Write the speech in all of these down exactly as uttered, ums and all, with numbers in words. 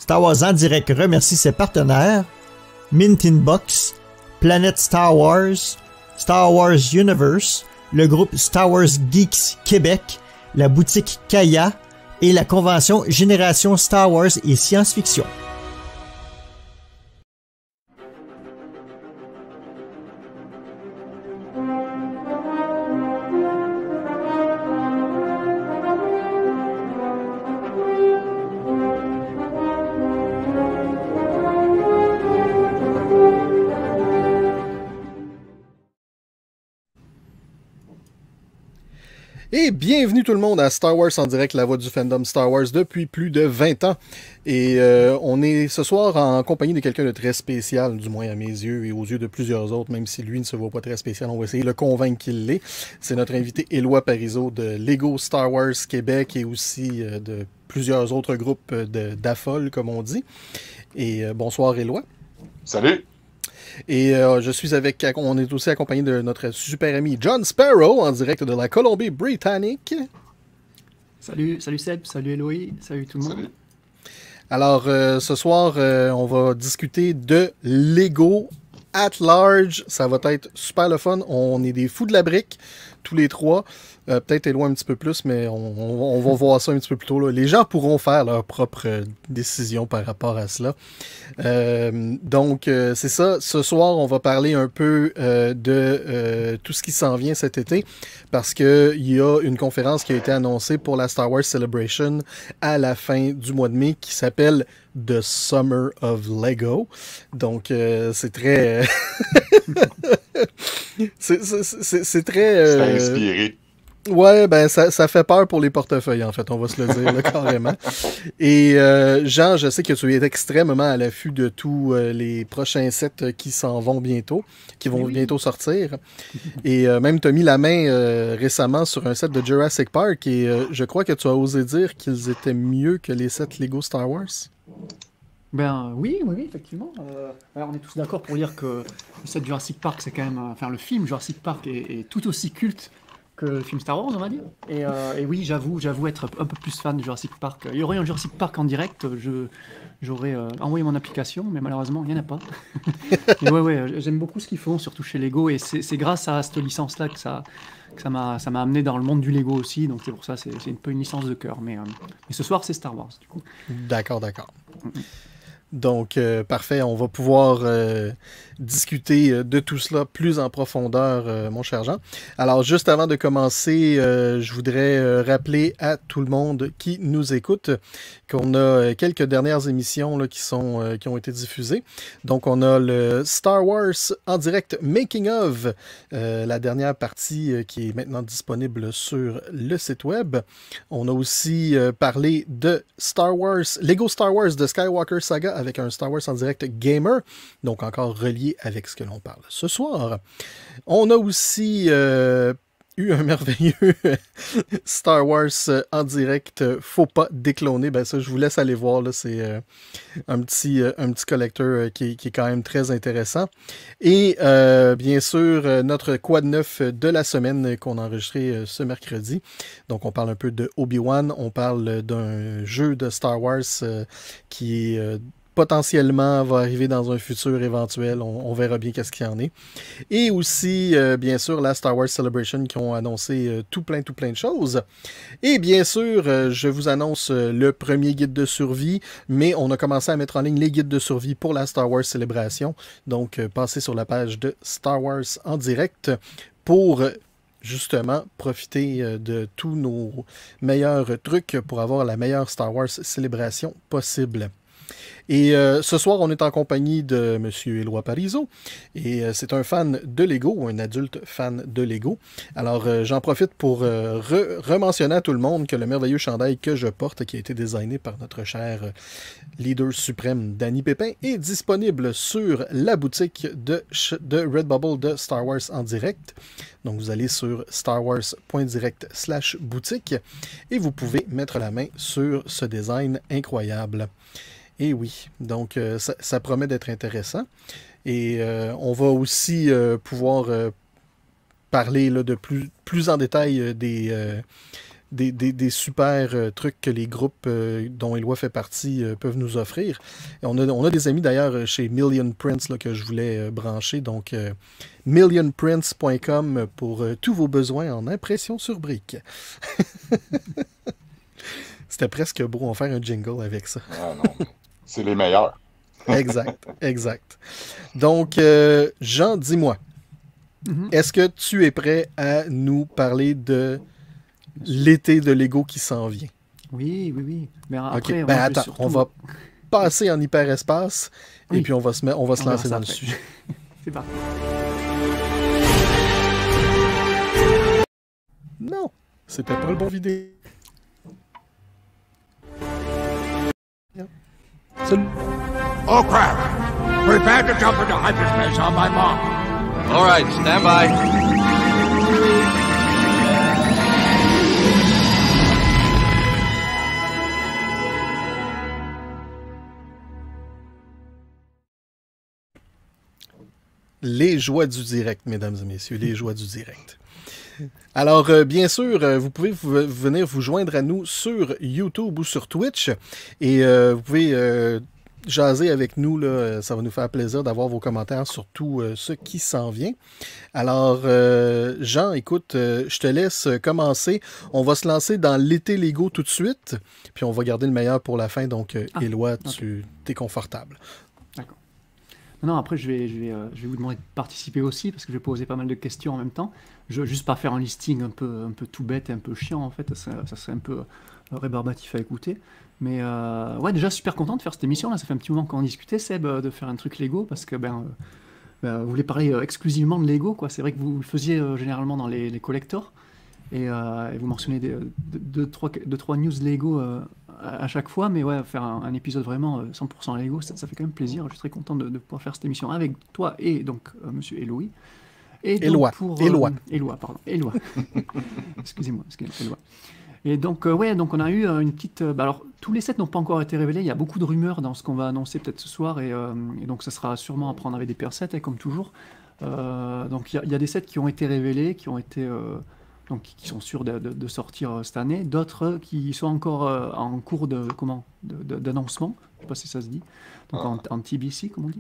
Star Wars en direct remercie ses partenaires Mint Inbox, Planète Star Wars, Star Wars Universe, le groupe Star Wars Geeks Québec, la boutique Kaya et la convention Génération Star Wars et Science-Fiction. Et bienvenue tout le monde à Star Wars en direct, la voix du fandom Star Wars depuis plus de vingt ans. Et euh, on est ce soir en compagnie de quelqu'un de très spécial, du moins à mes yeux et aux yeux de plusieurs autres, même si lui ne se voit pas très spécial, on va essayer de le convaincre qu'il l'est. C'est notre invité Éloi Parizeau de Lego Star Wars Québec et aussi euh, de plusieurs autres groupes d'A-F-O L, comme on dit. Et euh, bonsoir Éloi. Salut! Et euh, je suis avec, on est aussi accompagné de notre super ami John Sparrow en direct de la Colombie-Britannique. Salut, salut Seb, salut Eloï, salut tout le monde. Salut. Alors euh, ce soir, euh, on va discuter de Lego at large. Ça va être super le fun. On est des fous de la brique, tous les trois. Euh, peut-être Éloi un petit peu plus, mais on, on, on va voir ça un petit peu plus tôt, là. Les gens pourront faire leur propre euh, décision par rapport à cela. Euh, donc, euh, c'est ça. Ce soir, on va parler un peu euh, de euh, tout ce qui s'en vient cet été, parce qu'il y a une conférence qui a été annoncée pour la Star Wars Celebration à la fin du mois de mai qui s'appelle The Summer of Lego. Donc, euh, c'est très... c'est, c'est, c'est, c'est très... Euh... C'est inspiré. Ouais, ben ça, ça fait peur pour les portefeuilles, en fait, on va se le dire là, carrément. Et euh, Jean, je sais que tu es extrêmement à l'affût de tous euh, les prochains sets qui s'en vont bientôt, qui vont oui. bientôt sortir. Et euh, même tu as mis la main euh, récemment sur un set de Jurassic Park et euh, je crois que tu as osé dire qu'ils étaient mieux que les sets Lego Star Wars. Ben oui, oui, oui, effectivement. Euh, alors on est tous d'accord pour dire que le set Jurassic Park, c'est quand même, enfin le film Jurassic Park est, est tout aussi culte que le film Star Wars, on va dire. Et, euh, et oui, j'avoue, j'avoue être un peu plus fan de Jurassic Park. Il y aurait un Jurassic Park en direct, je, j'aurais euh, envoyé mon application, mais malheureusement, il n'y en a pas. Et ouais, ouais, j'aime beaucoup ce qu'ils font, surtout chez Lego, et c'est, c'est grâce à cette licence-là que ça, que ça m'a, ça m'a amené dans le monde du Lego aussi, donc c'est pour ça, c'est, c'est un peu une licence de cœur. Mais, euh, mais ce soir, c'est Star Wars, du coup. D'accord, d'accord. Mm-hmm. Donc, euh, parfait, on va pouvoir euh, discuter de tout cela plus en profondeur, euh, mon cher Jean. Alors, juste avant de commencer, euh, je voudrais euh, rappeler à tout le monde qui nous écoute qu'on a quelques dernières émissions là, qui, sont, euh, qui ont été diffusées. Donc, on a le Star Wars en direct Making of, euh, la dernière partie euh, qui est maintenant disponible sur le site web. On a aussi euh, parlé de Star Wars, Lego Star Wars de Skywalker Saga avec un Star Wars en direct gamer, donc encore relié avec ce que l'on parle ce soir. On a aussi euh, eu un merveilleux Star Wars en direct Faut pas décloner. Ben ça, je vous laisse aller voir, là, c'est euh, un petit, euh, un petit collecteur qui, qui est quand même très intéressant. Et euh, bien sûr, notre quad neuf de la semaine qu'on a enregistré ce mercredi. Donc on parle un peu de Obi-Wan, on parle d'un jeu de Star Wars euh, qui est... Euh, potentiellement va arriver dans un futur éventuel. On, on verra bien qu'est-ce qu'il y en est. Et aussi, euh, bien sûr, la Star Wars Celebration qui ont annoncé euh, tout plein, tout plein de choses. Et bien sûr, euh, je vous annonce euh, le premier guide de survie, mais on a commencé à mettre en ligne les guides de survie pour la Star Wars Celebration. Donc, euh, passez sur la page de Star Wars en direct pour... justement, profiter euh, de tous nos meilleurs trucs pour avoir la meilleure Star Wars Célébration possible. Et euh, ce soir, on est en compagnie de M. Éloi Parizeau. Et euh, c'est un fan de Lego, un adulte fan de Lego. Alors, euh, j'en profite pour euh, re- rementionner à tout le monde que le merveilleux chandail que je porte, qui a été designé par notre cher euh, leader suprême, Danny Pépin, est disponible sur la boutique de, de Redbubble de Star Wars en direct. Donc, vous allez sur starwars.direct slash boutique et vous pouvez mettre la main sur ce design incroyable. Et oui, donc euh, ça, ça promet d'être intéressant. Et euh, on va aussi euh, pouvoir euh, parler là, de plus, plus en détail euh, des, euh, des, des, des super euh, trucs que les groupes euh, dont Éloi fait partie euh, peuvent nous offrir. Et on, a, on a des amis d'ailleurs chez Million Prints là, que je voulais euh, brancher. Donc, euh, million prints point com pour euh, tous vos besoins en impression sur brique. C'était presque beau, on va faire un jingle avec ça. Ah non, c'est les meilleurs. Exact, exact. Donc, euh, Jean, dis-moi, mm-hmm. est-ce que tu es prêt à nous parler de l'été de Lego qui s'en vient? Oui, oui, oui. Mais après, okay. ben, moi, attends, surtout... on va passer en hyperespace oui. et puis on va se, on va se on lancer dans après. le sujet. C'est parti. Non, c'était pas le bon vidéo. Salut. Oh crap! Prepare to jump into hyperspace on my mark. All right, stand by. Les joies du direct, mesdames et messieurs, les joies du direct. Alors, euh, bien sûr, euh, vous pouvez vous, venir vous joindre à nous sur YouTube ou sur Twitch et euh, vous pouvez euh, jaser avec nous. Là, ça va nous faire plaisir d'avoir vos commentaires sur tout euh, ce qui s'en vient. Alors, euh, Jean, écoute, euh, je te laisse commencer. On va se lancer dans l'été Lego tout de suite, puis on va garder le meilleur pour la fin. Donc, euh, ah, Éloi, okay. tu es confortable. D'accord. Non, après, je vais, je, vais, euh, je vais vous demander de participer aussi, parce que je vais poser pas mal de questions en même temps. Je veux juste pas faire un listing un peu, un peu tout bête et un peu chiant, en fait. Ça, ça serait un peu euh, rébarbatif à écouter. Mais euh, ouais, déjà, super content de faire cette émission. Là. Ça fait un petit moment qu'on en discutait, Seb, de faire un truc Lego, parce que ben, euh, ben, vous voulez parler euh, exclusivement de Lego, quoi. C'est vrai que vous le faisiez euh, généralement dans les, les collectors. Et, euh, et vous mentionnez deux, deux, trois, deux, trois news Lego euh, à, à chaque fois, mais ouais, faire un, un épisode vraiment euh, cent pour cent Lego, ça, ça fait quand même plaisir. Je suis très content de, de pouvoir faire cette émission avec toi et donc euh, monsieur Eloï. Et donc Éloi. pour Éloi. Euh, Éloi, pardon. Éloi. Excusez-moi. Éloi. Et donc, euh, ouais, donc on a eu euh, une petite. Euh, bah alors, tous les sets n'ont pas encore été révélés. Il y a beaucoup de rumeurs dans ce qu'on va annoncer peut-être ce soir, et, euh, et donc ça sera sûrement à prendre avec des paires sets, hein, comme toujours. Euh, donc il y, y a des sets qui ont été révélés, qui ont été. Euh, donc qui sont sûrs de, de, de sortir euh, cette année, d'autres qui sont encore euh, en cours de comment de, de, d'annoncement, je ne sais pas si ça se dit, donc en, en T B C comme on dit,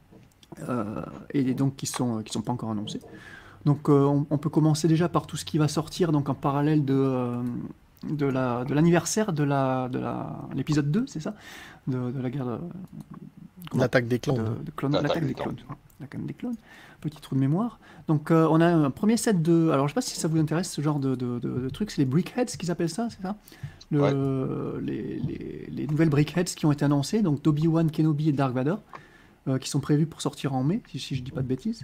euh, et donc qui sont qui sont pas encore annoncés. Donc euh, on, on peut commencer déjà par tout ce qui va sortir donc en parallèle de euh, de la de l'anniversaire de la de la l'épisode deux, c'est ça, de, de la guerre de, l'attaque des clones, de, de clones l'attaque des clones, l'attaque des clones. Petit trou de mémoire. Donc euh, on a un premier set de... Alors je ne sais pas si ça vous intéresse ce genre de, de, de, de trucs, c'est les Brickheads qu'ils appellent ça, c'est ça Le, ouais. les, les, les nouvelles Brickheads qui ont été annoncées, donc Obi-Wan Kenobi et Dark Vador, euh, qui sont prévus pour sortir en mai, si, si je ne dis pas de bêtises.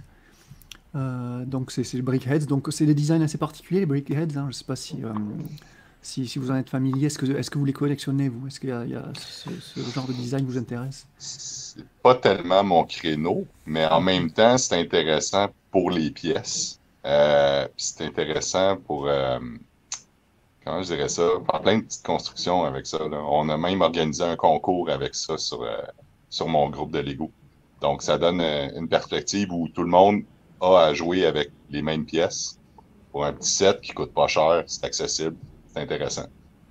Euh, donc c'est les Brickheads, donc c'est des designs assez particuliers, les Brickheads, hein, je ne sais pas si, euh, si, si vous en êtes familier, est-ce que, est-ce que vous les collectionnez, vous? Est-ce qu'il y a, il y a ce, ce genre de design vous intéresse? C'est pas tellement mon créneau, mais en même temps, c'est intéressant pour les pièces. Euh, c'est intéressant pour, euh, comment je dirais ça, faire plein de petites constructions avec ça. Là. On a même organisé un concours avec ça sur, euh, sur mon groupe de Lego. Donc, ça donne euh, une perspective où tout le monde a à jouer avec les mêmes pièces pour un petit set qui coûte pas cher, c'est accessible, c'est intéressant.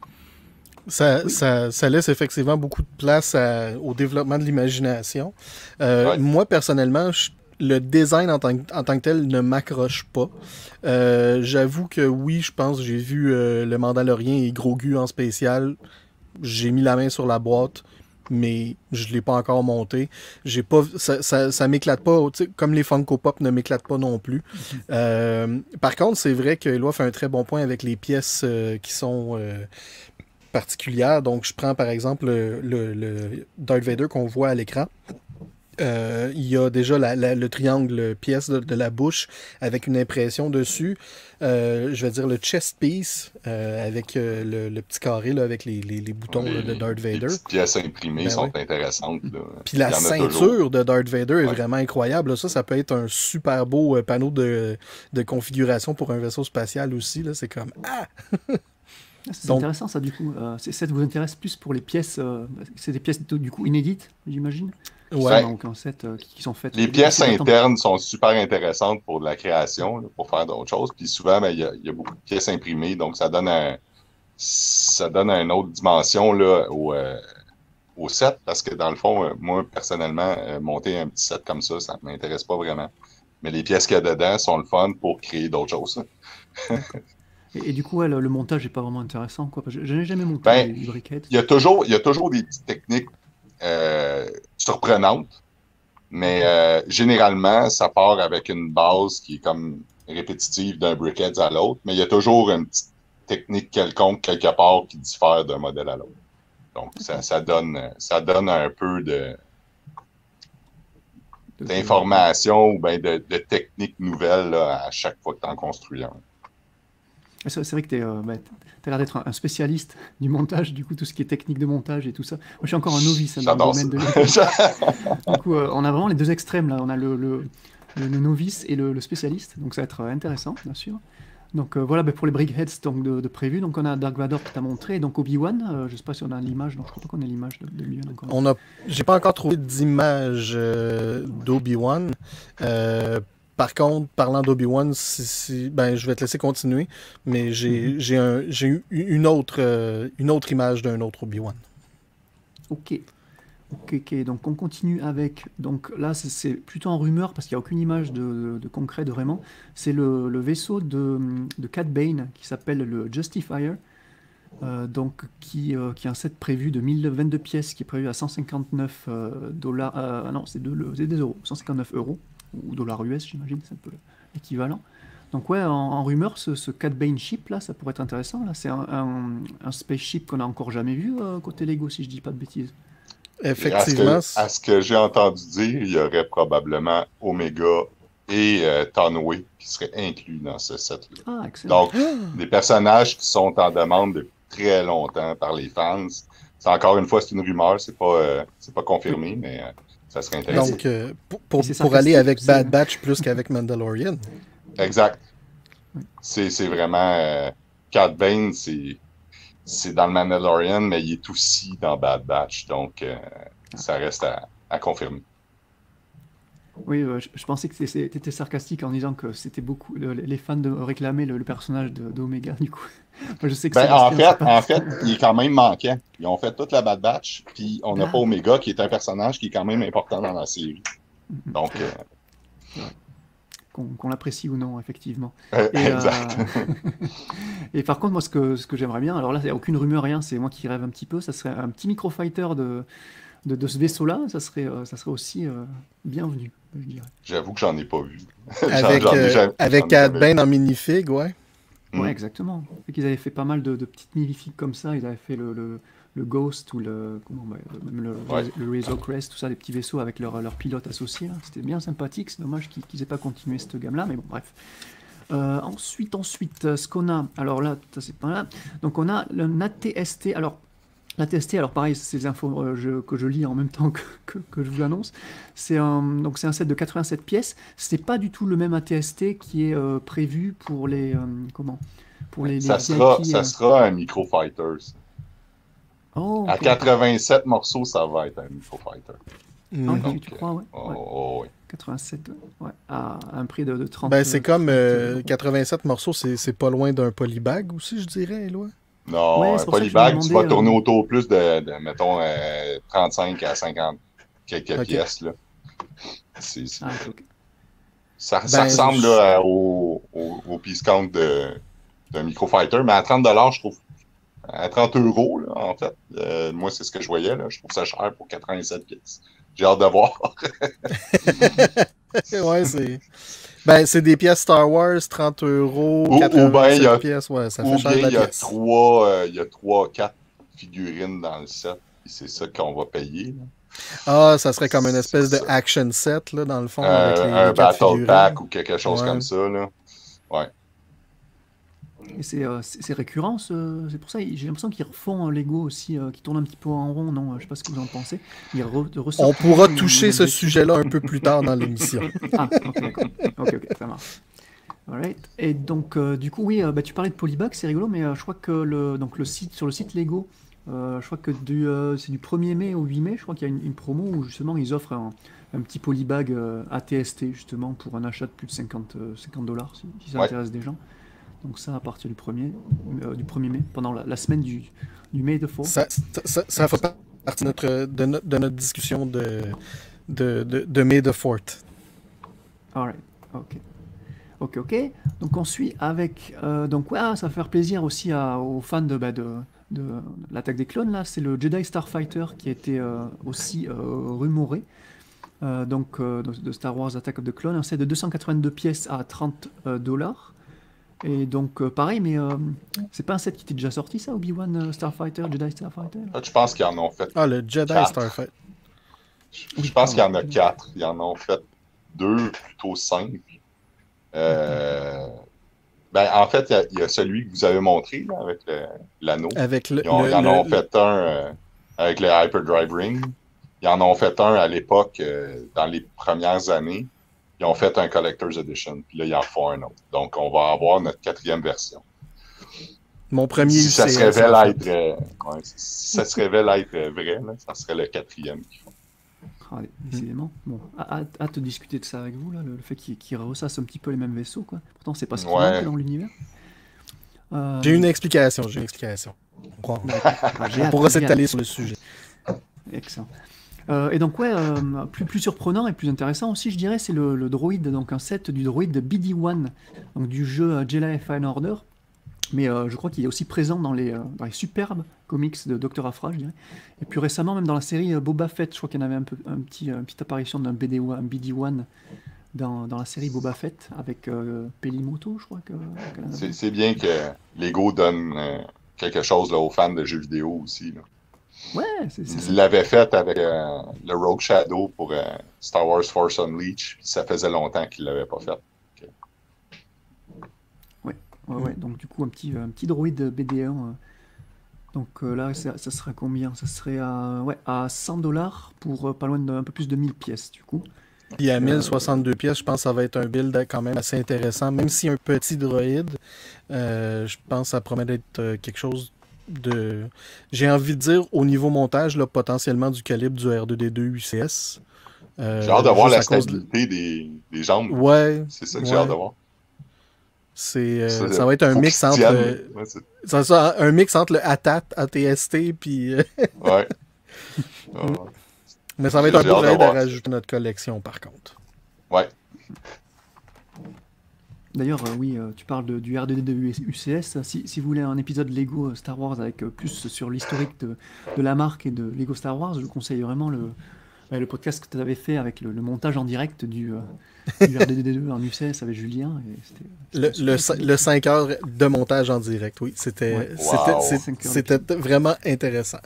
Ça, oui. ça, ça laisse effectivement beaucoup de place à, au développement de l'imagination. Euh, ouais. Moi, personnellement, je, le design en tant, que, en tant que tel ne m'accroche pas. Euh, J'avoue que oui, je pense, j'ai vu euh, le Mandalorien et Grogu en spécial. J'ai mis la main sur la boîte, mais je ne l'ai pas encore monté. J'ai pas, ça ça, ça m'éclate pas, comme les Funko Pop ne m'éclatent pas non plus. Mm-hmm. Euh, par contre, c'est vrai que Éloi fait un très bon point avec les pièces euh, qui sont... Euh, particulière. Donc, je prends par exemple le, le, le Darth Vader qu'on voit à l'écran. Euh, il y a déjà la, la, le triangle pièce de, de la bouche avec une impression dessus. Euh, je vais dire le chest piece euh, avec euh, le, le petit carré là, avec les, les, les boutons les, là, de Darth Vader. Les petites pièces imprimées ben sont ouais. intéressantes. Là. Puis la ceinture toujours. de Darth Vader est ouais. vraiment incroyable. Là. Ça, ça peut être un super beau euh, panneau de, de configuration pour un vaisseau spatial aussi. C'est comme Ah! C'est intéressant ça du coup. Euh, ça vous intéresse plus pour les pièces, euh, c'est des pièces du coup inédites, j'imagine. Ouais. Donc en set euh, qui sont faites. Les pièces internes sont super intéressantes pour de la création, là, pour faire d'autres choses. Puis souvent, il ben, y, y a beaucoup de pièces imprimées, donc ça donne un, ça donne une autre dimension là, au, euh, au set, parce que dans le fond, euh, moi, personnellement, euh, monter un petit set comme ça, ça ne m'intéresse pas vraiment. Mais les pièces qu'il y a dedans sont le fun pour créer d'autres choses. Et, et du coup, ouais, le, le montage n'est pas vraiment intéressant, quoi. Je, je n'ai jamais monté Ben, des, des briquettes. Il y a toujours, il y a toujours des petites techniques euh, surprenantes, mais euh, généralement, ça part avec une base qui est comme répétitive d'un briquette à l'autre, mais il y a toujours une petite technique quelconque quelque part qui diffère d'un modèle à l'autre. Donc, ça, ça, donne, ça donne un peu de d'informations ou bien de, de techniques nouvelles là, à chaque fois que tu en construis un. C'est vrai que tu euh, bah, as l'air d'être un spécialiste du montage, du coup, tout ce qui est technique de montage et tout ça. Moi, je suis encore un novice hein, dans le domaine de Du coup, euh, on a vraiment les deux extrêmes, là. On a le, le, le, le novice et le, le spécialiste, donc ça va être intéressant, bien sûr. Donc euh, voilà, bah, pour les Brickheads donc, de, de prévu, donc on a Dark Vador qui t'a montré, donc Obi-Wan, euh, je sais pas si on a l'image, donc je crois pas qu'on ait l'image de, de lui encore. On a, j'ai pas encore trouvé d'image euh, d'Obi-Wan. Euh, par contre, parlant d'Obi-Wan, si, si, ben, je vais te laisser continuer, mais j'ai, mm-hmm. j'ai, un, j'ai eu une autre, euh, une autre image d'un autre Obi-Wan. Ok. Ok, ok, donc on continue avec, donc là c'est, c'est plutôt en rumeur parce qu'il n'y a aucune image de, de, de concret de vraiment, c'est le, le vaisseau de, de Cad Bane qui s'appelle le Justifier, euh, donc qui, euh, qui a un set prévu de mille vingt-deux pièces qui est prévu à cent cinquante-neuf euh, dollars, euh, non c'est, de, c'est des euros, cent cinquante-neuf euros, ou dollars U S j'imagine, c'est un peu l'équivalent. Donc ouais, en, en rumeur, ce, ce Cad Bane ship là, ça pourrait être intéressant, là c'est un, un, un spaceship qu'on n'a encore jamais vu euh, côté Lego si je dis pas de bêtises. Effectivement. À ce, que, à ce que j'ai entendu dire, il y aurait probablement Omega et euh, Townway qui seraient inclus dans ce set-là. Ah, excellent. Donc, des personnages qui sont en demande depuis très longtemps par les fans. C'est encore une fois, c'est une rumeur, c'est pas, euh, c'est pas confirmé, mais euh, ça serait intéressant. Donc, euh, pour, pour, pour aller avec Bad Batch plus qu'avec Mandalorian. Exact. C'est, c'est vraiment... Euh, Cad Bane, c'est... C'est dans le Mandalorian, mais il est aussi dans Bad Batch, donc euh, ça reste à, à confirmer. Oui, euh, je, je pensais que tu étais sarcastique en disant que c'était beaucoup le, les fans de réclamer le, le personnage de, d'Omega, du coup. Enfin, je sais que ben, en fait, pas... en fait, il est quand même manquant. Ils ont fait toute la Bad Batch, puis on n'a ah. pas Omega, qui est un personnage qui est quand même important dans la série. Mm-hmm. Donc... Euh... Ouais. Qu'on, qu'on l'apprécie ou non, effectivement. Euh, et, exact. Euh... et par contre, moi, ce que, ce que j'aimerais bien, alors là, il n'y a aucune rumeur, rien, c'est moi qui rêve un petit peu, ça serait un petit microfighter de, de, de ce vaisseau-là, ça serait, euh, ça serait aussi euh, bienvenu, je dirais. J'avoue que j'en ai pas vu. Avec, j'en, j'en euh, jamais, avec Cad Bane en minifig, ouais. Ouais, mm. exactement. Et qu'ils avaient fait pas mal de, de petites minifigs comme ça, ils avaient fait le... le le Ghost ou le, comment, bah, même le, ouais. le Razor Crest, tout ça, des petits vaisseaux avec leurs leur pilotes associés. Là. C'était bien sympathique, c'est dommage qu'ils n'aient pas continué cette gamme-là, mais bon, bref. Euh, ensuite, ensuite, ce qu'on a, alors là, ça c'est pas là, donc on a le A T S T, alors l'A T S T, alors pareil, c'est des infos euh, je, que je lis en même temps que, que, que je vous l'annonce, c'est un, donc c'est un set de quatre-vingt-sept pièces, c'est pas du tout le même A T S T qui est euh, prévu pour les, euh, comment, pour les, ça les sera, V I P, ça euh... sera un Microfighter. Oh, okay. À quatre-vingt-sept morceaux, ça va être un Microfighter. Mmh. Okay, Donc, tu crois, ouais. Oh, ouais. Oh, oui. quatre-vingt-sept, ouais. À un prix de, de trente. Ben, c'est comme euh, quatre-vingt-sept morceaux, c'est, c'est pas loin d'un polybag aussi, je dirais, Éloi. Non, ouais, un polybag, tu vas euh... tourner autour plus de, de mettons, euh, trente-cinq à cinquante quelques okay. pièces. Là. C'est, c'est... Ah, okay. Ça, ben, ça ressemble je... là, au, au, au piece count de, d'un Microfighter, mais à trente dollars, je trouve. À trente euros, là, en fait. Euh, moi, c'est ce que je voyais. Là. Je trouve ça cher pour quatre-vingt-sept pièces. J'ai hâte de voir. ouais, c'est... Ben, c'est des pièces Star Wars, trente euros, ou, quatre-vingt-sept ou ben, a... pièces. Ouais, ça ou fait cher bien, la il y a pièce. trois, euh, il y a trois, quatre figurines dans le set. Et c'est ça qu'on va payer. Là. Ah, ça serait comme une espèce de action set, là, dans le fond. Euh, avec les, un les battle figurines. pack ou quelque chose ouais. comme ça. Là. Ouais. Et c'est, euh, c'est, c'est récurrent, ce... c'est pour ça j'ai l'impression qu'ils refont Lego aussi, euh, qui tourne un petit peu en rond, non? Je sais pas ce que vous en pensez. Ils re- On pourra toucher ce sujet-là un peu plus tard dans l'émission. Ah, ok, d'accord. Ok, ok, ça marche. Alright. Et donc, euh, du coup, oui, euh, bah, tu parlais de polybag, c'est rigolo, mais euh, je crois que le, donc, le site, sur le site Lego, euh, je crois que du, euh, c'est du premier mai au huit mai, je crois qu'il y a une, une promo où justement ils offrent un, un petit polybag euh, A T S T, justement, pour un achat de plus de cinquante dollars, si, si ça ouais. intéresse des gens. Donc ça à partir du premier, euh, du premier mai, pendant la, la semaine du, du May the fourth. Ça, ça, ça, ça fait partie de notre, de notre, de notre discussion de, de, de, de May the fourth. Alright, ok. Ok, ok. Donc on suit avec... Euh, donc ouais, ça va faire plaisir aussi à, aux fans de, bah, de, de, de l'attaque des clones. Là, c'est le Jedi Starfighter qui a été euh, aussi euh, rumoré. Euh, donc euh, de, de Star Wars Attack of the Clone. Un set de deux cent quatre-vingt-deux pièces à trente dollars. Et donc euh, pareil, mais euh, c'est pas un set qui était déjà sorti ça, Obi-Wan euh, Starfighter, Jedi Starfighter là? Là, je pense qu'ils en ont fait. Ah, le Jedi Quatre. Starfighter. Je, je pense qu'il y en a quatre. Ils en ont fait deux, plutôt cinq. Euh, ben, en fait, il y, a, il y a celui que vous avez montré là, avec le- l'anneau. Avec le, Ils, ont- le- ils en le- ont fait un euh, avec le Hyperdrive Ring. Ils en ont fait un à l'époque, euh, dans les premières années. Ils ont fait un Collector's Edition. Puis là, ils en font un autre. Donc, on va avoir notre quatrième version. Mon premier Si ça U C se S, révèle en fait. être, euh, ouais, si ça se révèle être euh, vrai, là, ça serait le quatrième qu'ils font. Ah, décidément. Bon, hâte, hâte de discuter de ça avec vous, là, le, le fait qu'ils qu'ils ressassent un petit peu les mêmes vaisseaux, quoi. Pourtant, c'est pas ce qui Ouais. manque dans l'univers. Euh, J'ai une explication, j'ai une explication. On, on- ah, j'ai on hâte, pourra j'ai s'étaler hâte. sur le sujet. Excellent. Euh, et donc, ouais, euh, plus, plus surprenant et plus intéressant aussi, je dirais, c'est le, le droïde, donc un set du droïde B D un, donc du jeu euh, Jedi Fallen Order. Mais euh, je crois qu'il est aussi présent dans les, euh, dans les superbes comics de docteur Aphra, je dirais. Et puis récemment, même dans la série euh, Boba Fett, je crois qu'il y en avait un peu, un petit, euh, une petite apparition d'un B D un, un B D un dans, dans la série Boba Fett avec euh, Pelimoto, je crois que. qu'elle en avait. C'est c'est bien que Lego donne euh, quelque chose là, aux fans de jeux vidéo aussi. Là. Ouais, c'est c'est ça. Ils l'avaient fait avec euh, le Rogue Shadow pour euh, Star Wars Force Unleashed. Puis ça faisait longtemps qu'ils ne l'avaient pas fait. Ouais, ouais, donc du coup, un petit, un petit droïde B D un. euh, donc euh, là, ça, ça serait combien? Ça serait à, ouais, à cent dollars pour euh, pas loin d'un peu plus de mille pièces, du coup. Puis à mille soixante-deux pièces, je pense que ça va être un build quand même assez intéressant. Même si un petit droïde, euh, je pense que ça promet d'être euh, quelque chose de... J'ai envie de dire, au niveau montage, là, potentiellement du calibre du R deux D deux U C S. Euh, J'ai hâte de voir juste la à cause de- stabilité des, des jambes. Ouais, C'est ça que ouais. j'ai hâte de voir. c'est, euh, Ça, ça va être un faut mix qu'ils entre... tiennent. euh, Ouais, c'est- ça sera un mix entre le A T A T, A T S T, puis... euh, ouais. Ah, ouais. mais ça va être un J'ai beau hâte de droïde à voir ça. rajouter à notre collection, par contre. Ouais. D'ailleurs, euh, oui, euh, tu parles de- du R deux D deux U C S. Si, si vous voulez un épisode Lego Star Wars avec euh, plus sur l'historique de, de la marque et de Lego Star Wars, je vous conseille vraiment le, ouais, le podcast que tu avais fait avec le, le montage en direct du, euh, du R deux D deux en U C S avec Julien. Et c'était- Le, c'était le, super cin- le cinq heures de montage en direct, oui. C'était Ouais. c'était- Wow. c'est- cinq heures c'était vraiment intéressant.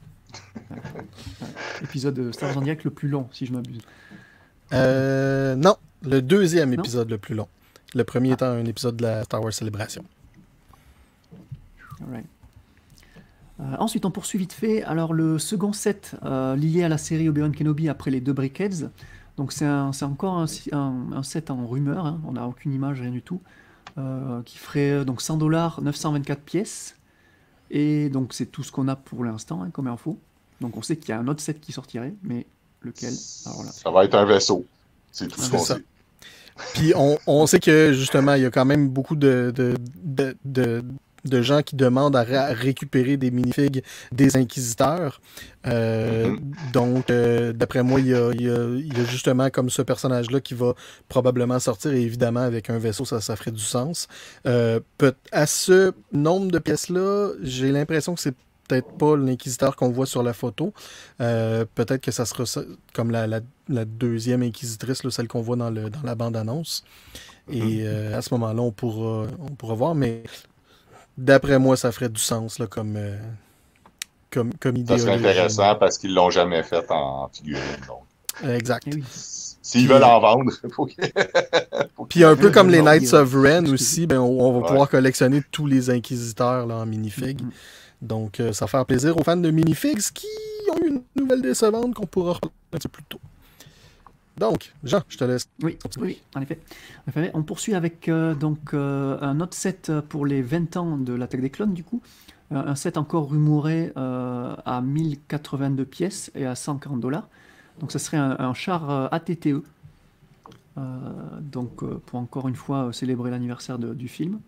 épisode de Star Wars en direct le plus long, si je m'abuse. Euh, non, le deuxième Non? épisode le plus long. Le premier étant un épisode de la Star Wars Célébration. Alright. Euh, ensuite, on poursuit vite fait. Alors, le second set euh, lié à la série Obi-Wan Kenobi après les deux Brickheads. Donc, c'est un- c'est encore un, un- un set en rumeur. Hein. On n'a aucune image, rien du tout. Euh, qui ferait euh, donc cent dollars, neuf cent vingt-quatre pièces. Et donc, c'est tout ce qu'on a pour l'instant hein, comme info. Donc, on sait qu'il y a un autre set qui sortirait, mais lequel? Alors là. Ça va être un vaisseau. C'est tout ce C'est qu'on ça. sait. Puis on, on sait que justement, il y a quand même beaucoup de, de, de, de, de gens qui demandent à, ra- récupérer des minifigs des Inquisiteurs. Euh, Mhm. Donc, euh, d'après moi, il y, a, il, y a, il y a justement comme ce personnage-là qui va probablement sortir. Et évidemment, avec un vaisseau, ça, ça ferait du sens. Euh, peut- à ce nombre de pièces-là, j'ai l'impression que c'est peut-être pas l'inquisiteur qu'on voit sur la photo. Euh, peut-être que ça sera ça- comme la, la, la deuxième inquisitrice, là, celle qu'on voit dans, le, dans la bande-annonce. Et euh, à ce moment-là, on pourra, on pourra voir. Mais d'après moi, ça ferait du sens là, comme, euh, comme, comme Ça idéologie. serait intéressant parce qu'ils l'ont jamais fait en figurine. Donc, Exact. Eh oui. s'ils veulent en vendre, il faut qu'ils. Puis un peu Ouais, comme les non, Knights il y a- of Ren c'est- aussi, ben, on, on va Ouais. pouvoir collectionner tous les inquisiteurs là, en minifig. Mhm. Donc, euh, ça va faire plaisir aux fans de minifigs qui ont eu une nouvelle décevante qu'on pourra reparler un petit peu plus tôt. Donc, Jean, je te laisse. Oui, oui, en effet. En effet, on poursuit avec euh, donc euh, un autre set pour les vingt ans de l'attaque des clones, du coup. Euh, un set encore rumoré euh, à mille quatre-vingt-deux pièces et à cent quarante dollars. Donc, ça serait un, un char euh, A T T E. Euh, donc, euh, pour encore une fois euh, célébrer l'anniversaire de- du film.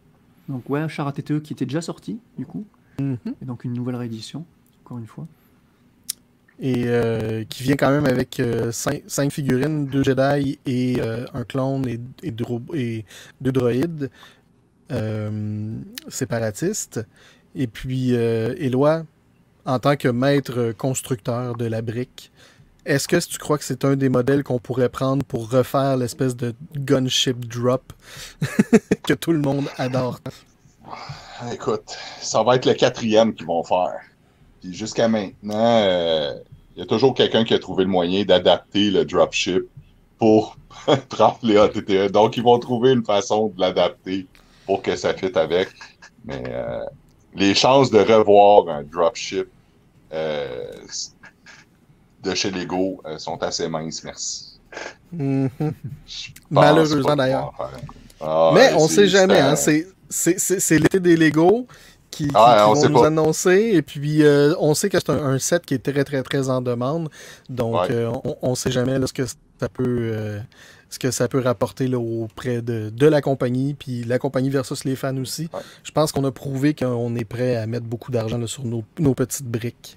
Donc ouais, un char A T T E qui était déjà sorti, du coup. Mhm. Et donc une nouvelle réédition, encore une fois. Et euh, qui vient quand même avec euh, cinq, cinq figurines, deux Jedi et euh, un clone et, et, deux, robots- et deux droïdes euh, séparatistes. Et puis, euh, Éloi, en tant que maître constructeur de la brique, est-ce que tu crois que c'est un des modèles qu'on pourrait prendre pour refaire l'espèce de gunship drop que tout le monde adore? Écoute, ça va être le quatrième qu'ils vont faire. Puis jusqu'à maintenant, euh, il y a toujours quelqu'un qui a trouvé le moyen d'adapter le dropship pour prendre les A T T E. Donc, ils vont trouver une façon de l'adapter pour que ça fitte avec. Mais euh, les chances de revoir un dropship euh, de chez Lego euh, sont assez minces, merci. Mhm. Je pense Malheureusement, pas d'ailleurs. pouvoir faire. Ah, Mais ouais, on c'est- sait jamais, c'est hein. un- C'est, c'est, c'est, c'est l'été des Lego qui, qui- Ah, qui on vont sait nous pas. annoncer. Et puis, euh, on sait que c'est un, un set qui est très, très, très en demande. Donc, Ouais. euh, on, on sait jamais là, ce que ça peut, euh, ce que ça peut rapporter là, auprès de, de la compagnie. Puis la compagnie versus les fans aussi. Ouais. Je pense qu'on a prouvé qu'on est prêt à mettre beaucoup d'argent là, sur nos, nos petites briques.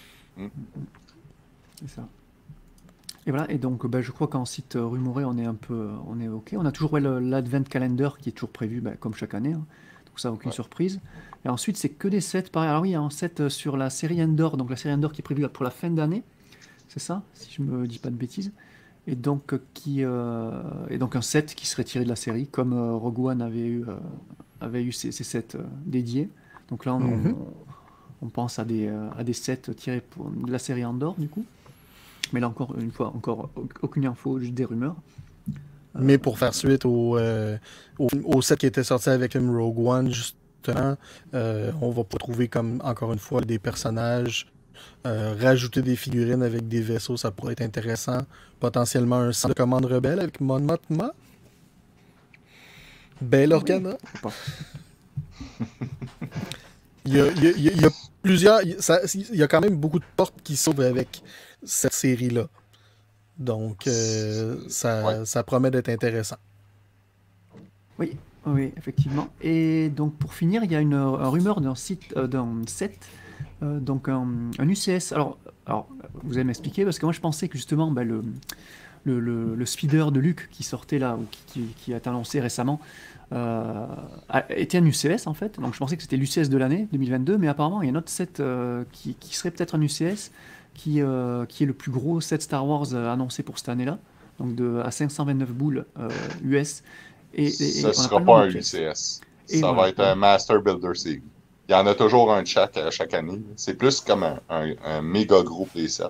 C'est ça. Et voilà, et donc bah, je crois qu'en site euh, Rumoré, on est un peu euh, on est OK. On a toujours ouais, le- l'Advent Calendar qui est toujours prévu bah, comme chaque année. hein. Donc ça, aucune Ouais. surprise. Et ensuite, c'est que des sets pareil. Alors oui, il y a un set euh, sur la série Endor, donc la série Endor qui est prévue pour la fin d'année. C'est ça, si je me dis pas de bêtises. Et donc, euh, qui, euh, et donc un set qui serait tiré de la série, comme euh, Rogue One avait eu, euh, avait eu ses, ses sets euh, dédiés. Donc là, on, Mhm. on- on pense à des, euh, à des sets tirés pour, de la série Endor, du coup. Mais là, encore une fois, encore au- aucune info, juste des rumeurs. Mais pour faire suite au, euh, au, au set qui était sorti avec le Rogue One, justement, euh, on va pas trouver comme, encore une fois, des personnages. Euh, rajouter des figurines avec des vaisseaux, ça pourrait être intéressant. Potentiellement un centre de commande rebelle avec Mon Mothma. Bail Organa. Faut pas. Il y a, il y a- il y a- il y a plusieurs. Il y a- ça- il y a quand même beaucoup de portes qui s'ouvrent avec cette série-là. Donc, euh, ça, Ouais. ça promet d'être intéressant. Oui, oui, effectivement. Et donc, pour finir, il y a une, un rumeur d'un site, euh, d'un set, euh, donc un, un U C S. Alors, alors, vous allez m'expliquer, parce que moi, je pensais que justement, bah, le, le, le, le speeder de Luke qui sortait là, ou qui, qui, qui a été annoncé récemment, euh, a- était un U C S en fait. Donc, je pensais que c'était l'U C S de l'année deux mille vingt-deux, mais apparemment, il y a un autre set euh, qui, qui serait peut-être un U C S, qui, euh, qui est le plus gros set Star Wars euh, annoncé pour cette année-là, donc de, à cinq cent vingt-neuf boules euh, U S. Et, et- et Ça on ne n'a sera le pas nom un de pièce. U C S. Et Ça voilà, va être ouais. un Master Builder Series. Il y en a toujours un de chaque à chaque année. C'est plus comme un, un, un méga gros playset.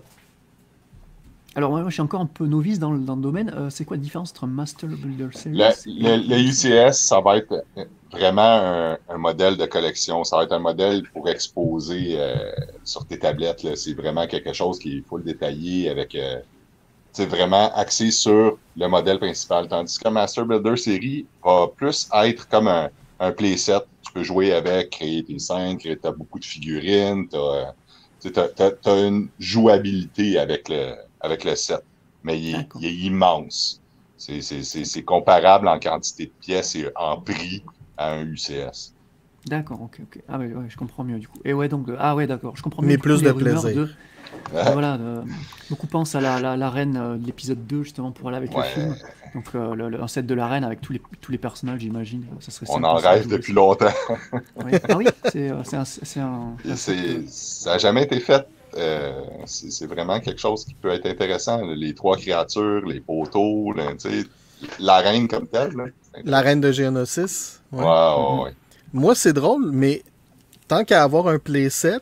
Alors moi, je suis encore un peu novice dans le, dans le domaine. Euh, c'est quoi la différence entre un Master Builder Series Le, et le, le U C S, ça va être vraiment un, un modèle de collection. Ça va être un modèle pour exposer euh, sur tes tablettes. là. C'est vraiment quelque chose qui faut le détailler avec. Euh, c'est vraiment axé sur le modèle principal. Tandis qu'un Master Builder Series va plus être comme un, un playset. Tu peux jouer avec, créer tes scènes, créer, t'as beaucoup de figurines, t'as, euh, tu sais, t'as, t'as, t'as une jouabilité avec le, avec le set. Mais il est, D'accord. il est immense. C'est, c'est, c'est, c'est comparable en quantité de pièces et en prix à un U C S. D'accord, ok, ok. Ah ouais, ouais, je comprends mieux du coup. Et ouais, donc, euh, ah ouais, d'accord, je comprends mieux Mais du coup, plus les de rumeurs plaisir. de, de- voilà, de- beaucoup pensent à la, la, la reine euh, de l'épisode deux justement pour aller avec le Ouais. film. Donc euh, le, le- un set de la reine avec tous les, tous les personnages, j'imagine. Ça serait On sympa, en ça, rêve jouer depuis ça. longtemps. Ouais. Ah oui, c'est euh, c'est un, c'est un, Et un set, euh, c'est, ça n'a jamais été fait. Euh, c'est, c'est vraiment quelque chose qui peut être intéressant. là. Les trois créatures, les poteaux, là, tu sais, la reine comme telle. Là. La reine de Géonosis. Ouais, Ouais. ouais, ouais. Moi, c'est drôle, mais tant qu'à avoir un playset,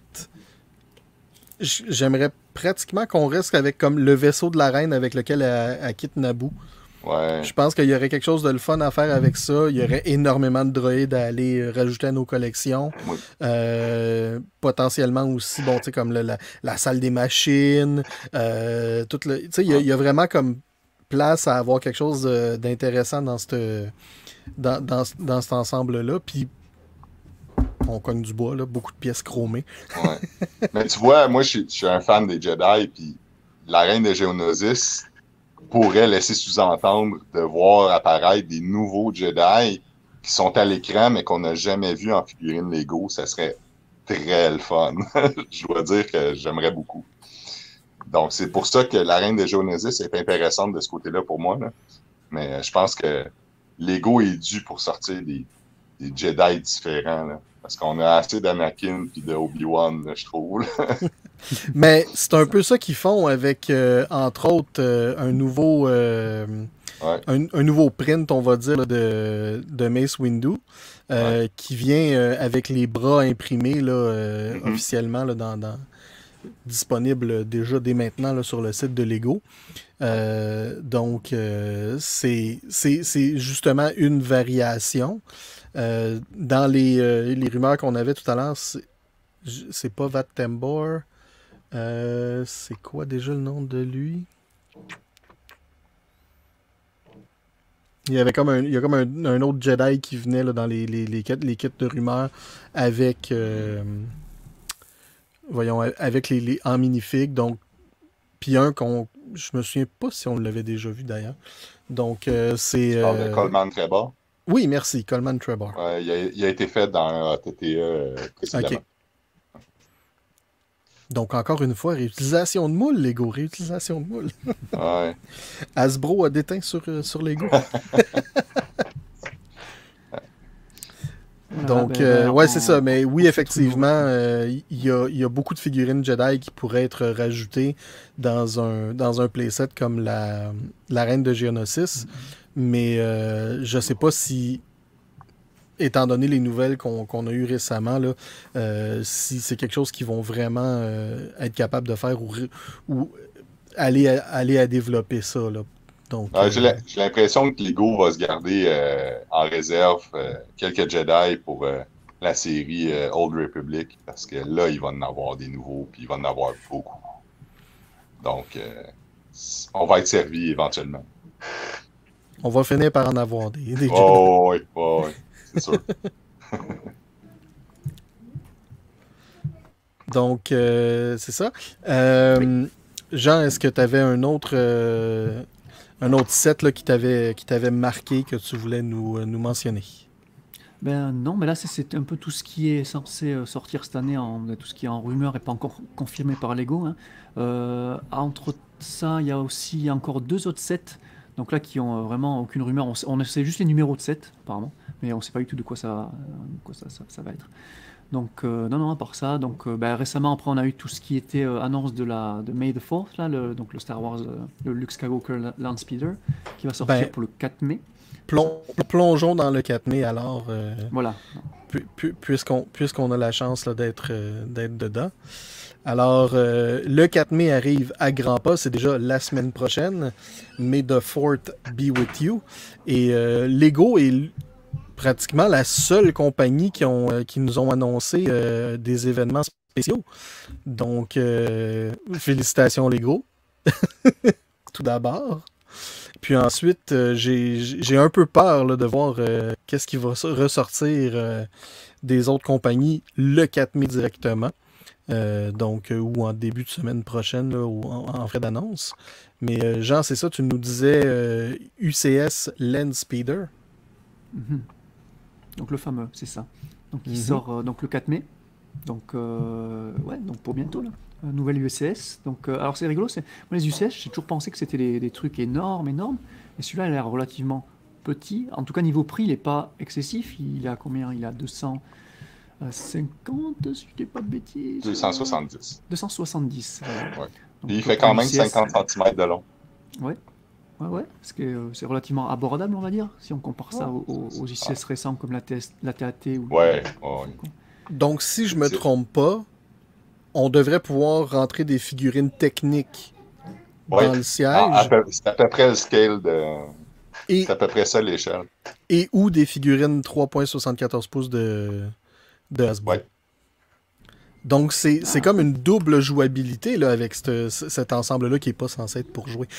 j- j'aimerais pratiquement qu'on reste avec comme le vaisseau de la reine avec lequel elle, elle quitte Naboo. Ouais. Je pense qu'il y aurait quelque chose de le fun à faire avec ça. Il y aurait énormément de droïdes à aller euh, rajouter à nos collections. Oui. Euh, potentiellement aussi, bon, tu sais, comme le- la, la salle des machines. Euh, tout le, tu sais, il y, a- il y a vraiment comme place à avoir quelque chose euh, d'intéressant dans, cette, dans, dans, dans cet ensemble-là. Puis, on cogne du bois, là, beaucoup de pièces chromées. Ouais. Mais tu vois, moi, je suis, je suis un fan des Jedi, puis la reine de Géonosis pourrait laisser sous-entendre de voir apparaître des nouveaux Jedi, qui sont à l'écran, mais qu'on n'a jamais vu en figurine Lego, ça serait très le fun. Je dois dire que j'aimerais beaucoup. Donc, c'est pour ça que la Reine de Geonosis est intéressante de ce côté-là pour moi. Là. Mais je pense que Lego est dû pour sortir des, des Jedi différents. Là. Parce qu'on a assez d'Anakin et de Obi-Wan, là, je trouve. Mais c'est un peu ça qu'ils font avec, euh, entre autres, euh, un nouveau euh, Ouais. un, un nouveau print, on va dire, là, de, de Mace Windu, euh, Ouais. qui vient euh, avec les bras imprimés là, euh, Mhm. officiellement là, dans, dans- disponible déjà dès maintenant là, sur le site de Lego. Euh, donc, euh, c'est c'est- c'est justement une variation. Euh, dans les, euh, les rumeurs qu'on avait tout à l'heure, c'est j- c'est pas Vat Tambor. Euh, c'est quoi déjà le nom de lui? Il y avait comme un, il y a comme un, un autre Jedi qui venait là, dans les, les, les, kits, les kits de rumeurs avec, euh, voyons, avec les, les en minifig. Donc, puis un qu'on, je me souviens pas si on l'avait déjà vu d'ailleurs. Donc, euh, c'est. Tu parles de euh, Coleman Trebor. Oui, merci, Coleman Trebor. Ouais, il, a, il a été fait dans un A T T E euh, précédemment. Ok. Donc, encore une fois, réutilisation de moule, Lego, réutilisation de moule. Ouais. Hasbro a déteint sur, euh, sur Lego. Donc, ben, euh, ben, ouais, en- c'est ça. Mais oui, en effectivement, fait, euh, il y, a, il y a beaucoup de figurines Jedi qui pourraient être rajoutées dans un, dans un playset comme la, la Reine de Geonosis. Mais euh, je sais pas si, étant donné les nouvelles qu'on qu'on a eues récemment, là, euh, si c'est quelque chose qu'ils vont vraiment euh, être capables de faire ou, ré- ou aller, à, aller à développer ça. Là. Donc, Ouais, j'ai euh, la- j'ai l'impression que Lego va se garder euh, en réserve euh, quelques Jedi pour euh, la série euh, Old Republic, parce que là, il va en avoir des nouveaux, puis il va en avoir beaucoup. Donc, euh, c- on va être servi éventuellement. on va finir par en avoir des, des Jedi. Oh, oui, oh, oui, c'est sûr. Donc, euh, c'est ça. Euh, Jean, est-ce que tu avais un autre, euh, un autre set là, qui t'avait qui t'avait marqué que tu voulais nous, euh, nous mentionner? Ben non, mais là c'est- c'est un peu tout ce qui est censé euh, sortir cette année, en, tout ce qui est en rumeur et pas encore confirmé par Lego. Hein. Euh, entre ça, il y a aussi encore deux autres sets, donc là qui ont euh, vraiment aucune rumeur. On sait, on sait juste les numéros de sets apparemment, mais on sait pas du tout de quoi ça, va- de quoi ça, ça- ça va être. Donc euh, non, non, à part ça, donc euh, ben, récemment après on a eu tout ce qui était euh, annonce de la de May the fourth, là, le, donc le Star Wars, euh, le Luke Skywalker Land Speeder, qui va sortir Ben, pour le quatre mai. Plon- plongeons dans le quatre mai alors, euh, Voilà. pu- pu- puisqu'on puisqu'on a la chance là, d'être euh, d'être dedans. Alors, euh, le quatre mai arrive à grands pas, c'est déjà la semaine prochaine. May the fourth be with you. Et euh, Lego est l- pratiquement la seule compagnie qui, ont, euh, qui nous ont annoncé euh, des événements spéciaux. Donc, euh, félicitations Lego, tout d'abord. Puis ensuite, euh, j'ai j'ai un peu peur là, de voir euh, qu'est-ce qui va so- ressortir euh, des autres compagnies le quatre mai directement. Euh, donc, euh, ou en début de semaine prochaine, là, ou en, en frais d'annonce. Mais euh, Jean, c'est ça, tu nous disais euh, U C S Land Speeder. Mhm. Donc le fameux, c'est ça. Donc il Mhm. sort euh, donc le quatre mai. Donc euh, ouais, donc pour bientôt là. Un nouvel U C S. Donc euh, alors c'est rigolo, c'est moi les U C S, j'ai toujours pensé que c'était des, des trucs énormes, énormes. Et celui-là, il a l'air relativement petit. En tout cas niveau prix, il n'est pas excessif. Il a combien? Il a deux cent cinquante, si je dis pas de bêtises. deux cent soixante-dix. deux cent soixante-dix. Voilà. Ouais. Donc, Puis il fait pour quand un même U C S, cinquante centimètres de long. Ouais, ouais, ouais. Parce que euh, c'est relativement abordable, on va dire, si on compare ça Ouais, aux, aux- c'est aux U C S ça. récents comme la, T S la T A T ou Ouais, ouais. Donc, si je me C'est- trompe pas, on devrait pouvoir rentrer des figurines techniques Ouais. dans le Ah, siège à peu- c'est à peu près le scale de. et, C'est à peu près ça l'échelle. et ou des figurines trois virgule soixante-quatorze pouces de, de Hasbro. Ouais. Donc, c'est c'est comme une double jouabilité là, avec cette- cet ensemble-là qui n'est pas censé être pour jouer.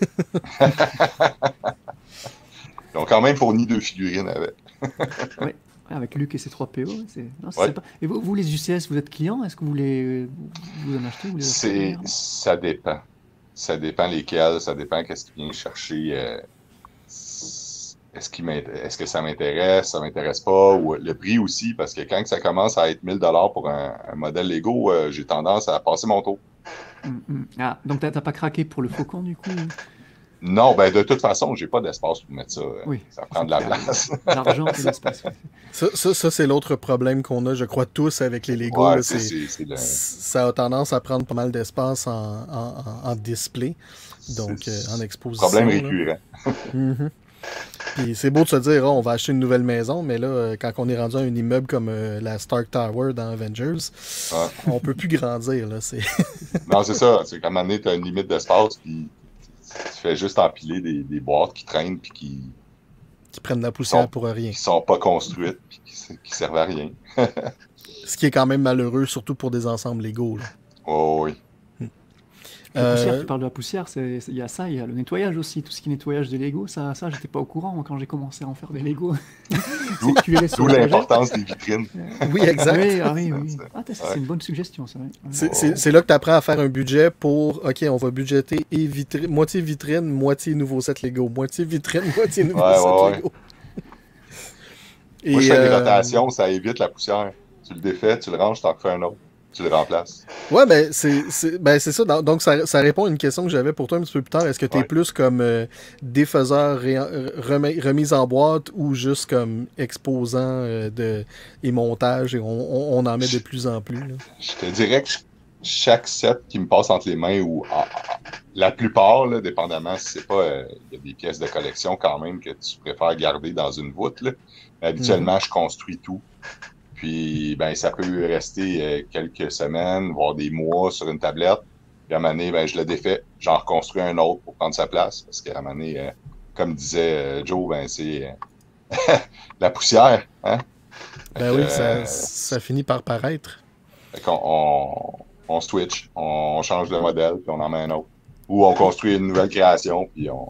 Ils ont quand même fourni deux figurines avec. Ouais, avec Luc et ses trois P O. ouais, c'est non, c'est Ouais. sympa. Et vous, vous, les U C S, vous êtes clients? Est-ce que vous les vous en achetez? Vous les achetez C'est, régulièrement? ça dépend. Ça dépend lesquels, ça dépend qu'est-ce qu'ils viennent chercher. euh, c'est- est-ce, qu'il est-ce que ça m'intéresse, ça m'intéresse pas, ou le prix aussi, parce que quand ça commence à être mille dollars pour un, un modèle Lego, euh, j'ai tendance à passer mon tour. Hum, hum. Ah, donc t'as t'as pas craqué pour le faucon du coup? Non, ben de toute façon, j'ai pas d'espace pour mettre ça. Oui, ça prend de la place. L'argent et l'espace. Ça, ça, ça c'est l'autre problème qu'on a, je crois, tous avec les Lego. Ouais, là, c'est, c'est, c'est, c'est le... Ça a tendance à prendre pas mal d'espace en, en, en display, donc euh, en exposition. Problème là. récurrent. Mm-hmm. Puis c'est beau de se dire, oh, on va acheter une nouvelle maison, mais là, euh, quand on est rendu à un immeuble comme euh, la Stark Tower dans Avengers, Ouais. on peut plus grandir. Là, c'est... Non, c'est ça. C'est qu'à un moment donné, tu as une limite d'espace, puis tu fais juste empiler des, des boîtes qui traînent, puis qui qui prennent de la poussière sont, pour rien. qui sont pas construites, puis qui, qui servent à rien. Ce qui est quand même malheureux, surtout pour des ensembles Lego. Là. Oh oui. La poussière, Euh, tu parles de la poussière, c'est- c'est- il y a ça, il y a le nettoyage aussi, tout ce qui est nettoyage des Lego, ça, ça j'étais pas au courant moi, quand j'ai commencé à en faire des Lego. D'où, Tu les laisses sur d'où le projet. l'importance des vitrines. Oui, exact. Oui, ah oui, oui. Ça, Ah, t'as- c'est ouais. une bonne suggestion, ça. Ouais. C'est, c'est- c'est là que tu apprends à faire un budget pour, OK, on va budgéter et vitri- moitié vitrine, moitié nouveau set Lego. Moitié vitrine, moitié nouveau Ouais, set ouais, Lego. Moi, Et, je fais des euh, rotations, ça évite la poussière. Tu le défais, tu le ranges, tu en refais un autre. Tu le remplaces. Ouais, ben c'est, c'est, ben c'est ça. Donc, ça, ça répond à une question que j'avais pour toi un petit peu plus tard. Est-ce que tu es Ouais. plus comme euh, défaiseur, ré- remis- remise en boîte ou juste comme exposant euh, de, et montage et on, on, on en met de plus en plus? Là? Je te dirais que chaque set qui me passe entre les mains, ou ah, ah, la plupart, là, dépendamment si c'est pas. euh, Il y a des pièces de collection quand même que tu préfères garder dans une voûte. Là. Mais habituellement, je construis tout. Puis, ben, ça peut rester euh, quelques semaines, voire des mois sur une tablette. Puis, à un moment donné, ben, je le défais. J'en reconstruis un autre pour prendre sa place. Parce qu'à un moment donné, euh, comme disait euh, Joe, ben, c'est euh, la poussière. Hein? Ben Fait oui, que, ça, euh, ça finit par paraître. fait qu'on on, on switch, on change de modèle, puis on en met un autre. Ou on construit une nouvelle création, puis on,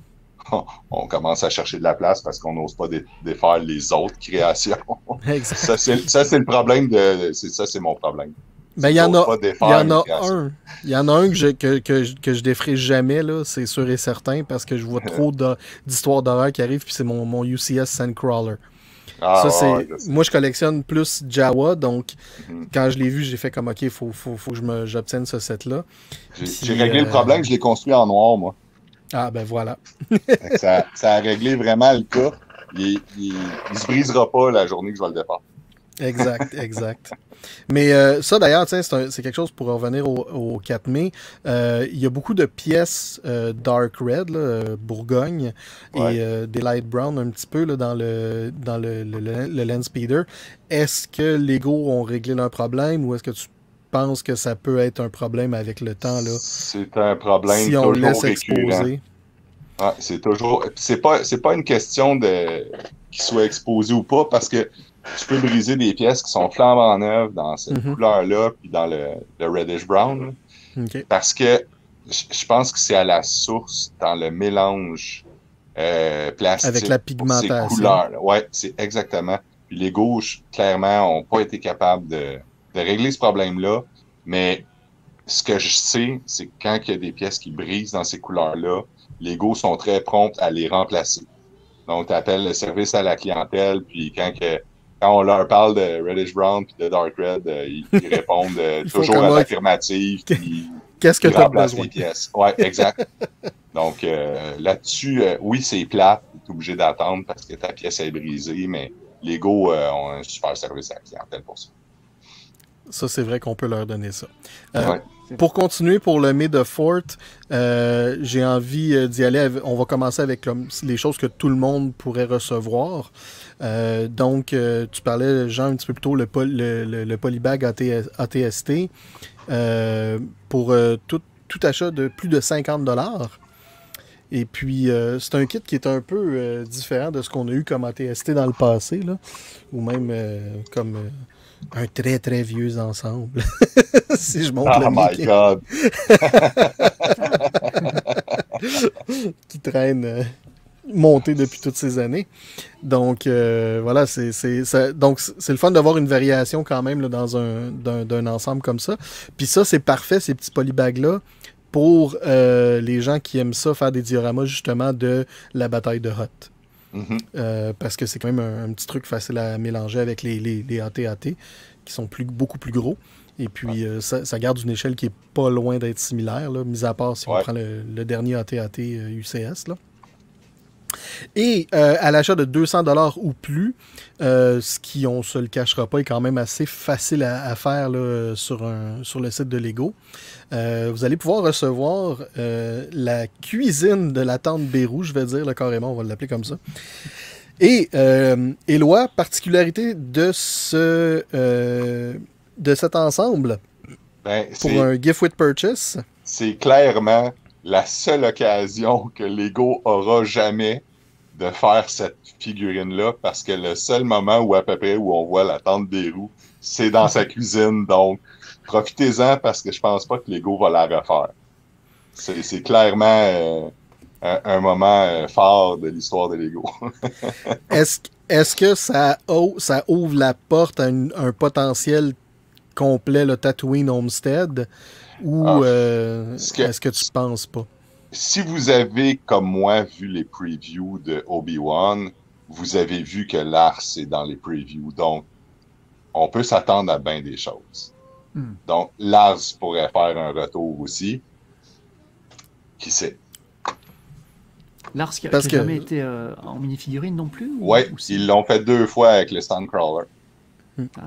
on, on commence à chercher de la place parce qu'on n'ose pas dé- défaire les autres créations. Exact. Ça, c'est, ça, c'est le problème de. C'est, ça, c'est mon problème. Ben, il y en a, J'ose pas il défaire y en mes a créations. un. Il y en a un que je, que, que, je- que je déferai jamais, là, c'est sûr et certain, parce que je vois trop de- d'histoires d'horreur qui arrivent, puis c'est mon, mon U C S Sandcrawler. Ah, Ça, ouais, c'est... ouais, je sais. Moi, je collectionne plus Jawa, donc Mhm. quand je l'ai vu, j'ai fait comme, OK, il faut, faut, faut que je me, j'obtienne ce set-là. J'ai, Puis, j'ai réglé euh, le problème, je l'ai construit en noir, moi. Ah, ben voilà. Fait que ça, ça a réglé vraiment le cas. Il, il, il se brisera pas la journée que je vais le défaire. Exact, exact. Mais euh, ça, d'ailleurs, tiens, c'est, un- c'est quelque chose pour revenir au, au quatre mai. Euh, il y a beaucoup de pièces euh, dark red, là, euh, Bourgogne, Ouais. et euh, des light brown un petit peu là, dans le dans le, le, le, le Land Speeder. Est-ce que Lego ont réglé leur problème ou est-ce que tu penses que ça peut être un problème avec le temps là, C'est un problème si on le toujours laisse récurrent. exposer? Ouais, c'est toujours. C'est pas, c'est pas une question de qu'il soit exposé ou pas, parce que tu peux briser des pièces qui sont flambant neuves dans cette Mhm. couleur-là, puis dans le, le reddish brown, là. OK. Parce que je je pense que c'est à la source dans le mélange euh, plastique Avec la pour ces pigmentation. couleurs-là. Ouais, c'est exactement. Puis les gauches, clairement, n'ont pas été capables de, de régler ce problème-là. Mais ce que je sais, c'est que quand il y a des pièces qui brisent dans ces couleurs-là, les Go sont très prompts à les remplacer. Donc, tu appelles le service à la clientèle, puis quand, que, quand on leur parle de Reddish Brown puis de Dark Red, euh, ils, ils répondent euh, Ils font toujours comme à moi. l'affirmative, puis Qu'est-ce que ils tu as remplacent besoin? les pièces. Ouais, exact. Donc, euh, là-dessus, euh, oui, c'est plate, tu es obligé d'attendre parce que ta pièce est brisée, mais les Go euh, ont un super service à la clientèle pour ça. Ça, c'est vrai qu'on peut leur donner ça. Euh, Ouais. Pour continuer pour le May de Fort, euh, j'ai envie euh, d'y aller. avec- on va commencer avec comme, les choses que tout le monde pourrait recevoir. Euh, donc, euh, tu parlais, Jean, un petit peu plus tôt, le, pol- le, le, le Polybag A T S T euh, pour euh, tout, tout achat de plus de cinquante dollars. Et puis, euh, c'est un kit qui est un peu euh, différent de ce qu'on a eu comme A T S T dans le passé, là, ou même euh, comme euh, un très, très vieux ensemble. Si je montre Oh le my Mickey God! qui traîne euh, monté depuis toutes ces années. Donc, euh, voilà, c'est c'est- ça- donc c'est le fun d'avoir une variation quand même là, dans un, d'un, d'un ensemble comme ça. Puis ça, c'est parfait, ces petits polybags-là, pour euh, les gens qui aiment ça, faire des dioramas justement de la bataille de Hoth. Mhm. Euh, parce que c'est quand même un, un petit truc facile à mélanger avec les, les, les A T A T, qui sont plus, beaucoup plus gros. Et puis, euh, ça, ça garde une échelle qui est pas loin d'être similaire, là, mis à part si Ouais. on prend le, le dernier A T A T euh, U C S. Là. Et euh, à l'achat de deux cents dollars ou plus, euh, ce qui, on se le cachera pas, est quand même assez facile à, à faire là, sur, un, sur le site de Lego. Euh, vous allez pouvoir recevoir euh, la cuisine de la tante Bérou, je vais dire là, carrément, on va l'appeler comme ça. Et euh, Éloi, particularité de ce euh, de cet ensemble Ben, pour c'est, un gift with purchase. c'est clairement la seule occasion que Lego aura jamais de faire cette figurine-là, parce que le seul moment où à peu près où on voit la tante des roues, c'est dans sa cuisine. Donc, profitez-en parce que je pense pas que Lego va la refaire. C'est, c'est clairement euh, un, un moment euh, fort de l'histoire de Lego. Est-ce, est-ce que ça, o- ça ouvre la porte à une- un potentiel complet, le Tatooine Homestead, ou Ah, euh, ce que- est-ce que tu penses pas? Si vous avez, comme moi, vu les previews de Obi-Wan, vous avez vu que Lars est dans les previews. Donc, on peut s'attendre à bien des choses. Hmm. Donc, Lars pourrait faire un retour aussi. Qui sait? Lars qui a, Parce qui a que- jamais été euh, en mini-figurine non plus ou- Ouais, ou si- ils l'ont fait deux fois avec le Sandcrawler. Ah.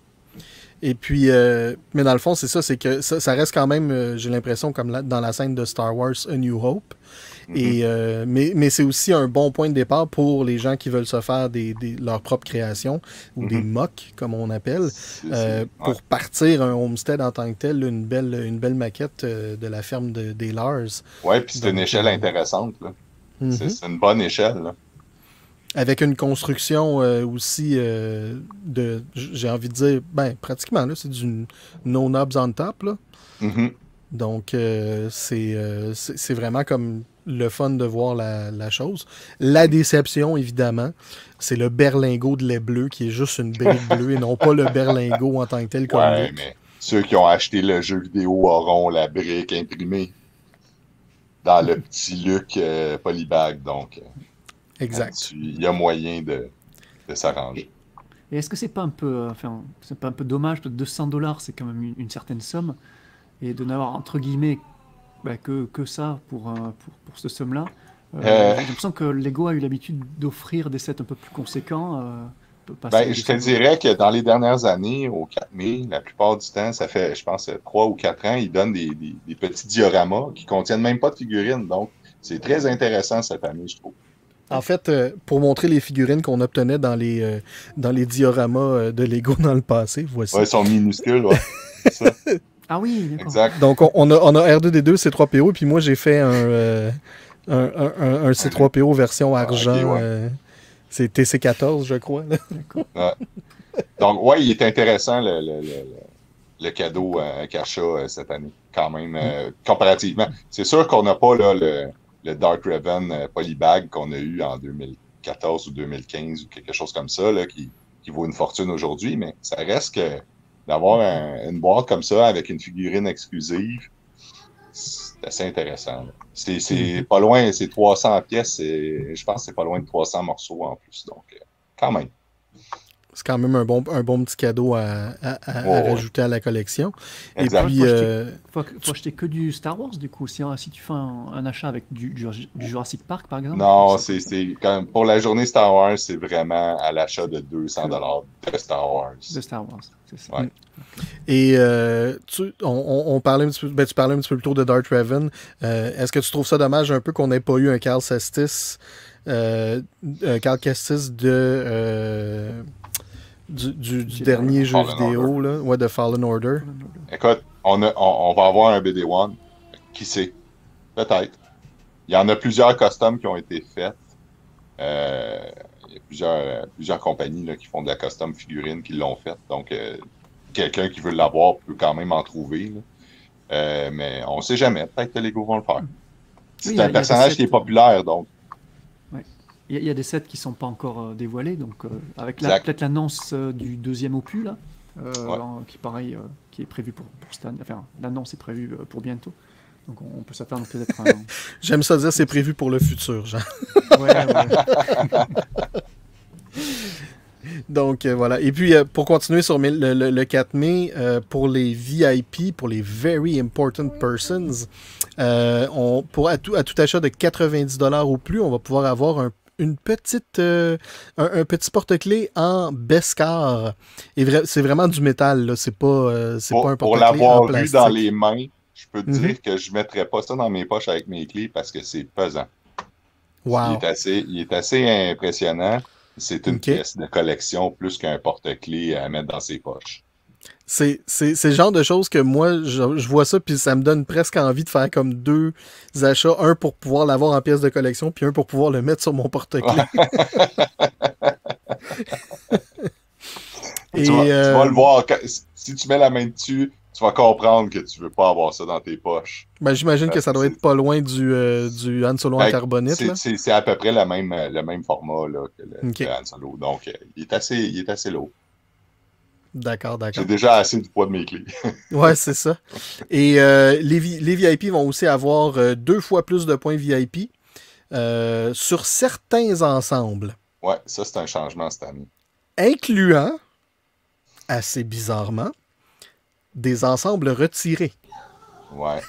Et puis, euh, mais dans le fond, c'est ça, c'est que ça, ça reste quand même, euh, j'ai l'impression, comme la- dans la scène de Star Wars A New Hope. Et, euh, mais mais c'est aussi un bon point de départ pour les gens qui veulent se faire des, des- leurs propres créations, ou Mhm. des mocks, comme on appelle, C'est- euh, c'est- pour ouais. partir un homestead en tant que tel, une belle, une belle maquette euh, de la ferme de, des Lars. Ouais, puis c'est une Donc, échelle euh, intéressante. Là. Mhm. C'est, c'est une bonne échelle. Là. Avec une construction euh, aussi euh, de, j'ai envie de dire, ben pratiquement, là, c'est du no knobs on top, là. Mhm. Donc, euh, c'est, euh, c'est c'est vraiment comme le fun de voir la, la chose. La déception, évidemment, c'est le berlingot de lait bleu qui est juste une brique bleue et non pas le berlingot en tant que tel comme Ouais, look. mais ceux qui ont acheté le jeu vidéo auront la brique imprimée dans le petit Luc euh, Polybag. Donc, euh, Exact. là-dessus, il y a moyen de, de s'arranger. Et est-ce que c'est pas un peu, euh, enfin, c'est pas un peu dommage, peut-être deux cents dollars, c'est quand même une, une certaine somme, et de n'avoir entre guillemets bah, que, que ça pour, euh, pour, pour cette somme-là. Euh, Euh. J'ai l'impression que Lego a eu l'habitude d'offrir des sets un peu plus conséquents. Euh, peut passer Ben, à je te deux cents dollars. dirais que dans les dernières années, au quatre mai, la plupart du temps, ça fait, je pense, trois ou quatre ans, ils donnent des, des, des petits dioramas qui contiennent même pas de figurines. Donc, c'est très intéressant cette année, je trouve. En fait, euh, pour montrer les figurines qu'on obtenait dans les, euh, dans les dioramas euh, de Lego dans le passé, voici. Ouais, ils sont minuscules, ouais. C'est ça. Ah oui, d'accord. Exact. Donc, on, on a, on a R deux D deux, C trois P O, et puis moi, j'ai fait un, euh, un, un- un- un C trois P O version argent. ok, ouais. euh, c'est T C quatorze, je crois. là. Ouais. Donc, ouais, il est intéressant le, le, le, le cadeau euh, qu'achat euh, cette année, quand même, euh, comparativement. C'est sûr qu'on n'a pas là, le, le Dark Raven euh, Polybag qu'on a eu en deux mille quatorze ou deux mille quinze ou quelque chose comme ça, là, qui, qui vaut une fortune aujourd'hui, mais ça reste que d'avoir un- une boîte comme ça avec une figurine exclusive, c'est assez intéressant. là. C'est, c'est pas loin, c'est trois cents pièces, et je pense que c'est pas loin de trois cents morceaux en plus, donc euh, quand même. C'est quand même un bon, un bon petit cadeau à, à- à- à Oh, ouais. rajouter à la collection. Exact. Et puis, Faut acheter- euh, Faut, faut acheter que du Star Wars du coup. Si, si tu fais un, un achat avec du, du, du Jurassic Park par exemple. Non, c'est c'est, c'est quand même- pour la journée Star Wars, c'est vraiment à l'achat de deux cents dollars de Star Wars. de Star Wars. C'est ça. Ouais. et euh, tu, on, on- on parlait un petit peu, ben, tu parlais un petit peu plus tôt de Darth Raven. Euh, est-ce que tu trouves ça dommage un peu qu'on n'ait pas eu un Cal Kestis, euh, un Cal Kestis de euh, du, du- du Jedi dernier jeu Fallen vidéo, là, ouais, de Fallen Order? Écoute, on, a- on, on va avoir un B D un. Qui sait? Peut-être. Il y en a plusieurs customs qui ont été faits. Euh, il y a plusieurs, plusieurs compagnies là, qui font de la custom figurine qui l'ont fait. Donc, euh, quelqu'un qui veut l'avoir peut quand même en trouver. là. Euh, mais on sait jamais. Peut-être que Lego vont le faire. C'est Oui, il y a- un il y a personnage des qui est sets- populaire, donc. Il y, a- il y a des sets qui sont pas encore euh, dévoilés, donc euh, avec la- Exact. peut-être l'annonce euh, du deuxième opus là, euh, Ouais. en- qui pareil, euh, qui est prévu pour, pour cette année. Enfin, l'annonce est prévue euh, pour bientôt. Donc on peut s'attendre peut-être à un... J'aime ça dire, c'est prévu pour le futur, Jean. Ouais, ouais. Donc euh, voilà. Et puis euh, pour continuer sur le, le, le quatre mai, euh, pour les V I P, pour les Very Important Persons, euh, on, pour, à, tout, à tout achat de quatre-vingt-dix dollars ou plus, on va pouvoir avoir un, une petite, euh, un, un petit porte-clés en Beskar. Et vra- c'est vraiment du métal, là. C'est pas, euh, c'est Pour, pas un pour porte-clés l'avoir en vu plastique. dans les mains, je peux te Mhm. dire que je ne mettrais pas ça dans mes poches avec mes clés parce que c'est pesant. Wow. Il est assez, il est assez impressionnant. C'est une Ok. pièce de collection plus qu'un porte-clés à mettre dans ses poches. C'est, c'est, c'est le genre de choses que moi, je, je vois ça, puis ça me donne presque envie de faire comme deux achats. Un pour pouvoir l'avoir en pièce de collection, puis un pour pouvoir le mettre sur mon porte-clés. Et, tu, vas, euh, tu vas le voir. Quand- si tu mets la main dessus, tu vas comprendre que tu veux pas avoir ça dans tes poches. Ben, j'imagine que ça doit c'est- être pas loin du, euh, du Han Solo en Ben, carbonite. c'est, Là. c'est, c'est à peu près le même, le même format là, que le, Ok. le Han Solo. Donc, euh, il est assez, il est assez lourd. D'accord, d'accord. J'ai déjà assez du poids de mes clés. Ouais, c'est ça. Et euh, les, vi- les V I P vont aussi avoir euh, deux fois plus de points V I P euh, sur certains ensembles, Ouais, ça, c'est un changement cette année. incluant, assez bizarrement, des ensembles retirés. Ouais.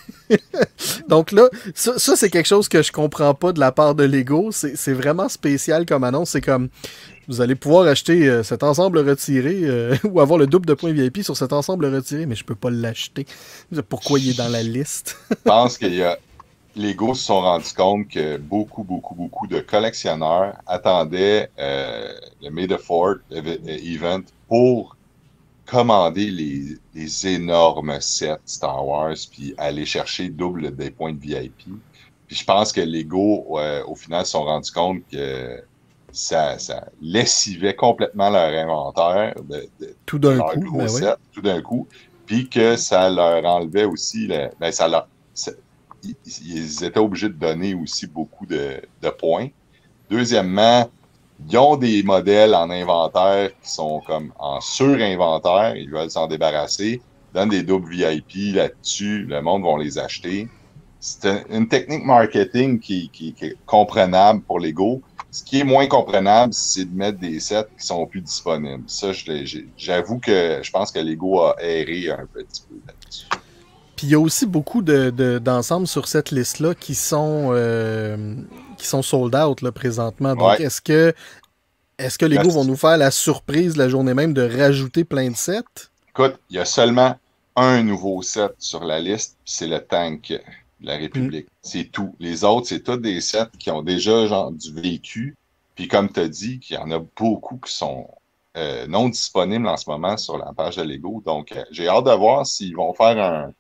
Donc là, ça, ça, c'est quelque chose que je comprends pas de la part de Lego. C'est, c'est vraiment spécial comme annonce. C'est comme, vous allez pouvoir acheter euh, cet ensemble retiré euh, ou avoir le double de points V I P sur cet ensemble retiré, mais je peux pas l'acheter. Pourquoi il est dans la liste? Je pense que y a... Lego se sont rendus compte que beaucoup, beaucoup, beaucoup de collectionneurs attendaient euh, le May the fourth event pour commander les, les énormes sets Star Wars puis aller chercher double des points de V I P. Puis je pense que Lego, euh, au final, se sont rendus compte que ça, ça lessivait complètement leur inventaire de, de, Tout de d'un leur coup, gros ben oui. set, tout d'un coup, puis que ça leur enlevait aussi, le, ben ça leur, ça, ils, ils étaient obligés de donner aussi beaucoup de, de points. Deuxièmement, ils ont des modèles en inventaire qui sont comme en sur-inventaire, ils veulent s'en débarrasser, donnent des doubles V I P là-dessus, le monde va les acheter. C'est une technique marketing qui, qui, qui est comprenable pour Lego. Ce qui est moins comprenable, c'est de mettre des sets qui sont plus disponibles. Ça, je, j'avoue que je pense que Lego a erré un petit peu là-dessus. Puis il y a aussi beaucoup de, de, d'ensembles sur cette liste-là qui sont euh, qui sont sold out là, présentement. Donc, Ouais. est-ce que est-ce que Lego vont nous faire la surprise la journée même de rajouter plein de sets? Écoute, il y a seulement un nouveau set sur la liste, c'est le tank de la République. Mm. C'est tout. Les autres, c'est tous des sets qui ont déjà genre du vécu. Puis comme tu as dit, qu'il y en a beaucoup qui sont euh, non disponibles en ce moment sur la page de Lego. Donc, euh, j'ai hâte de voir s'ils vont faire un,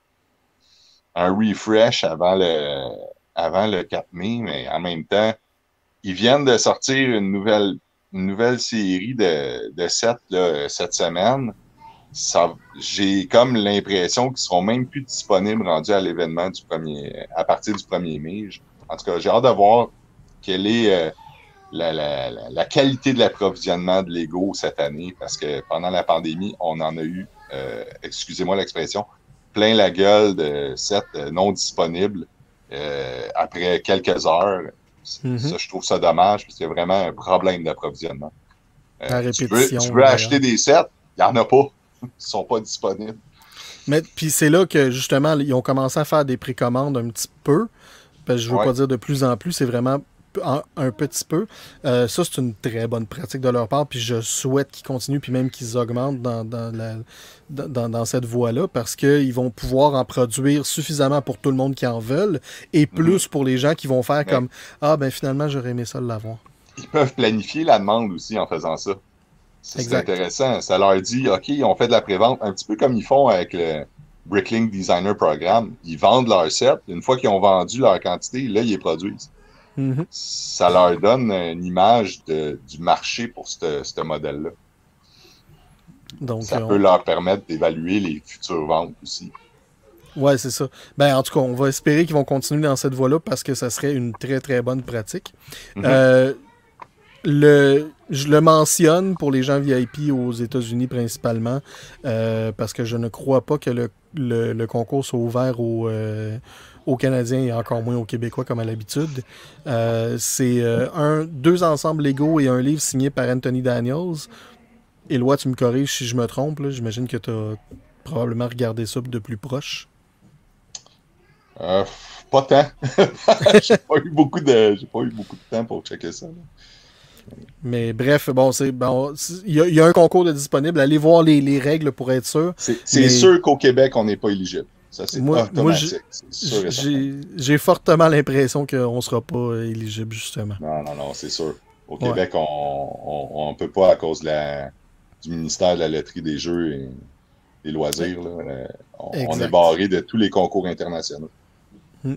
un refresh avant le, avant le quatre mai, mais en même temps, ils viennent de sortir une nouvelle, une nouvelle série de, de sets là, cette semaine. Ça, j'ai comme l'impression qu'ils seront même plus disponibles rendus à l'événement du premier, à partir du premier mai. En tout cas, j'ai hâte de voir quelle est euh, la, la, la, la qualité de l'approvisionnement de Lego cette année, parce que pendant la pandémie, on en a eu, euh, excusez-moi l'expression, plein la gueule de sets non disponibles euh, après quelques heures. Mm-hmm. Ça, je trouve ça dommage, parce qu'il y a vraiment un problème d'approvisionnement. Euh, la répétition. Tu veux, tu veux acheter des sets, il n'y en a pas. Ils ne sont pas disponibles. Mais puis c'est là que justement, ils ont commencé à faire des précommandes un petit peu. Parce que je ne veux ouais. pas dire de plus en plus, c'est vraiment un, un petit peu. Euh, ça, c'est une très bonne pratique de leur part. Puis je souhaite qu'ils continuent, puis même qu'ils augmentent dans, dans, la, dans, dans cette voie-là, parce qu'ils vont pouvoir en produire suffisamment pour tout le monde qui en veulent, et plus mmh. pour les gens qui vont faire ouais. comme « Ah, ben finalement, j'aurais aimé ça l'avoir. » Ils peuvent planifier la demande aussi en faisant ça. C'est, c'est intéressant. Ça leur dit, OK, on fait de la prévente, un petit peu comme ils font avec le Bricklink Designer Program. Ils vendent leur set. Une fois qu'ils ont vendu leur quantité, là, ils les produisent. Mm-hmm. Ça leur donne une image de, du marché pour ce modèle-là. Donc, ça on... peut leur permettre d'évaluer les futures ventes aussi. Ouais, c'est ça. Ben, en tout cas, on va espérer qu'ils vont continuer dans cette voie-là parce que ça serait une très, très bonne pratique. Mm-hmm. Euh, Le, je le mentionne pour les gens V I P aux États-Unis principalement, euh, parce que je ne crois pas que le le, le concours soit ouvert aux, euh, aux Canadiens et encore moins aux Québécois comme à l'habitude. Euh, c'est euh, un, deux ensembles Lego et un livre signé par Anthony Daniels. Éloi, tu me corriges si je me trompe. Là. J'imagine que tu as probablement regardé ça de plus proche. Euh, pas tant. j'ai pas eu beaucoup de, j'ai pas eu beaucoup de temps pour checker ça. Là. Mais bref, bon, c'est bon, il y, y a un concours de disponible. Allez voir les, les règles pour être sûr. C'est, c'est mais... sûr qu'au Québec, on n'est pas éligible. Ça, c'est moi, automatique. Moi, c'est sûr et j'ai, j'ai fortement l'impression qu'on ne sera pas éligible, justement. Non, non, non, c'est sûr. Au ouais. Québec, on ne peut pas à cause de la, du ministère de la Loterie des Jeux et des Loisirs. Là, euh, on, on est barré de tous les concours internationaux. Hmm.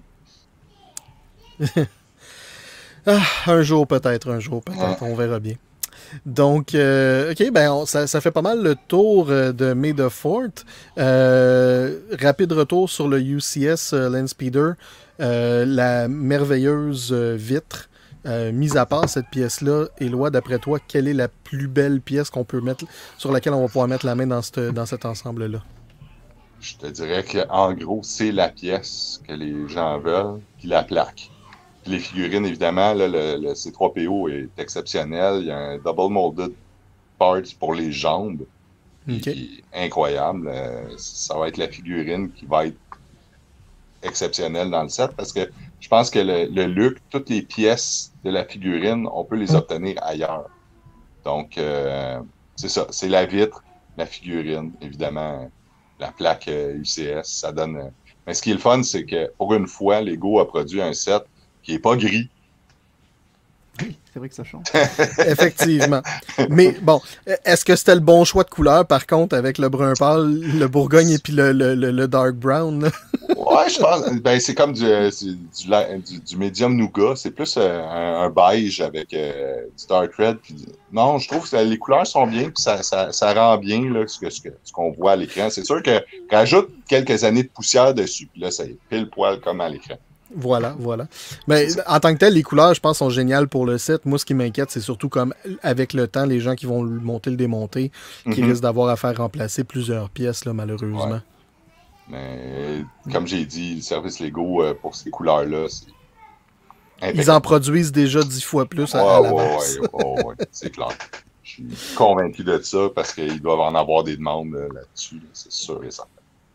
ah, un jour peut-être, un jour peut-être, ouais. On verra bien. Donc, euh, OK, ben on, ça, ça fait pas mal le tour euh, de May the fourth. Euh, rapide retour sur le U C S euh, Landspeeder. Euh, la merveilleuse euh, vitre. Euh, mis à part cette pièce-là, Éloi, d'après toi, quelle est la plus belle pièce qu'on peut mettre, sur laquelle on va pouvoir mettre la main dans, cette, dans cet ensemble-là? Je te dirais qu'en gros, c'est la pièce que les gens veulent, puis la plaque. Puis les figurines, évidemment, là, le, le C trois P O est exceptionnel. Il y a un double molded parts pour les jambes. Okay. Incroyable. Euh, ça va être la figurine qui va être exceptionnelle dans le set parce que je pense que le, le look, toutes les pièces de la figurine, on peut les obtenir ailleurs. Donc, euh, c'est ça. C'est la vitre, la figurine, évidemment, la plaque euh, U C S. Ça donne... Euh... Mais ce qui est le fun, c'est que pour une fois, Lego a produit un set qui n'est pas gris. Oui, c'est vrai que ça change. Effectivement. Mais bon, est-ce que c'était le bon choix de couleur, par contre, avec le brun pâle, le bourgogne et puis le, le, le, le dark brown? Ouais, je pense. Ben, c'est comme du, du, du, du medium nougat. C'est plus un, un beige avec euh, du dark red. Puis, non, je trouve que ça, les couleurs sont bien, puis ça, ça, ça rend bien là, ce, que, ce, que, ce qu'on voit à l'écran. C'est sûr que rajoute quelques années de poussière dessus, puis là, ça est pile poil comme à l'écran. Voilà, voilà. Mais en tant que tel, les couleurs, je pense, sont géniales pour le set. Moi, ce qui m'inquiète, c'est surtout comme avec le temps, les gens qui vont le monter, le démonter, qui mm-hmm. risquent d'avoir à faire remplacer plusieurs pièces, là, malheureusement. Ouais. Mais comme j'ai dit, le service Lego, euh, pour ces couleurs-là, c'est impeccable. Ils en produisent déjà dix fois plus à, ouais, à la ouais, base. Ouais, ouais, ouais, c'est clair. Je suis convaincu de ça parce qu'ils doivent en avoir des demandes euh, là-dessus, là, c'est sûr et certain.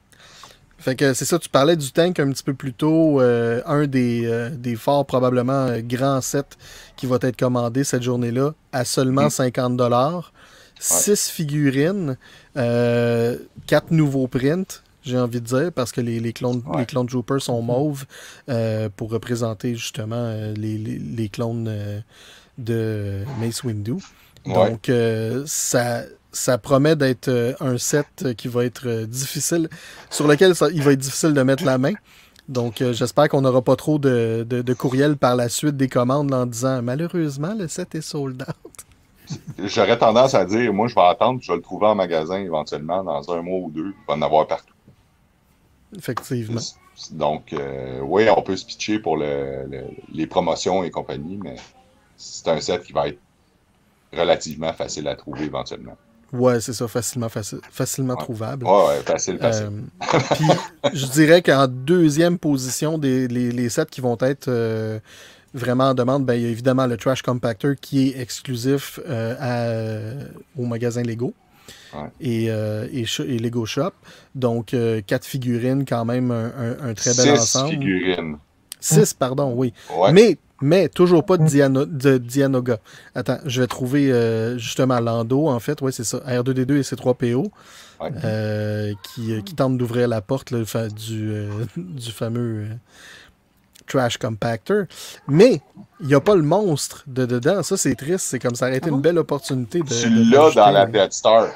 Fait que c'est ça, tu parlais du tank un petit peu plus tôt, euh, un des, euh, des forts probablement euh, grands sets qui va être commandé cette journée-là à seulement mmh. cinquante dollars. six ouais. figurines, euh, quatre nouveaux prints, j'ai envie de dire, parce que les, les, clones, ouais. les clones Troopers sont mauves euh, pour représenter justement euh, les, les, les clones euh, de Mace Windu. Ouais. Donc, euh, ça... Ça promet d'être euh, un set qui va être euh, difficile, sur lequel ça, il va être difficile de mettre la main. Donc, euh, j'espère qu'on n'aura pas trop de, de, de courriels par la suite des commandes en disant « Malheureusement, le set est sold out. » J'aurais tendance à dire « Moi, je vais attendre, je vais le trouver en magasin éventuellement dans un mois ou deux. Il va en avoir partout. » Effectivement. Donc, euh, oui, on peut se pitcher pour le, le, les promotions et compagnie, mais c'est un set qui va être relativement facile à trouver éventuellement. Ouais, c'est ça, facilement, faci- facilement ouais. trouvable. Ouais, ouais, facile, facile. Euh, puis, je dirais qu'en deuxième position, des, les, les sets qui vont être euh, vraiment en demande, ben, il y a évidemment le Trash Compactor qui est exclusif euh, à, euh, au magasin Lego ouais. et, euh, et, et Lego Shop. Donc, euh, quatre figurines, quand même, un, un, un très bel Six ensemble. Six figurines. Six, pardon, oui. Ouais. Mais... Mais toujours pas de, Diano, de Dianoga. Attends, je vais trouver euh, justement Lando, en fait. Oui, c'est ça. R deux D deux et C trois P O. Ouais. Euh, qui, qui tente d'ouvrir la porte là, du, euh, du fameux euh, Trash Compactor. Mais il n'y a pas le monstre de dedans. Ça, c'est triste. C'est comme ça aurait été une belle opportunité de. Tu l'as dans la Death Star.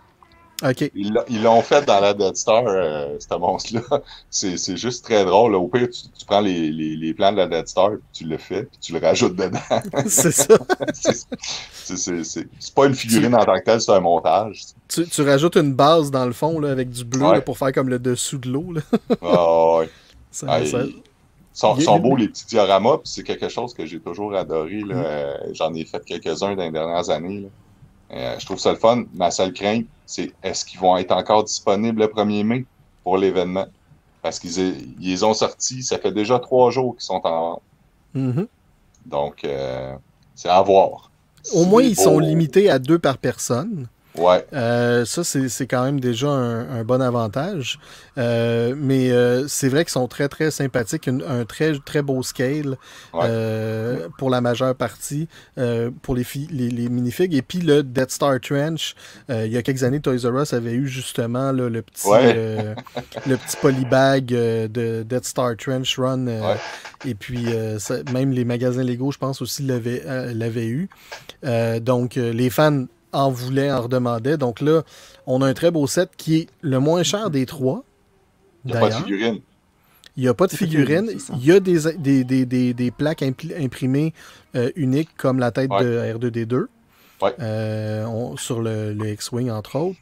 OK. Ils, ils l'ont fait dans la Death Star, euh, ce monstre-là. C'est, c'est juste très drôle. Là. Au pire, tu, tu prends les, les, les plans de la Death Star, puis tu le fais, puis tu le rajoutes dedans. C'est ça. c'est, c'est, c'est, c'est, c'est pas une figurine tu, en tant que telle, c'est un montage. Tu, tu rajoutes une base dans le fond là, avec du bleu ouais. là, pour faire comme le dessous de l'eau. Là. Ah ouais. Ça, ah, ça... Ils sont, il... sont beaux les petits dioramas, puis c'est quelque chose que j'ai toujours adoré. Là. Mm. Euh, j'en ai fait quelques-uns dans les dernières années. Là. Euh, je trouve ça le fun. Ma seule crainte, c'est est-ce qu'ils vont être encore disponibles le premier mai pour l'événement. Parce qu'ils ils les ont sortis, ça fait déjà trois jours qu'ils sont en vente. Mm-hmm. Donc, euh, c'est à voir. Au moins, C'est ils beau. sont limités à deux par personne. Ouais. Euh, ça, c'est, c'est quand même déjà un, un bon avantage. Euh, mais euh, c'est vrai qu'ils sont très, très sympathiques. Une- un très, très beau scale Ouais. euh, pour la majeure partie, euh, pour les, fi- les, les minifigs. Et puis le Death Star Trench, euh, il y a quelques années, Toys R Us avait eu justement là, le petit Ouais. euh, le petit polybag euh, de Death Star Trench Run. euh, Ouais. Et puis, euh, ça- même les magasins Lego, je pense aussi, l'avaient, euh, l'avaient eu. Euh, donc, euh, les fans en voulaient, en redemandaient. Donc là, on a un très beau set qui est le moins cher des trois. Il n'y a pas de D'ailleurs, figurine. il n'y a pas de C'est pas figurines. fini, c'est ça. Il y a des, des, des, des, des plaques impli- imprimées euh, uniques, comme la tête Ouais. de R deux D deux. Ouais. Euh, on- sur le, le X-Wing, entre autres.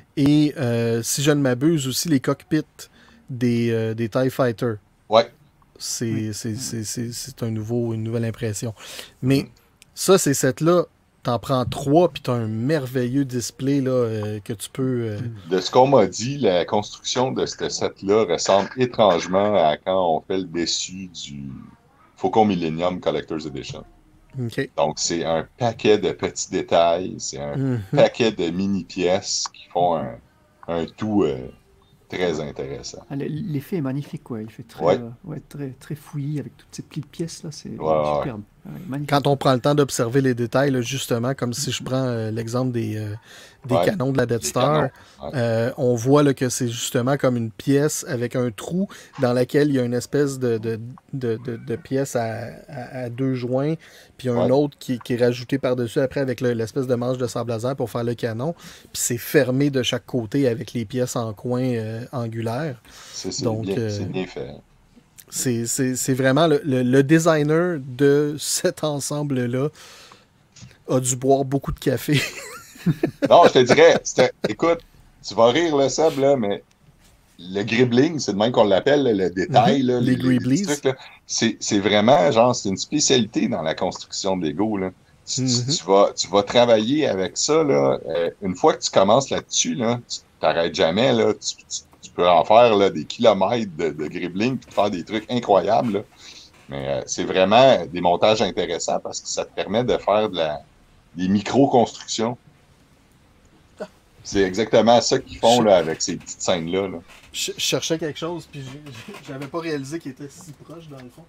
Et euh, si je ne m'abuse, aussi les cockpits des, euh, des TIE Fighters. Ouais. C'est, Oui. c'est, c'est, c'est, c'est un nouveau, une nouvelle impression. Mais ça, ces sets-là, t'en prends trois, puis t'as un merveilleux display là, euh, que tu peux... euh, De ce qu'on m'a dit, la construction de ce set-là ressemble étrangement à quand on fait le dessus du Faucon Millennium Collector's Edition. OK. Donc, c'est un paquet de petits détails, c'est un Mhm. paquet de mini-pièces qui font un, un tout euh, très intéressant. Ah, l- L'effet est magnifique, quoi. Il fait très, Ouais. euh, ouais, très, très fouillis avec toutes ces petites pièces là. C'est ouais. superbe. Ouais, magnifique. Quand on prend le temps d'observer les détails, là, justement, comme si je prends euh, l'exemple des, euh, des Ouais. canons de la Death Les Star, canons, ouais. euh, on voit là, que c'est justement comme une pièce avec un trou dans laquelle il y a une espèce de, de, de, de, de pièce à, à, à deux joints, puis un Ouais. autre qui, qui est rajouté par-dessus après avec le- l'espèce de manche de sable laser pour faire le canon, puis c'est fermé de chaque côté avec les pièces en coin euh, angulaires. C'est c'est Donc, bien, euh, c'est bien fait. C'est, c'est, c'est vraiment le, le- le designer de cet ensemble-là a dû boire beaucoup de café. Non, je te dirais, c'était- écoute, tu vas rire le Seb, là, mais le gribbling, c'est de même qu'on l'appelle, là, le détail, Mhm. là, Les les, les petits gribblies. trucs, là, c'est c'est vraiment, genre, c'est une spécialité dans la construction de Lego, là. Tu, tu- Mhm. tu vas, tu vas travailler avec ça, là, euh, une fois que tu commences là-dessus, là, tu t'arrêtes jamais, là, tu, tu- tu peux en faire là, des kilomètres de, de gribbling puis faire des trucs incroyables, là. Mais euh, c'est vraiment des montages intéressants parce que ça te permet de faire de la, des micro-constructions. C'est exactement ça qu'ils font là, avec ces petites scènes-là. Là. Je, je cherchais quelque chose, puis j'ai- j'avais pas réalisé qu'il était si proche, dans le fond.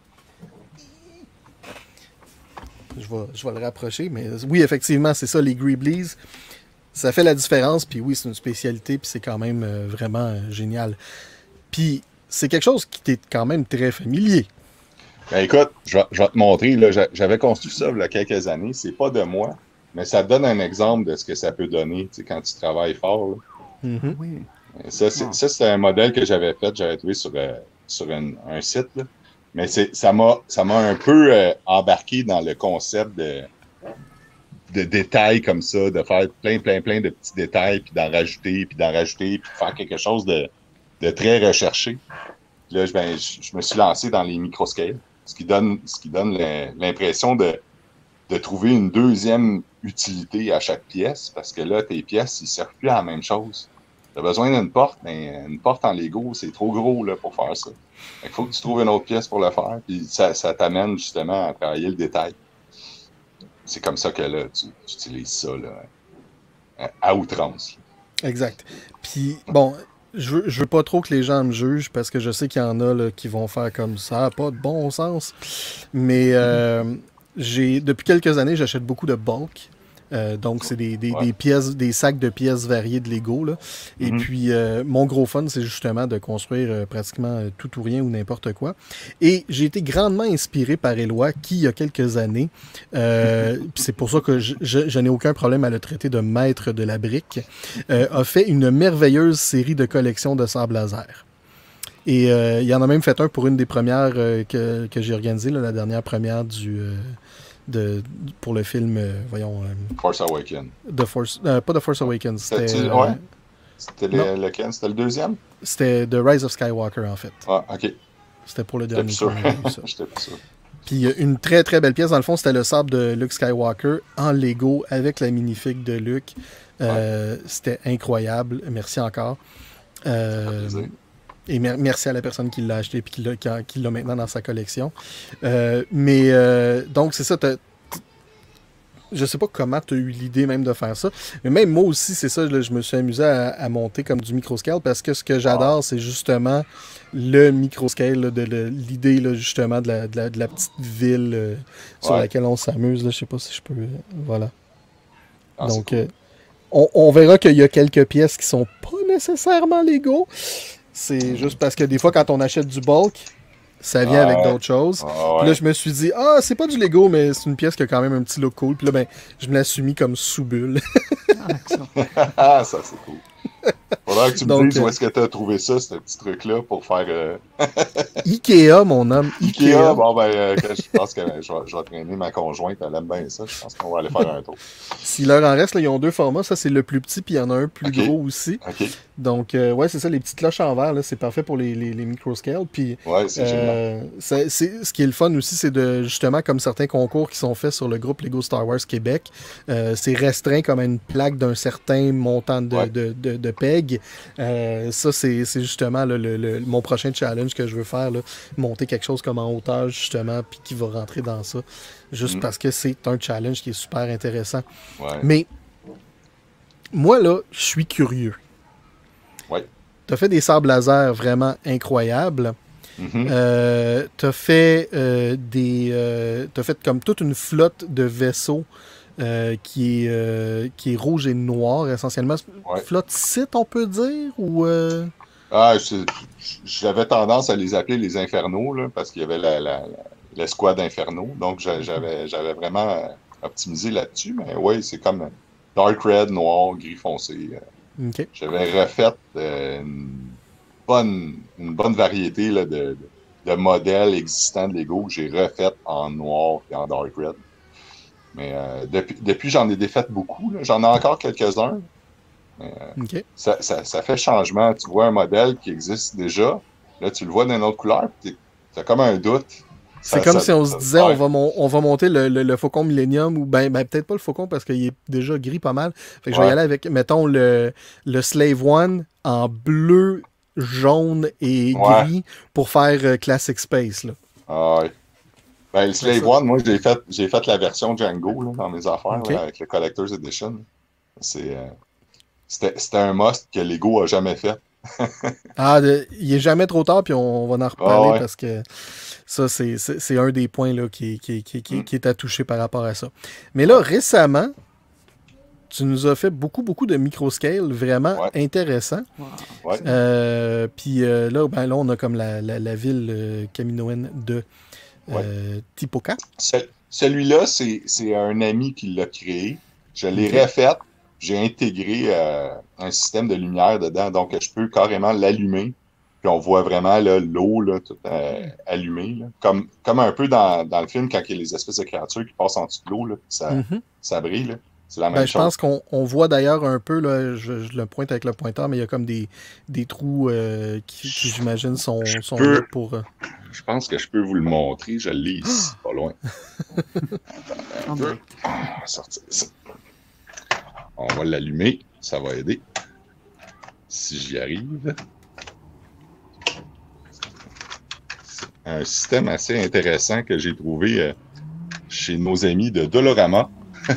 Je vais, je vais le rapprocher, mais oui, effectivement, c'est ça, les Gribblies. Ça fait la différence, puis oui, c'est une spécialité, puis c'est quand même euh, vraiment euh, génial. Puis c'est quelque chose qui t'est quand même très familier. Ben écoute, je vais, je vais te montrer. Là, j'a- j'avais construit ça il y a quelques années. C'est pas de moi, mais ça te donne un exemple de ce que ça peut donner tu sais, quand tu travailles fort. Là. Mhm. Oui. Ça, c'est, Ah. ça, c'est un modèle que j'avais fait, j'avais trouvé sur, euh, sur un, un site. Là. Mais c'est, ça m'a, ça m'a un peu euh, embarqué dans le concept de, de détails comme ça, de faire plein, plein, plein de petits détails, puis d'en rajouter, puis d'en rajouter, puis de faire quelque chose de, de très recherché. Puis là, je, ben, je, je me suis lancé dans les microscales, ce qui donne, ce qui donne le- l'impression de, de trouver une deuxième utilité à chaque pièce, parce que là, tes pièces, ils ne servent plus à la même chose. Tu as besoin d'une porte, mais une porte en Lego, c'est trop gros là, pour faire ça. Il faut que tu trouves une autre pièce pour le faire, puis ça, ça t'amène justement à travailler le détail. C'est comme ça que là, tu, tu utilises ça là, à outrance. Exact. Puis, bon, je veux, je veux pas trop que les gens me jugent parce que je sais qu'il y en a là, qui vont faire comme ça, pas de bon sens. Mais euh, j'ai depuis quelques années, j'achète beaucoup de bulk. Euh, donc, c'est des, des, Ouais. des pièces, des sacs de pièces variées de Lego. Là. Et Mhm. puis, euh, mon gros fun, c'est justement de construire euh, pratiquement euh, tout ou rien ou n'importe quoi. Et j'ai été grandement inspiré par Éloi, qui, il y a quelques années, euh, puis c'est pour ça que je, je- je n'ai aucun problème à le traiter de maître de la brique, euh, a fait une merveilleuse série de collections de sable laser. Et euh, il y en a même fait un pour une des premières euh, que, que j'ai organisées, là, la dernière première du, euh, de, pour le film, euh, voyons, euh, Force Awakens. The Force, euh, pas The Force Awakens, c'était, C'était-tu- euh, ouais? C'était Non. le, lequel? C'était le deuxième? c'était The Rise of Skywalker, en fait. Ah, ok. C'était pour le J'étais dernier plus sûr. qu'on a vu, ça. J'étais plus sûr. Puis euh, une très très belle pièce, dans le fond, c'était le sable de Luke Skywalker en Lego avec la minifig de Luke. Euh, C'était incroyable. Merci encore. Ça fait Euh, plaisir. Et mer merci à la personne qui l'a acheté et qui l'a qui l'a maintenant dans sa collection. Euh, mais euh, donc, c'est ça. Je sais pas comment tu as eu l'idée même de faire ça. Mais même moi aussi, c'est ça. Là, je me suis amusé à, à monter comme du microscale parce que ce que j'adore, c'est justement le microscale, de l'idée justement de la, de, la, de la petite ville euh, sur ouais. laquelle on s'amuse. Je sais pas si je peux. Euh, voilà. Ah, donc, cool. euh, on, on verra qu'il y a quelques pièces qui sont pas nécessairement Lego. C'est juste parce que des fois, quand on achète du bulk, ça vient ah, avec d'autres choses. Ah, ouais. Puis là, je me suis dit, ah, c'est pas du Lego, mais c'est une pièce qui a quand même un petit look cool. Puis là, ben, je me l'ai soumis comme sous-bulle. Ah, ça, c'est cool. Faudra que tu me Donc, dises où est-ce que tu as trouvé ça, ce petit truc-là, pour faire... Euh... Ikea, mon homme. Ikea, Ikea. Bon, ben, euh, je pense que je vais, je vais traîner ma conjointe, elle aime bien ça. Je pense qu'on va aller faire un tour. S'il leur en reste, là, ils ont deux formats. Ça, c'est le plus petit, puis il y en a un plus okay. gros aussi. Okay. Donc, euh, ouais, c'est ça, les petites cloches en verre, c'est parfait pour les, les, les microscales. Puis, ouais, c'est euh, génial. Ce qui est le fun aussi, c'est de, justement, comme certains concours qui sont faits sur le groupe Lego Star Wars Québec, euh, c'est restreint comme à une plaque d'un certain montant de, ouais. de, de, de peg. Euh, ça, c'est justement là, le, le, mon prochain challenge que je veux faire, là, monter quelque chose comme en hauteur, justement, puis qui va rentrer dans ça. Juste mm. parce que c'est un challenge qui est super intéressant. Ouais. Mais, moi, là, je suis curieux. Ouais. Tu as fait des sabres laser vraiment incroyables. Mm-hmm. euh, tu as fait euh, des. Euh, tu as fait comme toute une flotte de vaisseaux euh, qui, est, euh, qui est rouge et noir, essentiellement. Ouais. Flotte site, on peut dire ou euh... Ah, j'avais tendance à les appeler les Infernaux, là, parce qu'il y avait la, la, l'escouade Inferno. Donc, j'avais j'avais vraiment optimisé là-dessus. Mais oui, c'est comme Dark Red, noir, gris foncé. Okay. J'avais refait euh, une, bonne, une bonne variété là, de, de modèles existants de Lego que j'ai refait en noir et en Dark Red. Mais euh, depuis, depuis j'en ai défait beaucoup. J'en ai encore quelques-uns. Mais, euh, okay. ça, ça, ça fait changement. Tu vois un modèle qui existe déjà. Là, tu le vois d'une autre couleur. Tu as comme un doute. C'est comme ça, si on se disait, ouais. on, va mon, on va monter le, le, le Faucon Millennium, ou ben, ben peut-être pas le Faucon parce qu'il est déjà gris pas mal. Fait que ouais. je vais y aller avec, mettons, le, le Slave One en bleu, jaune et ouais. gris pour faire euh, Classic Space. Là. Ah ouais. Ben, le Slave One, moi, j'ai fait, j'ai fait la version Django là, dans mes affaires okay. là, avec le Collector's Edition. C'est, euh, c'était, c'était un must que Lego a jamais fait. Ah, de, il est jamais trop tard, puis on, on va en reparler ah ouais. parce que ça, c'est, c'est, c'est un des points là, qui, qui, qui, qui, qui est à toucher par rapport à ça. Mais là, récemment, tu nous as fait beaucoup, beaucoup de microscale vraiment ouais. intéressant. Ouais. Euh, puis euh, là, ben, là, on a comme la, la, la ville euh, caminoenne de euh, ouais. Tipoca. Ce, celui-là, c'est, c'est un ami qui l'a créé. Je l'ai okay. refait. J'ai intégré euh, un système de lumière dedans, donc je peux carrément l'allumer. Puis on voit vraiment là, l'eau là, tout euh, allumée. Là. Comme, comme un peu dans, dans le film, quand il y a les espèces de créatures qui passent en dessous de l'eau, là, ça, mm-hmm. ça brille. Là. C'est la même ben, chose. Je pense qu'on on voit d'ailleurs un peu, là, je, je le pointe avec le pointeur, mais il y a comme des, des trous euh, qui, qui j'imagine, sont, sont peux, là pour... Euh... Je pense que je peux vous le montrer. Je l'ai ici, pas loin. Attends, un ah, sortir ça. On va l'allumer, ça va aider. Si j'y arrive. C'est un système assez intéressant que j'ai trouvé euh, chez nos amis de Dolorama.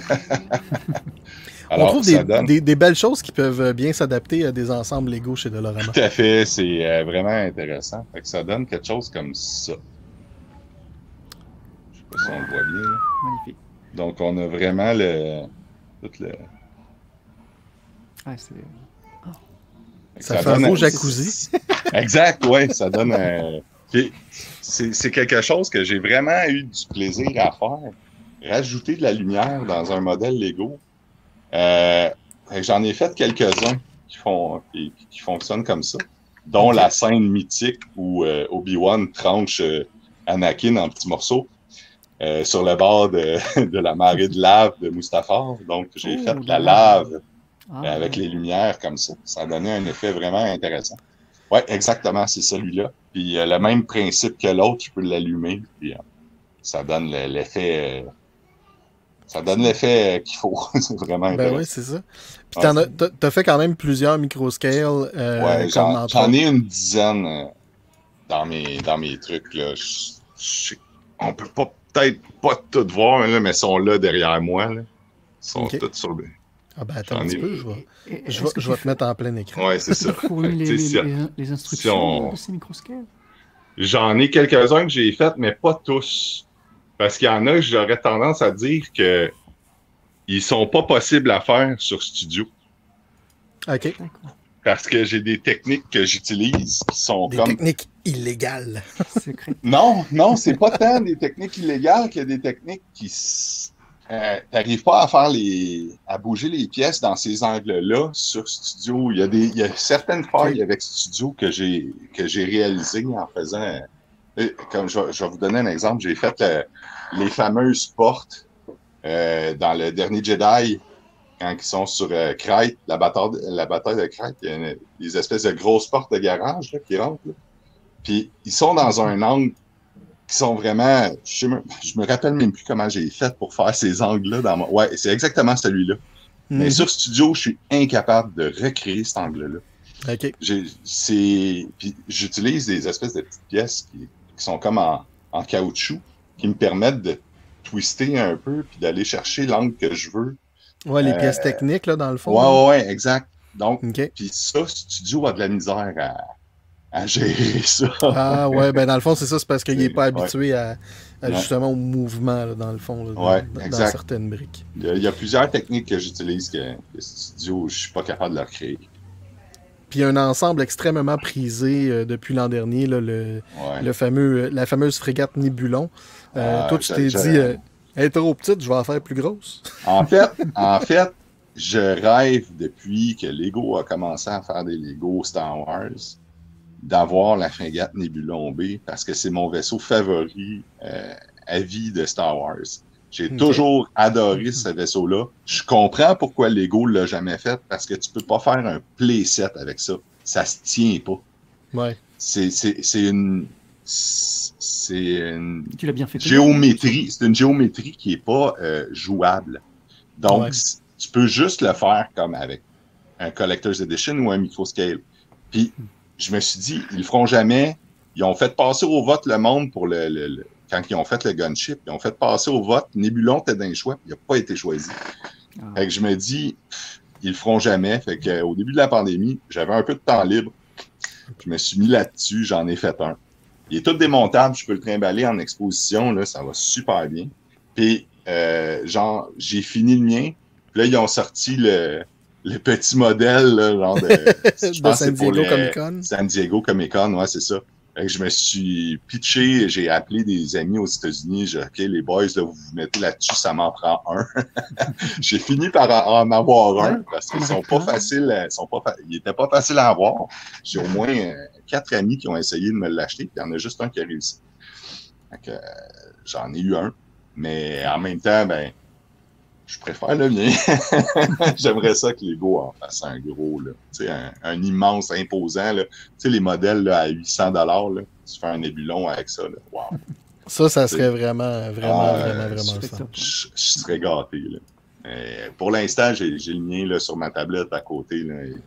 Alors, on trouve des, donne... des, des belles choses qui peuvent bien s'adapter à des ensembles Lego chez Dolorama. Tout à fait, c'est euh, vraiment intéressant. Fait que ça donne quelque chose comme ça. Je sais pas si on le voit bien. Là. Magnifique. Donc, on a vraiment le... Tout le... Ah, c'est... Oh. Ça, ça fait un beau jacuzzi. Exact, oui, ça donne un... C'est, c'est quelque chose que j'ai vraiment eu du plaisir à faire. Rajouter de la lumière dans un modèle Lego. Euh, j'en ai fait quelques-uns qui, font, qui, qui fonctionnent comme ça, dont okay. la scène mythique où euh, Obi-Wan tranche euh, Anakin en petits morceaux euh, sur le bord de, de la marée de lave de Mustafar. Donc, j'ai oh, fait la lave ah, euh, avec ouais. les lumières comme ça. Ça a donné un effet vraiment intéressant. Oui, exactement, c'est celui-là. Puis, euh, le même principe que l'autre, je peux l'allumer, puis euh, ça donne le, l'effet... Euh, ça donne l'effet qu'il faut. C'est vraiment Ben intéressant. oui, c'est ça. Puis Ouais, t'en as, t'as, t'as fait quand même plusieurs microscales. Euh, ouais, comme j'en, entre j'en autres- ai une dizaine euh, dans mes, dans mes trucs. Là. Je, je, on peut pas peut-être pas tout voir, là, mais ils sont là derrière moi. Là. Ils sont Ok. tous sur des. Ah ben attends J'en un petit ai- peu, je vais, Et je est-ce vais, que je tu vais fais- te mettre en plein écran. Ouais, c'est est-ce que ça. tu fournis les, Tu les, sais, si- les- les instructions si on- de ces microscales? J'en ai quelques-uns que j'ai fait, mais pas tous. Parce qu'il y en a que j'aurais tendance à dire que ils sont pas possibles à faire sur Studio. OK. D'accord. Parce que j'ai des techniques que j'utilise qui sont Des comme... techniques illégales. Secret. Non, non, c'est pas tant des techniques illégales qu'il y a des techniques qui... s- Euh, t'arrives pas à faire les... à bouger les pièces dans ces angles-là sur Studio. Il y a des... il y a certaines failles avec Studio que j'ai que j'ai réalisées en faisant... euh, Comme je, vais- je vais vous donner un exemple, j'ai fait euh, les fameuses portes euh, dans le dernier Jedi, quand ils sont sur euh, Crête, la bataille, la bataille de Crête, il y a une- des espèces de grosses portes de garage là, qui rentrent. Là. Puis ils sont dans un angle qui sont vraiment... Je, sais même- je me rappelle même plus comment j'ai fait pour faire ces angles-là. Dans mon... Ouais, c'est exactement celui-là. Mais Mhm. sur Studio, je suis incapable de recréer cet angle-là. OK. J'ai- c'est puis j'utilise des espèces de petites pièces qui, qui sont comme en, en caoutchouc qui me permettent de twister un peu puis d'aller chercher l'angle que je veux. Ouais, les Euh, pièces techniques, là, dans le fond. Ouais, là. ouais, ouais, exact. Donc, OK. puis ça, Studio a de la misère à, à gérer ça. Ah ouais, ben dans le fond, c'est ça, c'est parce qu'il n'est pas Ouais. habitué à, à Ouais. justement au mouvement, là, dans le fond, là, dans, Ouais, dans- dans exact. certaines briques. Il y, a, il y a plusieurs techniques que j'utilise que, que Studio, je suis pas capable de le recréer. Puis il y a un ensemble extrêmement prisé euh, depuis l'an dernier, là, le, Ouais. le fameux, la fameuse frégate Nébulon. Euh, Ah, toi, tu je- t'es je- dit, euh, elle est trop petite, je vais en faire plus grosse. En fait, en fait, je rêve depuis que Lego a commencé à faire des Lego Star Wars d'avoir la frégate Nébulon B parce que c'est mon vaisseau favori euh, à vie de Star Wars. J'ai Ok. toujours adoré ce vaisseau-là. Je comprends pourquoi Lego l'a jamais fait parce que tu peux pas faire un playset avec ça. Ça se tient pas. Ouais. C'est c'est c'est une c'est une Tu l'as bien fait. géométrie, c'est une géométrie qui est pas euh, jouable. Donc, Ouais. c- tu peux juste le faire comme avec un Collector's Edition ou un microscale. Puis, je me suis dit, ils le feront jamais. Ils ont fait passer au vote le monde pour le, le- le- quand ils ont fait le gunship. Ils ont fait passer au vote. Nébulon était d'un choix. Il n'a pas été choisi. Ah. Fait que je me dis, pff, ils le feront jamais. Fait que, au début de la pandémie, j'avais un peu de temps libre. Je me suis mis là-dessus. J'en ai fait un. Il est tout démontable. Je peux le trimballer en exposition. Là, ça va super bien. Puis, euh, genre, j'ai fini le mien. Puis là, ils ont sorti le, le petit modèle, là, genre de... je De pense que San c'est pour Diego le- Comic-Con. San Diego Comic-Con, ouais, c'est ça. Fait que je me suis pitché, j'ai appelé des amis aux États-Unis, j'ai dit, OK, les boys, là, vous vous mettez là-dessus, ça m'en prend un. J'ai fini par en en avoir un, Ouais, parce qu'ils on sont aurait pas pu, hein. faciles, à- sont pas fa- ils étaient pas faciles à avoir. J'ai au moins euh, quatre amis qui ont essayé de me l'acheter, puis il y en a juste un qui a réussi. Fait que, euh, j'en ai eu un, mais en même temps, ben, je préfère le mien. J'aimerais ça que Lego en fasse un gros, là. Tu sais, un, un immense imposant, là. Tu sais, les modèles là, à huit cents dollars, là. Tu fais un nébulon avec ça, là. Wow. Ça, ça serait vraiment, vraiment, Ah, vraiment, euh, vraiment c'est le fun. top. Je, je serais gâté, là. Mais pour l'instant, j'ai j'ai le mien, là, sur ma tablette à côté, là. et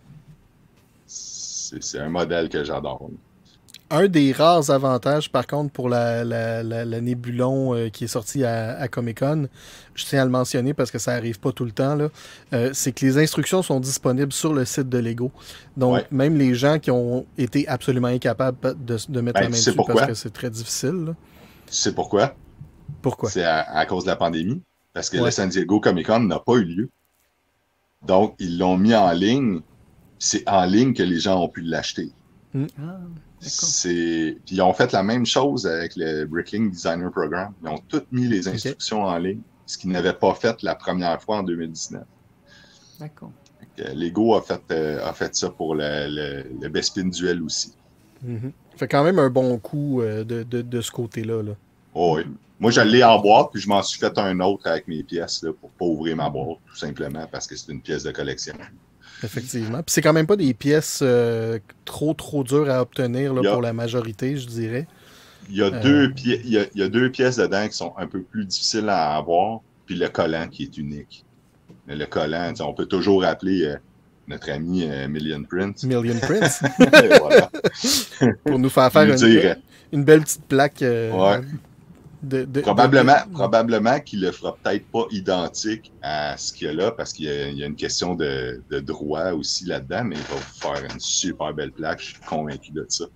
C'est c'est un modèle que j'adore. là. Un des rares avantages, par contre, pour la, la, la, la Nébulon euh, qui est sortie à, à Comic-Con, je tiens à le mentionner parce que ça arrive pas tout le temps, là, euh, c'est que les instructions sont disponibles sur le site de Lego. Donc, Ouais. même les gens qui ont été absolument incapables de, de mettre Ben, la tu main sais dessus pourquoi? parce que c'est très difficile. là. Tu sais pourquoi? Pourquoi? C'est à, à cause de la pandémie. Parce que Ouais. le San Diego Comic-Con n'a pas eu lieu. Donc, ils l'ont mis en ligne. C'est en ligne que les gens ont pu l'acheter. Ah, d'accord. C'est... Puis ils ont fait la même chose avec le Bricklink Designer Program. Ils ont toutes mis les instructions en ligne, ce qu'ils n'avaient pas fait la première fois en deux mille dix-neuf. D'accord. Fait que Lego a fait, euh, a fait ça pour le, le, le Bespin Duel aussi. Mhm. Fait quand même un bon coup euh, de, de, de ce côté-là. Là. Oh, oui. Moi, je l'ai en boîte, puis je m'en suis fait un autre avec mes pièces là, pour pas ouvrir ma boîte, tout simplement, parce que c'est une pièce de collection. Effectivement. Puis c'est quand même pas des pièces euh, trop, trop dures à obtenir là, Yeah. pour la majorité, je dirais. Il y, a Euh. deux pi- il, y a, il y a deux pièces dedans qui sont un peu plus difficiles à avoir. puis le collant qui est unique. Mais le collant, on peut toujours appeler euh, notre ami euh, Million Prince. Million Prince. Voilà. Pour nous faire faire une, dire, une belle petite plaque. Euh, ouais. de, de, probablement de... probablement qu'il le fera peut-être pas identique à ce qu'il y a là, parce qu'il y a, il y a une question de, de droit aussi là-dedans, mais il va vous faire une super belle plaque, je suis convaincu de ça.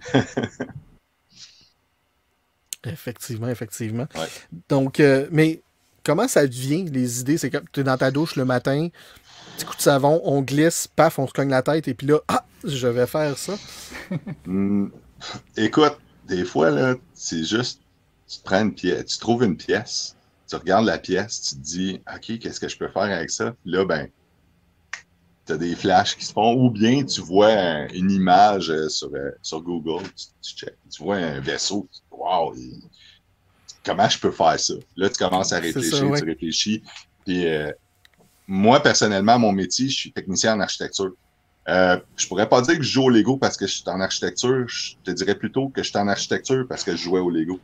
Effectivement, effectivement. Ouais. Donc, euh, mais comment ça devient, les idées? C'est comme tu es dans ta douche le matin, petit coup de savon, on glisse, paf, on se cogne la tête, et puis là, ah, je vais faire ça. Hum, écoute, des fois, là, c'est juste, tu te prends une pièce, tu trouves une pièce, tu regardes la pièce, tu te dis, OK, qu'est-ce que je peux faire avec ça? Puis là, ben, tu as des flashs qui se font, ou bien tu vois un, une image euh, sur, euh, sur Google, tu, tu, check, tu vois un vaisseau, tu dis, wow, il, comment je peux faire ça? Là, tu commences à réfléchir, ça, ouais. tu réfléchis. Puis, euh, moi, personnellement, mon métier, je suis technicien en architecture. Euh, je pourrais pas dire que je joue au Lego parce que je suis en architecture. Je te dirais plutôt que je suis en architecture parce que je jouais au Lego.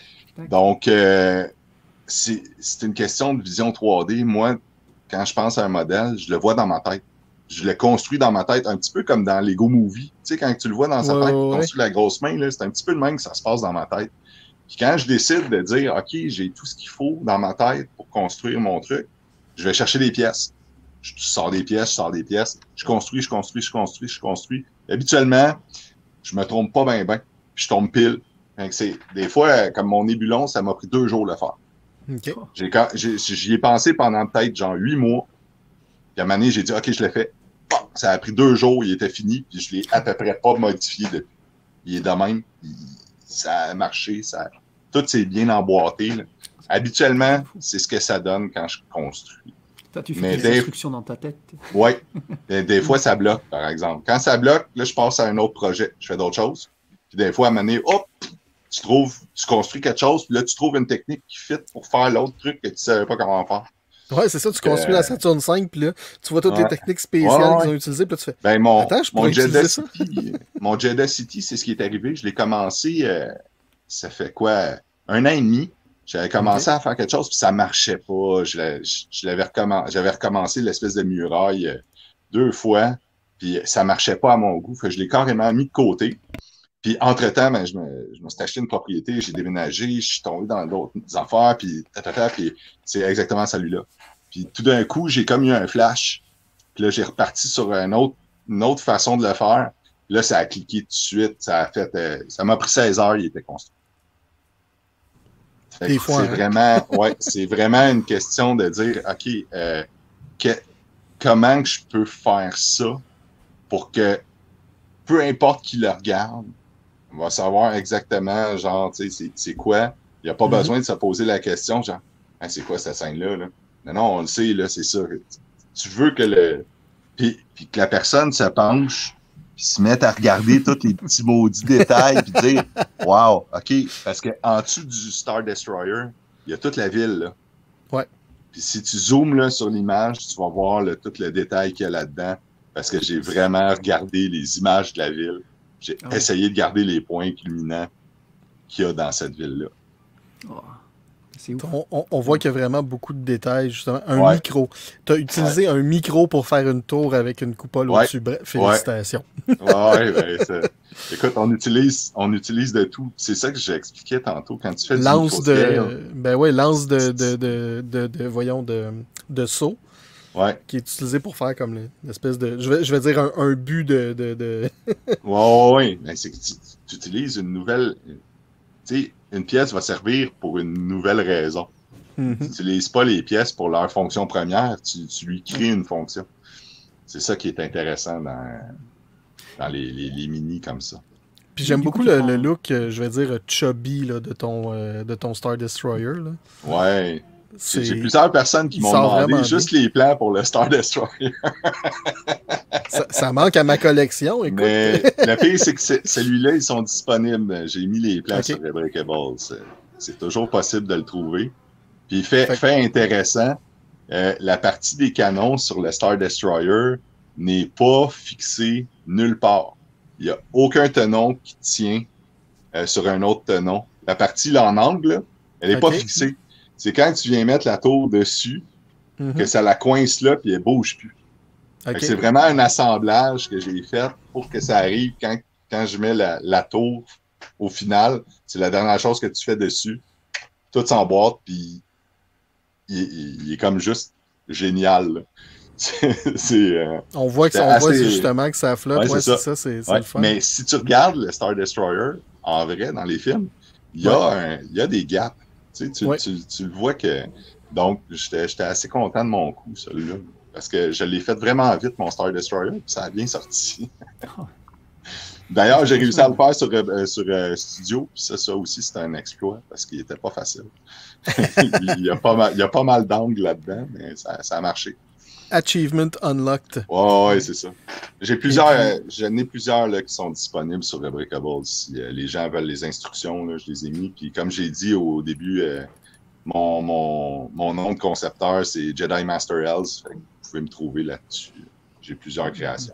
Donc, euh, c'est, c'est une question de vision trois D. Moi, quand je pense à un modèle, je le vois dans ma tête. Je le construis dans ma tête, un petit peu comme dans Lego Movie. Tu sais, quand tu le vois dans sa ouais, tête, ouais. tu construis la grosse main, là, c'est un petit peu le même que ça se passe dans ma tête. Puis quand je décide de dire, OK, j'ai tout ce qu'il faut dans ma tête pour construire mon truc, je vais chercher des pièces. Je sors des pièces, je sors des pièces. Je construis, je construis, je construis, je construis. Habituellement, je me trompe pas bien, bien. Puis je tombe pile. Donc c'est, des fois, comme mon nébulon, ça m'a pris deux jours de le faire. Okay. J'ai, j'ai, j'y ai pensé pendant peut-être genre huit mois. Puis à un moment donné, j'ai dit, OK, je l'ai fait. Ça a pris deux jours, il était fini. Puis je l'ai à peu près pas modifié depuis. Il est de même. Il, ça a marché. Ça, tout s'est bien emboîté. Là. Habituellement, c'est ce que ça donne quand je construis. Toi, tu fais mais des des instructions dans ta tête. Oui. Des, des fois, ça bloque, par exemple. Quand ça bloque, là, je passe à un autre projet. Je fais d'autres choses. Puis des fois, à un moment donné, hop, tu trouves, tu construis quelque chose, puis là, tu trouves une technique qui fit pour faire l'autre truc que tu savais pas comment faire. Ouais, c'est ça, tu construis euh... la Saturn cinq, puis là, tu vois toutes ouais. les techniques spéciales ouais, ouais. qu'ils ont utilisées, puis là, tu fais. Ben, mon, Attends, je mon Jeddah City, mon Jeddah City, c'est ce qui est arrivé. Je l'ai commencé, euh, ça fait quoi, un an et demi. J'avais commencé okay. à faire quelque chose, puis ça marchait pas. Je, je, je l'avais recommencé, j'avais recommencé l'espèce de muraille euh, deux fois, puis ça marchait pas à mon goût. Fait que je l'ai carrément mis de côté. Puis entre-temps, ben, je, me, je me suis acheté une propriété, j'ai déménagé, je suis tombé dans d'autres affaires, puis tatata, puis c'est exactement celui-là. Puis tout d'un coup, j'ai comme eu un flash. Puis là, j'ai reparti sur un autre, une autre façon de le faire. Puis là, ça a cliqué tout de suite. Ça a fait, euh, ça m'a pris seize heures, il était construit. Des fois, c'est hein? vraiment, ouais, c'est vraiment une question de dire, OK, euh, que, comment que je peux faire ça pour que peu importe qui le regarde, on va savoir exactement, genre, tu sais, c'est, c'est quoi. Il n'y a pas mm-hmm. besoin de se poser la question, genre, ah, c'est quoi cette scène-là, là? Non, non, on le sait, là, c'est ça. Tu veux que le, puis, puis que la personne se penche, puis se mette à regarder tous les petits maudits détails, puis dire « Wow, OK », parce qu'en dessous du Star Destroyer, il y a toute la ville, là. Ouais. Puis si tu zoomes là, sur l'image, tu vas voir là, tout le détail qu'il y a là-dedans, parce que j'ai vraiment regardé les images de la ville. J'ai oh. essayé de garder les points culminants qu'il y a dans cette ville-là. Oh. C'est ouf. On, on, on voit qu'il y a vraiment beaucoup de détails, justement. Un ouais. micro. Tu as utilisé ouais. un micro pour faire une tour avec une coupole ouais. au-dessus. Bref, félicitations. Ouais, ouais ben, ça... Écoute, on utilise, on utilise de tout. C'est ça que j'expliquais tantôt quand tu fais lance du de Ben ouais, lance de, de, de, de, de, voyons, de, de saut. Ouais. Qui est utilisé pour faire comme l'espèce de... Je vais, je vais dire un, un but de... de, de... ouais, ouais. Ben, c'est que tu, tu utilises une nouvelle... Tu sais, une pièce va servir pour une nouvelle raison. Mm-hmm. Tu n'utilises pas les pièces pour leur fonction première, tu, tu lui crées une fonction. C'est ça qui est intéressant dans, dans les, les, les mini comme ça. Puis j'aime beaucoup le, le look, euh, je vais dire, chubby là, de, ton, euh, de ton Star Destroyer. Là. Ouais. C'est... J'ai plusieurs personnes qui m'ont demandé juste bien. Les plans pour le Star Destroyer. ça, ça manque à ma collection, écoute. Mais le pire, c'est que c'est, celui-là, ils sont disponibles. J'ai mis les plans okay. sur Unbreakable. C'est, c'est toujours possible de le trouver. Puis fait, fait, fait intéressant, euh, la partie des canons sur le Star Destroyer n'est pas fixée nulle part. Il n'y a aucun tenon qui tient euh, sur un autre tenon. La partie là en angle, là, elle n'est okay. pas fixée. C'est quand tu viens mettre la tour dessus Mhm. que ça la coince là puis elle bouge plus. Fait Ok. que C'est vraiment un assemblage que j'ai fait pour que ça arrive quand, quand je mets la, la tour au final. C'est la dernière chose que tu fais dessus. Tout s'emboîte, puis il, il- il est comme juste génial. là. C'est, c'est, euh, On voit, que c'était ça, on voit assez- justement que ça flotte. Ouais, Ouais, c'est c'est ça. ça, c'est c'est ouais. le fun. Mais si tu regardes le Star Destroyer, en vrai, dans les films, il y, a un- il y a des gaps. Tu, sais, tu, Ouais. tu, tu le vois que... Donc, j'étais j'étais assez content de mon coup, celui-là. Parce que je l'ai fait vraiment vite, mon Star Destroyer, puis ça a bien sorti. D'ailleurs, j'ai réussi à le faire sur, euh, sur euh, Studio, puis ça, ça aussi, c'était un exploit, parce qu'il était pas facile. il, y a pas mal, il y a pas mal d'angles là-dedans, mais ça, ça a marché. Achievement unlocked. Ouais, ouais, c'est ça. J'ai plusieurs, puis- euh, j'en ai plusieurs là, qui sont disponibles sur Unbreakable. Si euh, les gens veulent les instructions, là, je les ai mis. Puis comme j'ai dit au début, euh, mon, mon, mon nom de concepteur, c'est Jedi Master Hells. Fait que vous pouvez me trouver là-dessus. J'ai plusieurs créations.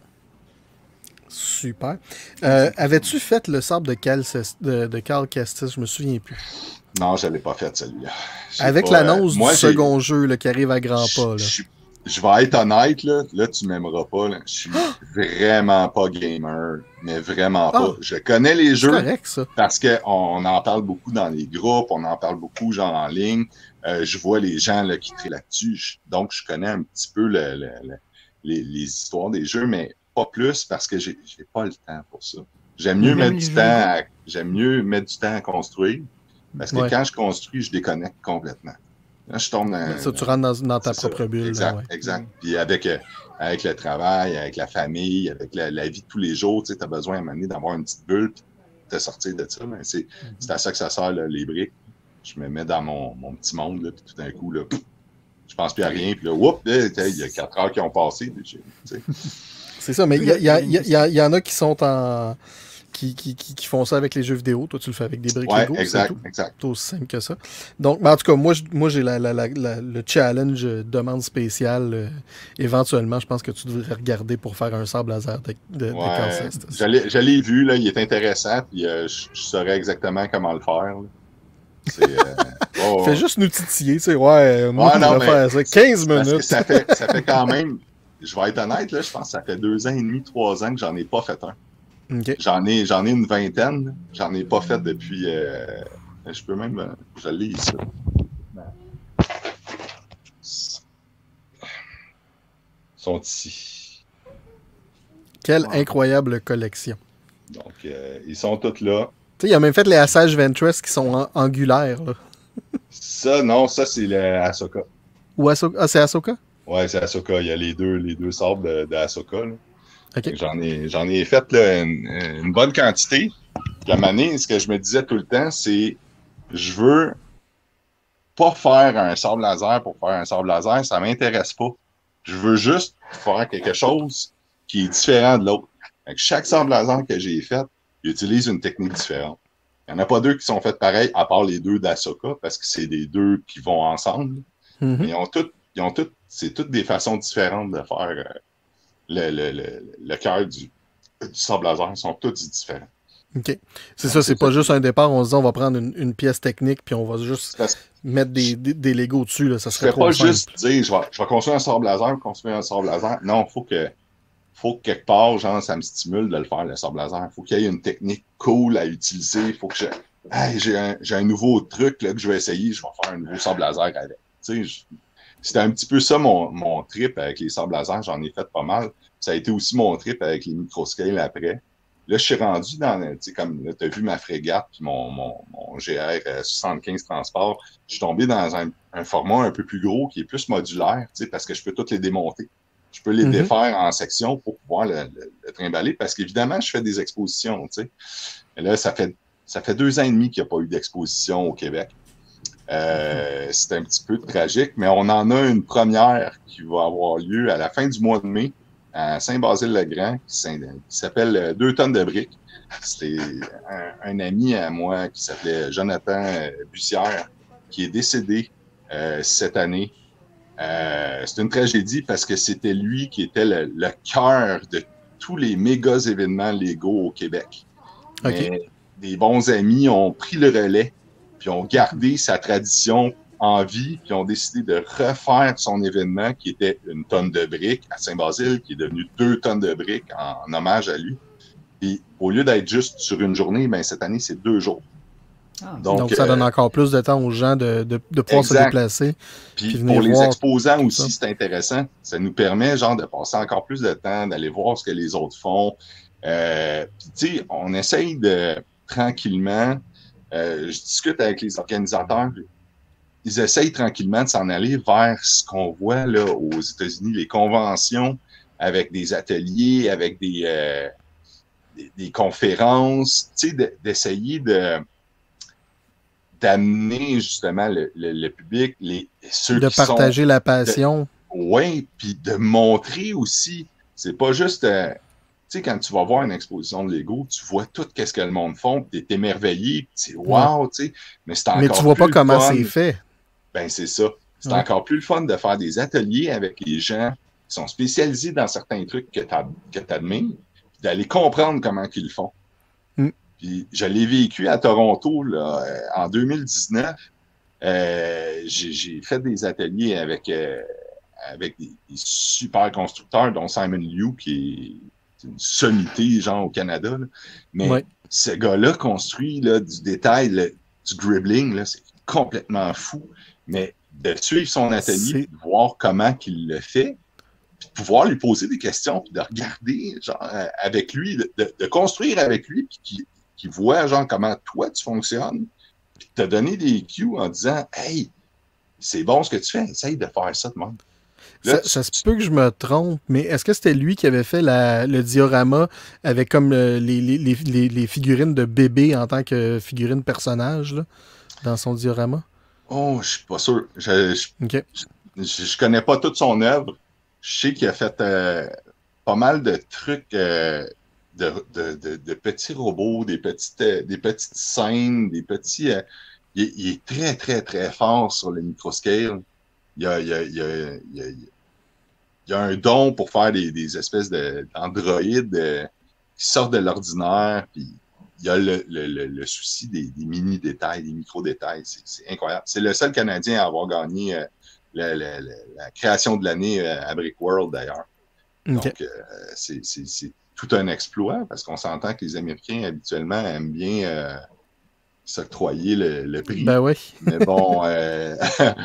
Super. Euh, Avais-tu fait le sabre de Cal, de, de Cal Kestis? Je me souviens plus. Non, je l'ai pas fait celui-là. J'ai Avec pas, l'annonce euh, moi, du j'ai- second jeu là, qui arrive à grands pas. Là. Je, je- je vais être honnête, là, là tu m'aimeras pas. Là. Je suis vraiment pas gamer, mais vraiment pas. Ah! Je connais les C'est jeux. correct, ça. Parce qu'on en parle beaucoup dans les groupes, on en parle beaucoup, genre en ligne. Euh, je vois les gens là, qui trient là-dessus. Je- donc, je connais un petit peu le, le- le- les, les histoires des jeux, mais pas plus parce que j'ai j'ai pas le temps pour ça. J'aime mieux Même mettre les du jeux temps à, j'aime mieux mettre du temps à construire parce que Ouais. quand je construis, je déconnecte complètement. Là, je tombe dans, Ça, tu rentres dans, dans ta c'est ça. propre bulle. Exact, là, ouais. exact. Puis avec, euh, avec le travail, avec la famille, avec la, la vie de tous les jours, tu sais, as besoin à un moment donné d'avoir une petite bulle puis de sortir de ça. Mais c'est c'est à ça que ça sert, là, les briques. Je me mets dans mon, mon petit monde, là, puis tout d'un coup, là, pouf, je pense plus à rien. Puis là, whoop, là, il y a quatre heures qui ont passé. Puis j'ai- tu sais. C'est ça, mais il y, a- il y, a- il y, a- il y a- il y en a qui sont en. Qui, qui, qui, qui font ça avec les jeux vidéo. Toi, tu le fais avec des briques Ouais, Lego. C'est exact, tout. exact. C'est aussi simple que ça. Donc, mais en tout cas, moi, je- moi j'ai la, la, la, la- le challenge euh, demande spéciale. euh, éventuellement, je pense que tu devrais regarder pour faire un sable laser de, de, de Cal Ouais, Kestis. je l'ai- je l'ai vu, là, il est intéressant, puis euh, je, je saurais exactement comment le faire. là. C'est, euh, oh, oh. Fais juste nous titiller, tu sais. Ouais, moi, Ouais, je non, vais faire ça. mais quinze Parce que minutes. ça fait, ça fait quand même, je vais être honnête, là, je pense que ça fait deux ans et demi, trois ans que j'en ai pas fait un. OK. J'en ai, j'en ai une vingtaine, là. J'en ai pas fait depuis, euh, je peux même, euh, je l'ai ici. Ils sont ici. Quelle Wow. incroyable collection. Donc, euh, ils sont tous là. Tu sais, il a même fait les Assage Ventress qui sont en- angulaires. Là. Ça, non, ça, c'est le Ahsoka. Ou Ahsoka. Ah, c'est Ahsoka? Ouais, c'est Ahsoka. Il y a les deux, les deux sabres de, de Ahsoka, là. OK. J'en ai, j'en ai fait là, une, une bonne quantité. Puis à un moment donné, ce que je me disais tout le temps, c'est je veux pas faire un sable laser pour faire un sable laser, ça m'intéresse pas. Je veux juste faire quelque chose qui est différent de l'autre. Fait que chaque sable laser que j'ai fait, il utilise une technique différente. Il n'y en a pas deux qui sont faites pareil, à part les deux d'Ahsoka, parce que c'est les deux qui vont ensemble. Mhm. Mais ils ont toutes, ils ont toutes, c'est toutes des façons différentes de faire euh, le, le, le, le cœur du, du sable laser. Ils sont tous différents. OK. C'est ça, c'est pas juste un départ, on se dit on va prendre une, une pièce technique puis on va juste Parce que mettre des, des, des Legos dessus, là, ça je serait ne trop pas simple. juste dire je vais, je vais construire un sable laser, construire un sable laser. Non, il faut que, faut que quelque part, genre, ça me stimule de le faire, le sable laser. Il faut qu'il y ait une technique cool à utiliser. Il faut que je. Hey, j'ai un, j'ai un nouveau truc là, que je vais essayer, je vais faire un nouveau sable laser avec. Tu sais, je- c'était un petit peu ça mon, mon trip avec les sables laser, j'en ai fait pas mal. Ça a été aussi mon trip avec les microscales après. Là, je suis rendu dans, tu sais, comme là, tu as vu ma frégate puis mon, mon, mon G R soixante-quinze Transport. Je suis tombé dans un, un format un peu plus gros qui est plus modulaire, tu sais, parce que je peux toutes les démonter. Je peux les Mhm. défaire en sections pour pouvoir le, le, le trimballer parce qu'évidemment, je fais des expositions, tu sais. Et là, ça fait, ça fait deux ans et demi qu'il n'y a pas eu d'exposition au Québec. Euh, c'est un petit peu tragique, mais on en a une première qui va avoir lieu à la fin du mois de mai à Saint-Basile-le-Grand, qui s'in- qui s'appelle euh, Deux tonnes de briques. C'était un, un ami à moi qui s'appelait Jonathan euh, Bussière, qui est décédé euh, cette année. Euh, c'est une tragédie parce que c'était lui qui était le, le cœur de tous les méga événements Lego au Québec. OK. Mais des bons amis ont pris le relais puis ont gardé sa tradition en vie, puis ont décidé de refaire son événement qui était une tonne de briques à Saint-Basile, qui est devenu deux tonnes de briques en, en hommage à lui. Puis au lieu d'être juste sur une journée, ben, cette année, c'est deux jours. Ah, Donc, Donc, ça euh, donne encore plus de temps aux gens de, de, de pouvoir exact. se déplacer. Puis puis venir pour les voir exposants tout aussi, ça. c'est intéressant. Ça nous permet genre de passer encore plus de temps, d'aller voir ce que les autres font. Euh, puis tu sais, on essaye de tranquillement, euh, je discute avec les organisateurs, ils essayent tranquillement de s'en aller vers ce qu'on voit là aux États-Unis, les conventions avec des ateliers, avec des, euh, des, des conférences, tu sais, de, d'essayer de d'amener justement le, le, le public, les ceux de qui partager sont, la passion. oui, puis de montrer aussi, c'est pas juste, euh, tu sais, quand tu vas voir une exposition de Lego, tu vois tout ce que le monde font, puis t'es émerveillé, puis c'est wow, tu sais, mais c'est encore Mais tu vois plus pas comment fun. c'est fait. Ben, c'est ça. C'est Ouais. encore plus le fun de faire des ateliers avec les gens qui sont spécialisés dans certains trucs que tu admires, puis d'aller comprendre comment ils le font. Mm. Puis je l'ai vécu à Toronto là, euh, en deux mille dix-neuf. Euh, j'ai fait des ateliers avec, euh, avec des, des super constructeurs, dont Simon Liu, qui est une sommité, genre, au Canada. Là. Mais Ouais. ce gars-là construit là, du détail, le, du gribbling, là, c'est complètement fou. Mais de suivre son atelier, de voir comment il le fait, puis de pouvoir lui poser des questions, puis de regarder genre, euh, avec lui, de, de, de construire avec lui, puis qu'il qu'il voit genre, comment toi tu fonctionnes, puis de te donner des cues en disant « Hey, c'est bon ce que tu fais, essaye de faire ça de même. » Ça, ça se peut que je me trompe, mais est-ce que c'était lui qui avait fait la, le diorama avec comme euh, les, les, les, les figurines de bébé en tant que figurine personnage là, dans son diorama? Oh, je suis pas sûr. Je, je, OK. je, je connais pas toute son œuvre. Je sais qu'il a fait euh, pas mal de trucs euh, de, de, de, de petits robots, des petites, euh, des petites scènes, des petits. Euh, il, il est très, très, très fort sur le microscale. Il y a, il y a, il y a, il y a, il y a un don pour faire des, des espèces d'androïdes euh, qui sortent de l'ordinaire. Puis il y a le, le, le, le souci des, des mini-détails, des micro-détails. C'est incroyable. C'est le seul Canadien à avoir gagné euh, la, la, la, la création de l'année euh, à Brick World, d'ailleurs. Okay. Donc, euh, c'est tout un exploit parce qu'on s'entend que les Américains, habituellement, aiment bien euh, s'octroyer le, le prix. Ben oui. Mais bon, euh,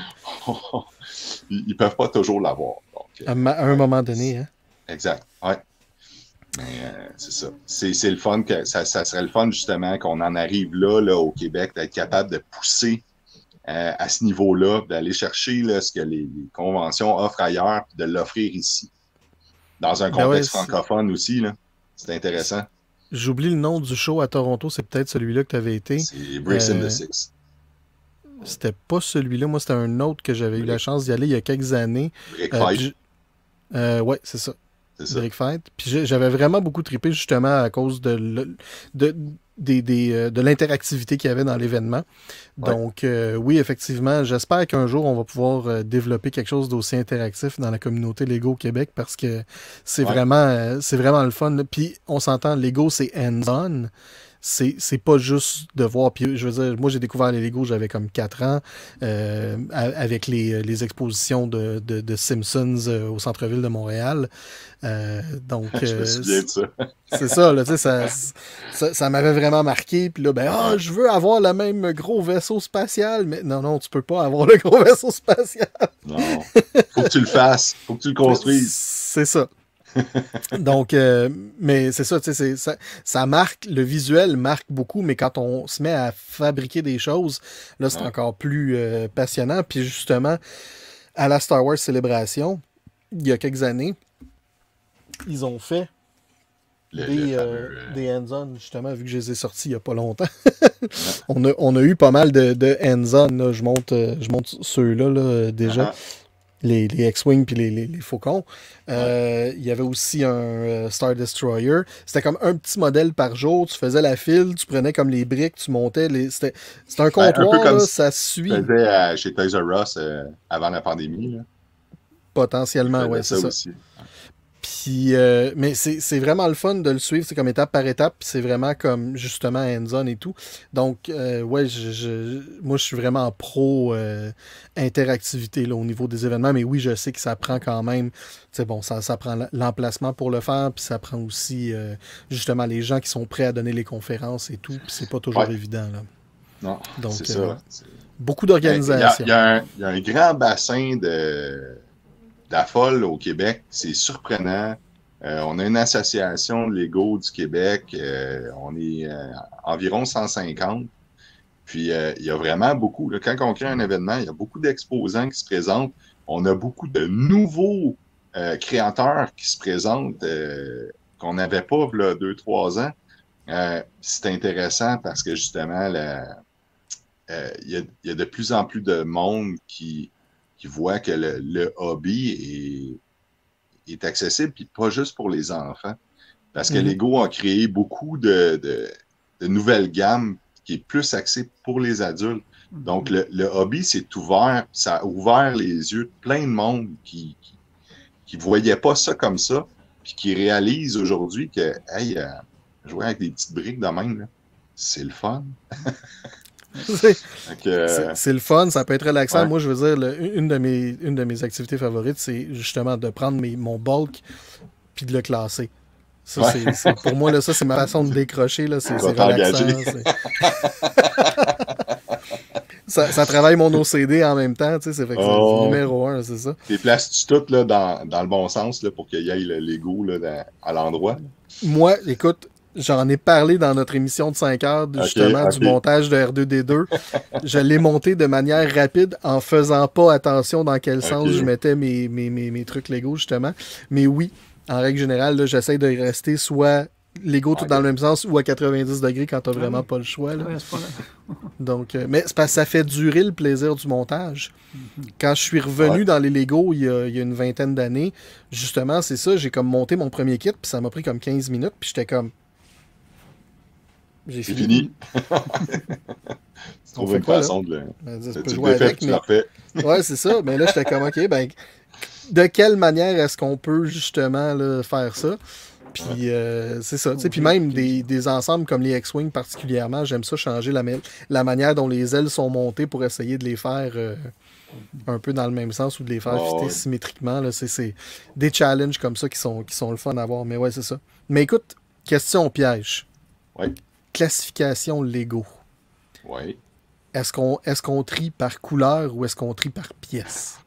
ils ne peuvent pas toujours l'avoir. À, à un moment donné, hein? Exact, ouais. Mais euh, c'est ça. C'est le fun que ça, ça serait le fun justement qu'on en arrive là, là au Québec, d'être capable de pousser euh, à ce niveau-là, d'aller chercher là, ce que les, les conventions offrent ailleurs, puis de l'offrir ici. Dans un contexte ben ouais, francophone aussi, là. C'est intéressant. J'oublie le nom du show à Toronto, c'est peut-être celui-là que tu avais été. C'est Bricks euh, in the Six. C'était pas celui-là, moi c'était un autre que j'avais eu la chance d'y aller il y a quelques années. Brick euh, Fight. Euh, ouais, c'est ça. C'est ça. Brick Fight. Puis j'avais vraiment beaucoup trippé justement à cause de, le, de, de, de, de l'interactivité qu'il y avait dans l'événement. Ouais. Donc, euh, oui, effectivement, j'espère qu'un jour, on va pouvoir euh, développer quelque chose d'aussi interactif dans la communauté Lego au Québec parce que c'est ouais. vraiment, euh, c'est vraiment le fun. Là. Puis, on s'entend, Lego, c'est hands-on. C'est pas juste de voir. Puis, je veux dire, moi, j'ai découvert les Lego, j'avais comme quatre ans, euh, avec les, les expositions de, de, de Simpsons euh, au centre-ville de Montréal. Euh, donc, je me souviens de ça. C'est ça, là, tu sais, ça, ça, ça m'avait vraiment marqué. Puis là, ben, ah, oh, je veux avoir le même gros vaisseau spatial. Mais non, non, tu peux pas avoir le gros vaisseau spatial. Non, faut que tu le fasses, faut que tu le construises. C'est ça. Donc, euh, mais c'est ça, tu sais, ça, ça marque, le visuel marque beaucoup, mais quand on se met à fabriquer des choses, là, c'est ouais. encore plus euh, passionnant. Puis justement, à la Star Wars Célébration, il y a quelques années, ils ont fait le, des, le euh, des hands-on, justement, vu que je les ai sortis il n'y a pas longtemps. ouais. on, a, on a eu pas mal de, de hands-on, je monte, je monte ceux-là là, déjà. Uh -huh. Les, les X-Wing puis les, les, les Faucons. Euh, ouais. Il y avait aussi un euh, Star Destroyer. C'était comme un petit modèle par jour. Tu faisais la file, tu prenais comme les briques, tu montais. Les... C'était un comptoir, ben, un peu comme là, ça suit. Tu faisais à, chez Toys R Us euh, avant la pandémie. Là. Potentiellement, oui, c'est ça. Aussi. Puis, euh, mais c'est, c'est vraiment le fun de le suivre, c'est comme étape par étape, puis c'est vraiment comme justement hands-on et tout. Donc, euh, ouais, je, je, moi je suis vraiment pro euh, interactivité là, au niveau des événements, mais oui, je sais que ça prend quand même, c'est bon, ça, ça prend l'emplacement pour le faire, puis ça prend aussi euh, justement les gens qui sont prêts à donner les conférences et tout, puis c'est pas toujours Ouais. évident. Là. Non, Donc, c'est euh, ça. C'est... beaucoup Il y, a, d'organisation. il, y a un, il y a un grand bassin de, d'affol au Québec. C'est surprenant. Euh, on a une association de Lego du Québec. Euh, on est euh, environ cent cinquante. Puis, euh, il y a vraiment beaucoup. Là, quand on crée un événement, il y a beaucoup d'exposants qui se présentent. On a beaucoup de nouveaux euh, créateurs qui se présentent euh, qu'on n'avait pas là, deux, trois ans. Euh, c'est intéressant parce que justement, la, euh, il, y a, il y a de plus en plus de monde qui, qui voit que le, le hobby est, est accessible, puis pas juste pour les enfants. Parce que Mhm. Lego a créé beaucoup de, de, de nouvelles gammes qui est plus axée pour les adultes. Donc, le, le hobby s'est ouvert, ça a ouvert les yeux de plein de monde qui qui, qui voyaient pas ça comme ça, puis qui réalisent aujourd'hui que, hey, euh, jouer avec des petites briques de même, là, c'est le fun. C'est, Fait que, euh, c'est, c'est le fun, ça peut être relaxant. Ouais. Moi, je veux dire, le- une, de mes, une de mes activités favorites, c'est justement de prendre mes, mon bulk puis de le classer. Ça, Ouais. c'est, c'est- pour moi, là, ça, c'est ma façon de décrocher. Là, c'est, Tu c'est vas relaxant. t'engager. c'est- ça, ça travaille mon O C D en même temps. Tu sais, c'est, fait que c'est Oh. numéro un, c'est ça. T'es places-tu toutes là, dans, dans le bon sens là, pour qu'il y ait le Lego là, dans- à l'endroit? Moi, écoute, j'en ai parlé dans notre émission de cinq heures, justement, ok. du montage de R deux D deux. Je l'ai monté de manière rapide en faisant pas attention dans quel sens Ok. je mettais mes, mes, mes, mes trucs Lego, justement. Mais oui, en règle générale, là, j'essaie de rester soit Lego tout Ok. dans le même sens ou à quatre-vingt-dix degrés quand t'as vraiment oui. pas le choix. Là. Ouais, à ce point-là. Donc, euh, mais c'est parce que ça fait durer le plaisir du montage. Quand je suis revenu Ouais. dans les Lego il y, a, il y a une vingtaine d'années, justement, c'est ça, j'ai comme monté mon premier kit, puis ça m'a pris comme quinze minutes, puis j'étais comme... J'ai C'est fini. fini. Tu On trouves fait une quoi, là? façon de le. Ben, tu Tu peux le jouer défais, avec, puis tu mais... le refais. Ouais, c'est ça. Mais là, j'étais comme, OK, ben, de quelle manière est-ce qu'on peut justement là, faire ça? Puis euh, c'est ça. tu sais, Puis même des, des ensembles comme les X-Wing particulièrement, j'aime ça changer la, ma- la manière dont les ailes sont montées pour essayer de les faire euh, un peu dans le même sens ou de les faire Oh, fitter ouais. symétriquement. Là. C'est, c'est des challenges comme ça qui sont, qui sont le fun à voir. Mais ouais, c'est ça. Mais écoute, question piège. Ouais. Classification Lego. Oui. Est-ce qu'on, est-ce qu'on trie par couleur ou est-ce qu'on trie par pièce?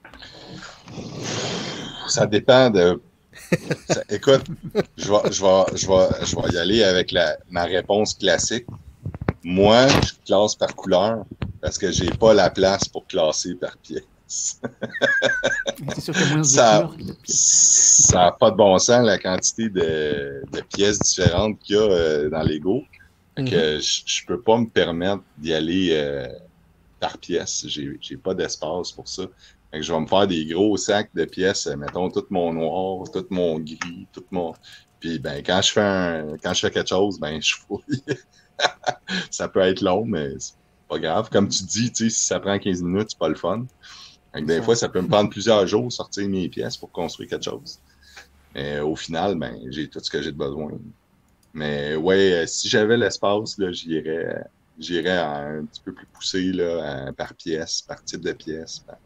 Ça dépend de. Ça- écoute, je vais, je, vais, je, vais, je vais y aller avec la, ma réponse classique. Moi, je classe par couleur parce que j'ai pas la place pour classer par pièce. C'est sûr qu'il y a moins de Ça- couleurs que de pièces. Ça n'a pas de bon sens la quantité de, de pièces différentes qu'il y a euh, dans Lego. Fait que je, je peux pas me permettre d'y aller euh, par pièce. J'ai, j'ai pas d'espace pour ça. Fait que je vais me faire des gros sacs de pièces, euh, mettons tout mon noir, tout mon gris, tout mon. Puis ben quand je fais un, quand je fais quelque chose, ben je fouille. Ça peut être long, mais c'est pas grave. Comme tu dis, tu sais, si ça prend quinze minutes, c'est pas le fun. Fait que des Ça. fois, ça peut me prendre plusieurs jours sortir mes pièces pour construire quelque chose. Mais au final, ben j'ai tout ce que j'ai de besoin. Mais ouais, euh, si j'avais l'espace, là, j'irais, j'irais un petit peu plus poussé là, à- par pièce, par type de pièce. par-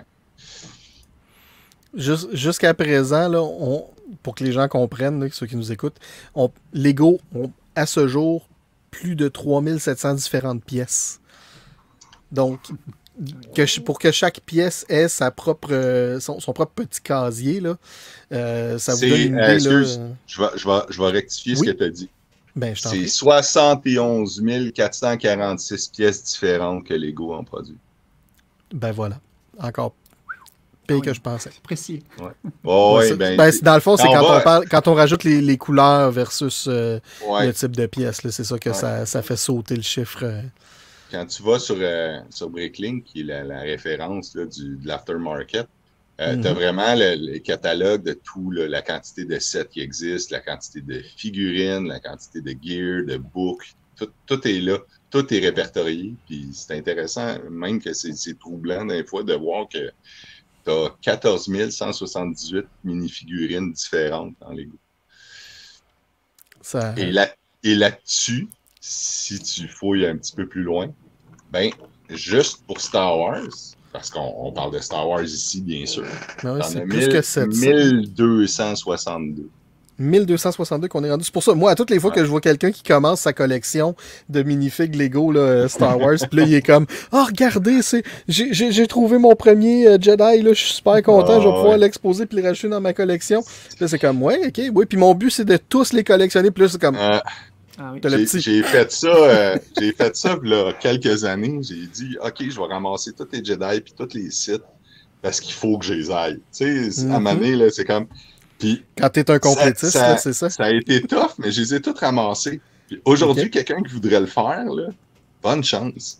Jus- Jusqu'à présent, là, on, pour que les gens comprennent, là, ceux qui nous écoutent, on, Lego ont à ce jour plus de trois mille sept cents différentes pièces. Donc, que, ch- pour que chaque pièce ait sa propre, euh, son, son propre petit casier, là, euh, ça vous C'est, donne une euh, idée. excuse, là, euh, Je vais, je vais, je vais rectifier Oui. ce que tu as dit. ben, je t'en C'est prie. soixante et onze mille quatre cent quarante-six pièces différentes que Lego en produit. Ben voilà. Encore pire Ah oui. que je pensais. C'est précis. Oh, Ouais, ouais, ça- ben, ben, c'est- dans le fond, c'est quand on quand, va- on parle, quand on rajoute les, les couleurs versus euh, ouais. le type de pièce. là, C'est ça que Ouais. ça, ça fait sauter le chiffre. euh. Quand tu vas sur, euh, sur Bricklink, qui est la, la référence là, du, de l'aftermarket, euh, Mhm. tu as vraiment le, le catalogue de tout, là, la quantité de sets qui existent, la quantité de figurines, la quantité de gear, de boucles, tout, tout est là, tout est répertorié. Puis c'est intéressant, même que c'est c'est troublant des fois de voir que tu as quatorze mille cent soixante-dix-huit mini-figurines différentes dans Lego. Ça... Et, là, et là-dessus, si tu fouilles un petit peu plus loin, ben, juste pour Star Wars, parce qu'on on parle de Star Wars ici, bien sûr, Ben oui, t'en c'est as plus mille- que sept cents. mille deux cent soixante-deux. mille deux cent soixante-deux qu'on est rendu. C'est pour ça, moi, à toutes les fois Ouais. que je vois quelqu'un qui commence sa collection de minifigs Lego là, Star Wars, puis là, il est comme « Ah, oh, regardez, c'est j'ai, j'ai, j'ai trouvé mon premier euh, Jedi, là, je suis super content, Ah, je vais pouvoir ouais. l'exposer puis le rajouter dans ma collection. » Puis là, c'est comme « Ouais, ok, oui. » Puis mon but, c'est de tous les collectionner. Puis là, c'est comme Euh, Ah oui. T'as le j'ai, petit. j'ai fait ça, euh, j'ai fait ça là, quelques années. J'ai dit, OK, je vais ramasser tous les Jedi puis tous les sites parce qu'il faut que je les aille. Tu sais, à Mhm. ma année, là, c'est comme. Puis, Quand t'es un complétiste, ça- là, c'est ça. ça a été tough, mais je les ai tous ramassés. Puis aujourd'hui, Ok. quelqu'un qui voudrait le faire, là, bonne chance.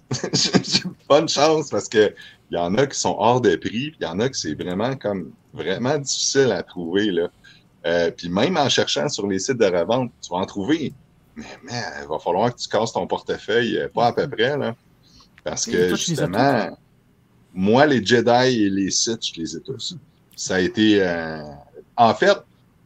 Bonne chance parce que il y en a qui sont hors de prix, puis il y en a qui c'est vraiment comme vraiment difficile à trouver, là. Euh, puis même en cherchant sur les sites de revente, tu vas en trouver. Mais, mais il va falloir que tu casses ton portefeuille, euh, pas à peu près, là. Parce Et que toi, tu les as justement, moi, les Jedi et les Sith, je les ai tous. Ça a été. euh, En fait,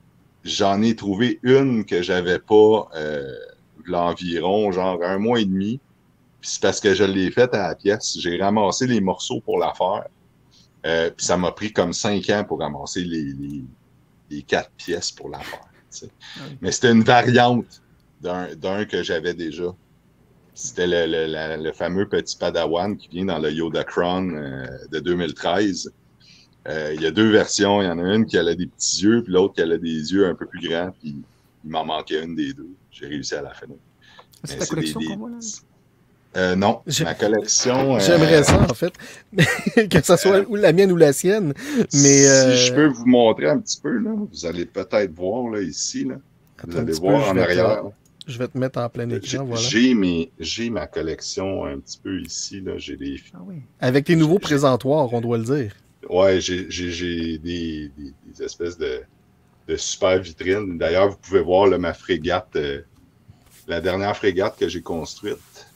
j'en ai trouvé une que j'avais pas euh, l'environ, genre un mois et demi. Puis c'est parce que je l'ai faite à la pièce. J'ai ramassé les morceaux pour la faire. Euh, puis ça m'a pris comme cinq ans pour ramasser les, les, les quatre pièces pour la faire. Tu sais. Ah oui. Mais c'était une variante d'un, d'un que j'avais déjà. C'était le, le, la- le fameux petit Padawan qui vient dans le Yoda Crown euh, de deux mille treize. Euh, il y a deux versions. Il y en a une qui a des petits yeux, puis l'autre qui a des yeux un peu plus grands. Puis il m'en manquait une des deux. J'ai réussi à la finir. C'est Mais ta c'est collection des- des- qu'on voit là? Euh, non, J'ai- ma collection. euh, J'aimerais ça, en fait. Que ça soit ou la mienne ou la sienne. Mais. euh, Si je peux vous montrer un petit peu, là, vous allez peut-être voir là, ici. Là. Vous attends un allez petit peu, voir je en vais te- arrière. Je vais te mettre en plein J'ai, écran, voilà. j'ai mes, j'ai ma collection un petit peu ici. Là. J'ai des, Ah oui. Avec tes nouveaux j'ai- présentoirs, on doit le dire. ouais, j'ai, j'ai, j'ai des, des, des espèces de, de super vitrines. D'ailleurs, vous pouvez voir là, ma frégate, euh, la dernière frégate que j'ai construite,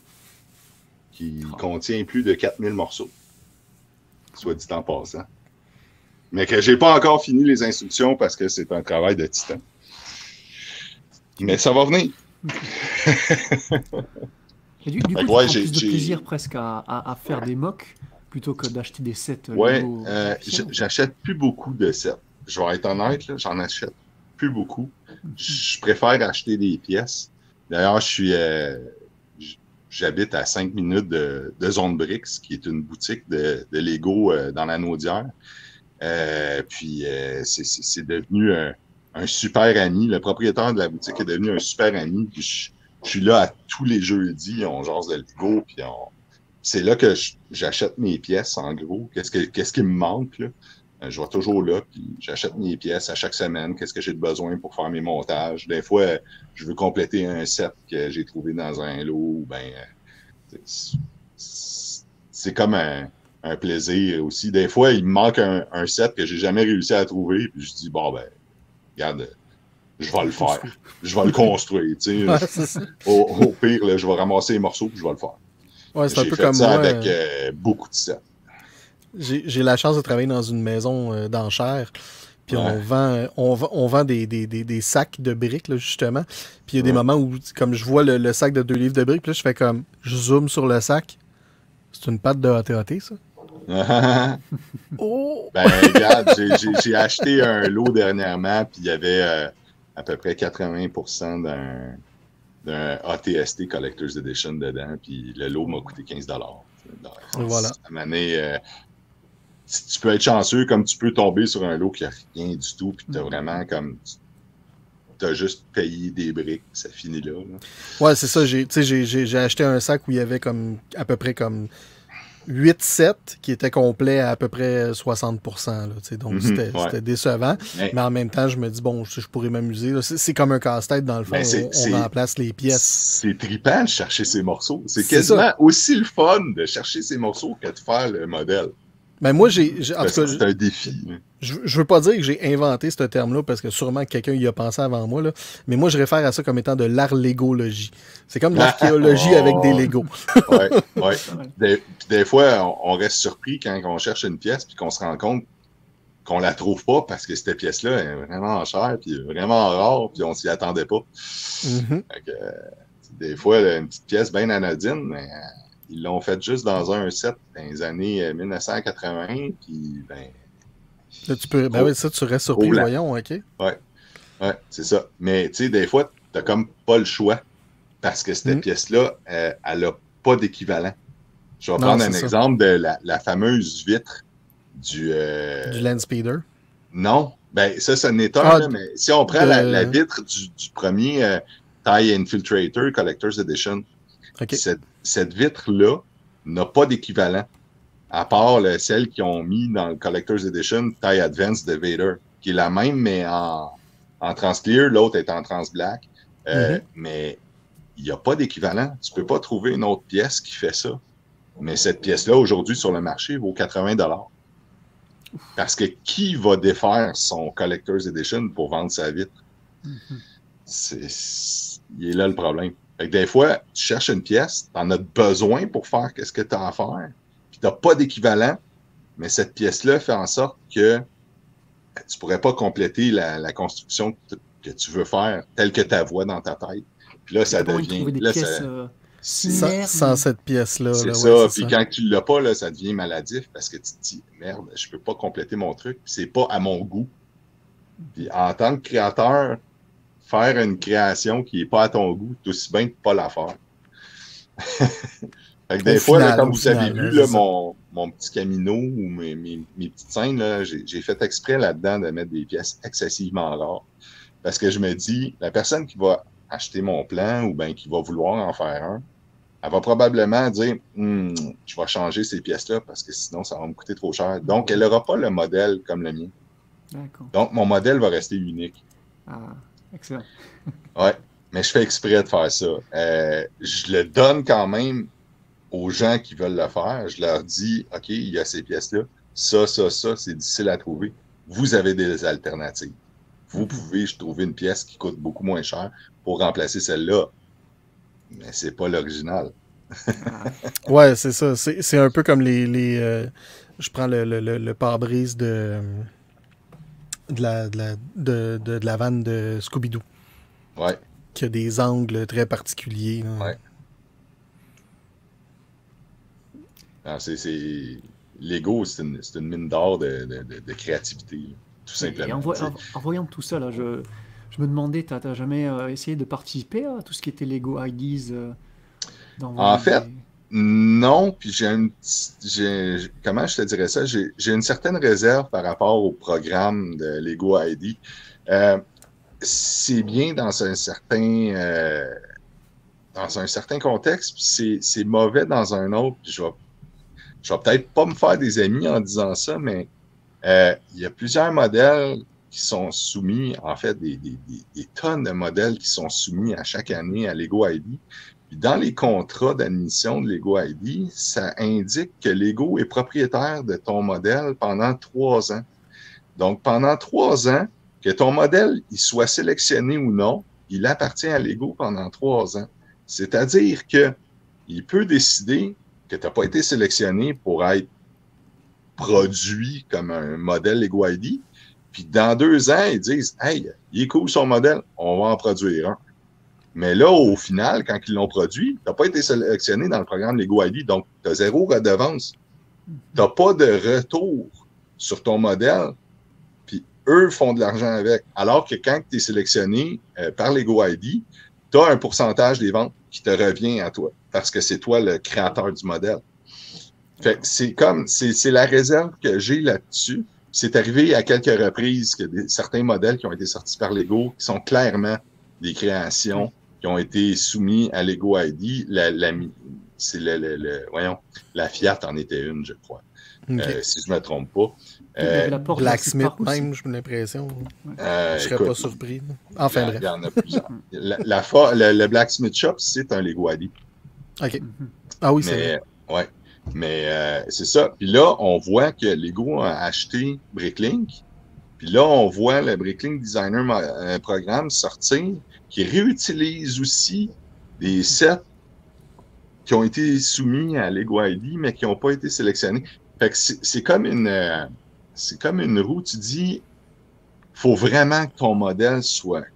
qui contient plus de quatre mille morceaux, soit dit en passant. Mais que j'ai pas encore fini les instructions parce que c'est un travail de titan. Mais ça va venir. Et du, du coup, Fait que tu ouais, prends j'ai- plus de j'ai- plaisir presque à, à, à faire des mocks plutôt que d'acheter des sets euh, Ouais, Lego euh, officiels. j- j'achète plus beaucoup de sets. Je vais être honnête, là, j'en achète plus beaucoup. Je préfère acheter des pièces. D'ailleurs, je suis, euh, j- j'habite à cinq minutes de, de Zone Bricks, qui est une boutique de, de Lego euh, dans la Naudière. Euh, puis euh, c'est, c'est, c'est devenu un, un super ami. Le propriétaire de la boutique est devenu un super ami. Puis je, je suis là à tous les jeudis, on jase de Lego, puis on... c'est là que je- j'achète mes pièces, en gros. Qu'est-ce, que, qu'est-ce qui me manque, là? Euh, Je vais toujours là, puis j'achète mes pièces à chaque semaine. Qu'est-ce que j'ai de besoin pour faire mes montages? Des fois, euh, je veux compléter un set que j'ai trouvé dans un lot, ou ben, euh, c'est, c'est- c'est comme un, un plaisir aussi. Des fois, il me manque un, un set que j'ai jamais réussi à trouver, puis je dis, bon, ben, regarde, je vais le faire. Je vais le construire, tu sais. Ouais, c'est ça. Au, au pire, là, je vais ramasser les morceaux, puis je vais le faire. Ouais, c'est un J'ai peu fait comme ça moi. avec euh, euh, beaucoup de sets. J'ai j'ai la chance de travailler dans une maison euh, d'enchères. Puis on Ouais. vend, euh, on, vend- on vend des, des, des, des sacs de briques, là, justement. Puis il y a des Ouais. moments où, comme je vois le, le sac de deux livres de briques, puis là, je fais comme, je zoome sur le sac. C'est une patte de A T A T, ça? Oh! Ben, regarde, j'ai- j'ai j'ai acheté un lot dernièrement, puis il y avait euh, à peu près quatre-vingts pour cent d'un d'un A T S T Collector's Edition dedans, puis le lot m'a coûté quinze dollars. Voilà. À un moment donné, euh, si tu peux être chanceux, comme tu peux tomber sur un lot qui n'a rien du tout, puis tu as vraiment comme. Tu as juste payé des briques, ça finit là. là. Ouais, c'est ça. J'ai, tu sais, j'ai, j'ai, j'ai acheté un sac où il y avait comme à peu près comme huit sets qui étaient complets à à peu près soixante pour cent. Là, tu sais, donc Mhm, c'était, ouais. c'était décevant. Mais, Mais en même temps, je me dis, bon, je, je pourrais m'amuser. là. C'est, c'est comme un casse-tête, dans le fond. Ben, c'est- on, on c'est- remplace les pièces. c'est trippant de chercher ces morceaux. C'est C'est quasiment ça. aussi le fun de chercher ces morceaux que de faire le modèle. Mais moi, j'ai, j'ai- en Parce tout que cas, c'est un défi. là. je, je veux pas dire que j'ai inventé ce terme-là parce que sûrement que quelqu'un y a pensé avant moi, là, mais moi je réfère à ça comme étant de l'arlégologie. C'est comme de l'archéologie Oh. avec des Legos. Ouais, ouais. Pas mal. Des, puis des fois, on, on reste surpris quand on cherche une pièce puis qu'on se rend compte qu'on la trouve pas parce que cette pièce-là est vraiment chère, puis vraiment rare, puis on s'y attendait pas. Mm-hmm. Fait que, euh, des fois, là, une petite pièce bien anodine, mais euh, ils l'ont fait juste dans un set dans les années euh, mille neuf cent quatre-vingts, puis ben... Là, tu peux... Ben oui, ça, tu restes surpris, voyons, OK. Ouais, ouais, c'est ça. Mais, tu sais, des fois, t'as comme pas le choix, parce que cette mm. pièce-là, euh, elle a pas d'équivalent. Je vais non, prendre un ça. exemple de la, la fameuse vitre du... Euh... Du Landspeeder? Non. Ben, ça, c'est un état, ah, là, mais si on prend de... la, la vitre du, du premier euh, TIE Infiltrator Collector's Edition, okay. cette, cette vitre-là n'a pas d'équivalent, à part là, celle qu'ils ont mis dans le Collector's Edition TIE Advance de Vader, qui est la même, mais en, en trans-clear, l'autre est en trans-black. Euh, mm-hmm. Mais il n'y a pas d'équivalent. Tu ne peux pas trouver une autre pièce qui fait ça. Mais cette pièce-là, aujourd'hui, sur le marché, vaut quatre-vingts dollars. Parce que qui va défaire son Collector's Edition pour vendre sa vitre? Mm-hmm. C'est, c'est, il est là le problème. Fait que des fois, tu cherches une pièce, tu en as besoin pour faire ce que tu as à faire, puis tu n'as pas d'équivalent, mais cette pièce-là fait en sorte que tu ne pourrais pas compléter la, la construction que, que tu veux faire telle que tu la vois dans ta tête. Puis là, ça devient... Des là, pièces, ça, euh... Sans, sans cette pièce-là. C'est là, ça. ouais, puis quand tu l'as pas, là, ça devient maladif parce que tu te dis, merde, je peux pas compléter mon truc. Puis c'est pas à mon goût. Puis en tant que créateur, faire une création qui est pas à ton goût, c'est aussi bien de pas la faire. Fait que des au fois, final, là, comme vous final, avez vu, là, mon, mon petit Camino ou mes, mes, mes petites scènes, là, j'ai, j'ai fait exprès là-dedans de mettre des pièces excessivement rares. Parce que je me dis, la personne qui va acheter mon plan ou bien qui va vouloir en faire un, elle va probablement dire hm, je vais changer ces pièces-là parce que sinon, ça va me coûter trop cher. Donc, elle n'aura pas le modèle comme le mien. D'accord. Donc, mon modèle va rester unique. Ah, excellent. Ouais, mais je fais exprès de faire ça. Euh, je le donne quand même aux gens qui veulent le faire. Je leur dis OK, il y a ces pièces-là. Ça, ça, ça, c'est difficile à trouver. Vous avez des alternatives. Vous pouvez trouver une pièce qui coûte beaucoup moins cher pour remplacer celle-là. Mais c'est pas l'original. Ouais, c'est ça. C'est, c'est un peu comme les... les euh, je prends le, le, le, le pare-brise de, de, la, de, la, de, de, de la vanne de Scooby-Doo. Ouais. Qui a des angles très particuliers. Là. Ouais. Non, c'est, c'est... Lego, c'est une, c'est une mine d'or de, de, de, de créativité, là, tout simplement. Et en, vo- en, en voyant tout ça, là, je... Je me demandais, t'as, t'as jamais euh, essayé de participer à tout ce qui était Lego I Ds euh, dans vos En fait, non. Puis j'ai une, j'ai, comment je te dirais ça? J'ai, j'ai une certaine réserve par rapport au programme de Lego I D. Euh, c'est bien dans un certain, euh, dans un certain contexte, puis c'est, c'est mauvais dans un autre. Puis je vais, je vais peut-être pas me faire des amis en disant ça, mais euh, il y a plusieurs modèles qui sont soumis, en fait, des, des, des, des tonnes de modèles qui sont soumis à chaque année à Lego I D. Puis dans les contrats d'admission de Lego I D, ça indique que Lego est propriétaire de ton modèle pendant trois ans. Donc, pendant trois ans, que ton modèle il soit sélectionné ou non, il appartient à Lego pendant trois ans. C'est-à-dire que il peut décider que tu n'as pas été sélectionné pour être produit comme un modèle Lego I D. Puis dans deux ans, ils disent « Hey, il est cool son modèle, on va en produire un. » Mais là, au final, quand ils l'ont produit, tu n'as pas été sélectionné dans le programme Lego I D, donc tu as zéro redevance. Tu n'as pas de retour sur ton modèle, puis eux font de l'argent avec. Alors que quand tu es sélectionné euh, par Lego I D, tu as un pourcentage des ventes qui te revient à toi, parce que c'est toi le créateur du modèle. Fait que c'est comme, c'est, c'est la réserve que j'ai là-dessus. C'est arrivé à quelques reprises que des, certains modèles qui ont été sortis par Lego, qui sont clairement des créations qui ont été soumis à Lego I D. La, la, c'est le, le, le, voyons, la Fiat en était une, je crois, okay. euh, si je ne me trompe pas. Euh, la Blacksmith même, j'ai l'impression. Euh, je ne serais écoute, pas surpris. Enfin, bref. Il y en a plusieurs. la, la fa, le, le Blacksmith Shop, c'est un Lego I D. OK. Ah oui, c'est Mais, vrai. Ouais. Mais euh, c'est ça. Puis là, on voit que Lego a acheté Bricklink. Puis là, on voit le Bricklink Designer euh, Programme sortir, qui réutilise aussi des sets qui ont été soumis à Lego I D, mais qui n'ont pas été sélectionnés. Fait que c'est, c'est comme une... Euh, c'est comme une roue. Tu dis, faut vraiment que ton modèle soit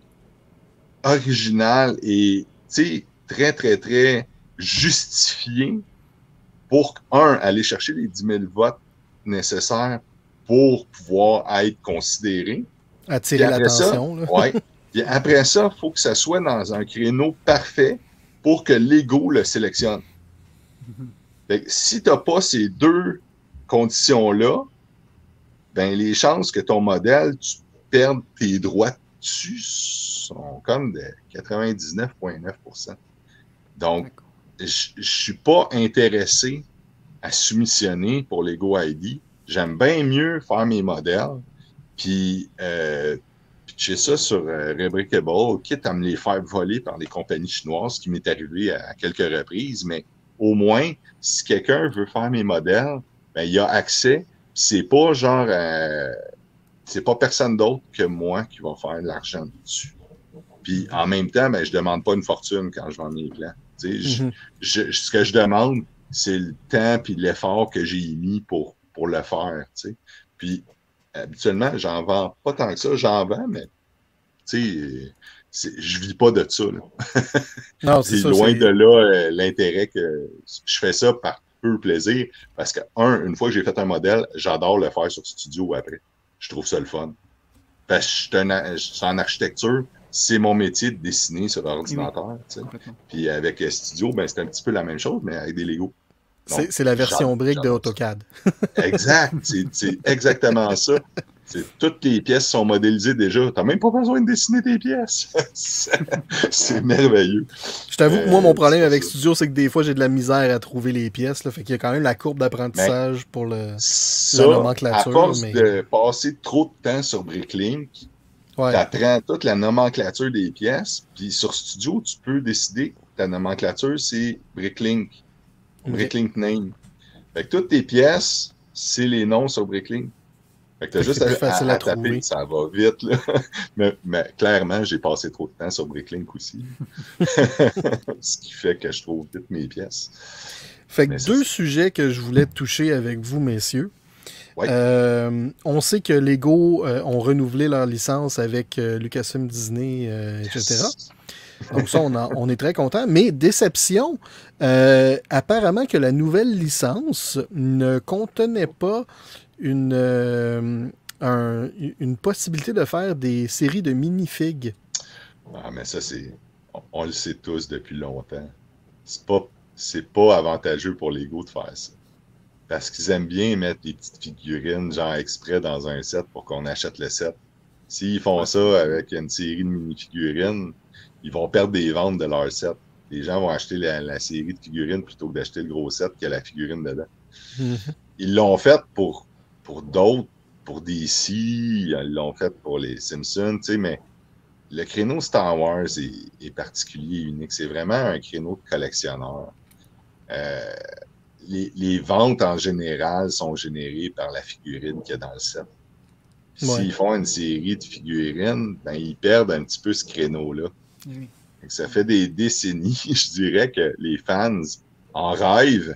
original et, tu sais, très, très, très justifié pour, un, aller chercher les dix mille votes nécessaires pour pouvoir être considéré. Attirer l'attention. Oui. Puis après ça, il faut que ça soit dans un créneau parfait pour que l'ego le sélectionne. Fait que si tu n'as pas ces deux conditions-là, ben les chances que ton modèle, tu perdes tes droits dessus sont comme de quatre-vingt-dix-neuf virgule neuf pour cent. Donc, je ne suis pas intéressé à soumissionner pour l'Ego I D. J'aime bien mieux faire mes modèles, puis euh, pitcher ça sur euh, Rebricable, quitte à me les faire voler par les compagnies chinoises, ce qui m'est arrivé à, à quelques reprises, mais au moins, si quelqu'un veut faire mes modèles, ben, il a accès. C'est pas genre, euh, c'est pas personne d'autre que moi qui va faire de l'argent dessus. Puis en même temps, ben, je demande pas une fortune quand je vends mes plans. Tu sais, mm-hmm. je, je, ce que je demande, c'est le temps puis l'effort que j'ai mis pour, pour le faire. Tu sais. Puis habituellement, j'en vends pas tant que ça. J'en vends, mais tu sais, je vis pas de ça. Là. Non, c'est ça, loin c'est... de là euh, l'intérêt que je fais ça par peu plaisir. Parce que, un, une fois que j'ai fait un modèle, j'adore le faire sur Studio après. Je trouve ça le fun. Parce que je suis, un, je suis en architecture, c'est mon métier de dessiner sur l'ordinateur. Oui, puis avec Studio, ben, c'est un petit peu la même chose, mais avec des Legos. Donc, c'est, c'est la version brique de AutoCAD. Exact. C'est, c'est exactement ça. C'est, toutes les pièces sont modélisées déjà. Tu n'as même pas besoin de dessiner tes pièces. c'est, c'est merveilleux. Je t'avoue que moi, mon problème avec ça. Studio, c'est que des fois, j'ai de la misère à trouver les pièces. Là, fait qu'il y a quand même la courbe d'apprentissage mais pour le, ça, la nomenclature. À force mais... de passer trop de temps sur Bricklink, ouais. Tu apprends toute la nomenclature des pièces. Puis sur Studio, tu peux décider que ta nomenclature, c'est Bricklink. Okay. Bricklink name. Fait que toutes tes pièces, c'est les noms sur Bricklink. Fait que t'as juste à, à, à, à taper, ça va vite, là. mais, mais clairement, j'ai passé trop de temps sur Bricklink aussi. Ce qui fait que je trouve vite mes pièces. Fait que mais deux c'est... sujets que je voulais toucher avec vous, messieurs. Ouais. Euh, on sait que Lego euh, ont renouvelé leur licence avec euh, Lucasfilm, Disney, euh, et cetera. Yes. Donc ça, on, en, on est très content. Mais déception, euh, apparemment que la nouvelle licence ne contenait pas une, euh, un, une possibilité de faire des séries de minifigs. Ah, mais ça, c'est... On, on le sait tous depuis longtemps. C'est pas, c'est pas avantageux pour Lego de faire ça. Parce qu'ils aiment bien mettre des petites figurines, genre exprès, dans un set pour qu'on achète le set. S'ils font ça avec une série de mini-figurines, ils vont perdre des ventes de leur set. Les gens vont acheter la, la série de figurines plutôt que d'acheter le gros set qui a la figurine dedans. Mm-hmm. Ils l'ont fait pour, pour d'autres, pour D C, ils l'ont fait pour les Simpsons, tu sais, mais le créneau Star Wars est, est particulier, unique. C'est vraiment un créneau de collectionneur. Euh, les, les ventes en général sont générées par la figurine qu'il y a dans le set. Ouais. S'ils font une série de figurines, ben, ils perdent un petit peu ce créneau-là. Oui. Ça fait des décennies, je dirais, que les fans en rêvent,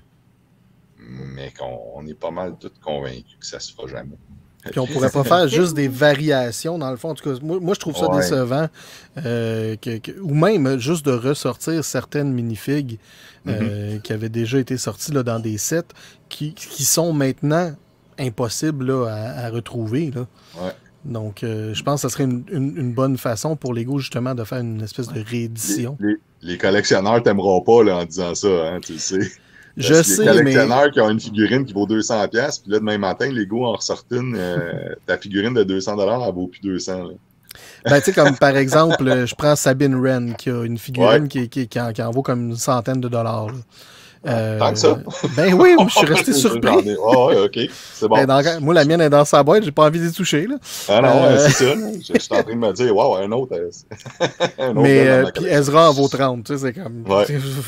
mais qu'on est pas mal tous convaincus que ça se fera jamais. Puis on pourrait pas faire juste des variations, dans le fond. En tout cas, moi, moi je trouve ça ouais. décevant. Euh, que, que, ou même juste de ressortir certaines minifigs euh, mm-hmm. qui avaient déjà été sorties là, dans des sets qui, qui sont maintenant impossibles là, à, à retrouver. Là. Ouais. Donc, euh, je pense que ce serait une, une, une bonne façon pour Lego, justement, de faire une espèce de réédition. Les, les, les collectionneurs t'aimeront pas là, en disant ça, hein, tu le sais. Parce je sais, mais... Les collectionneurs mais... qui ont une figurine qui vaut deux cents dollars, puis là, demain matin, Lego en ressort une, euh, ta figurine de deux cents dollars, elle vaut plus deux cents. Là. Ben, tu sais, comme par exemple, je prends Sabine Wren, qui a une figurine ouais. qui, qui, qui, en, qui en vaut comme une centaine de dollars. Là. Euh, Tant que ça? Ben oui, je suis resté surpris. Oh, ouais, ok, c'est bon. Ben dans, moi, la mienne est dans sa boîte, j'ai pas envie d'y toucher. Là. Ah non, euh... ouais, c'est ça. Je, je suis en train de me dire, waouh, un autre. un autre mais, euh, puis Ezra en vaut trente, tu sais, c'est comme. Ouais.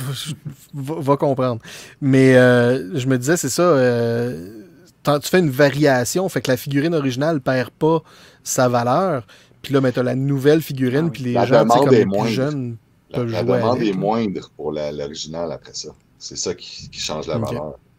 va, va comprendre. Mais euh, je me disais, c'est ça, euh, tu fais une variation, fait que la figurine originale perd pas sa valeur. Puis là, ben, t'as la nouvelle figurine, puis les la gens, comme les moindre. plus jeunes, peuvent la, jouer. La demande avec. est moindre pour la, l'original après ça. C'est ça qui, qui change la okay. valeur.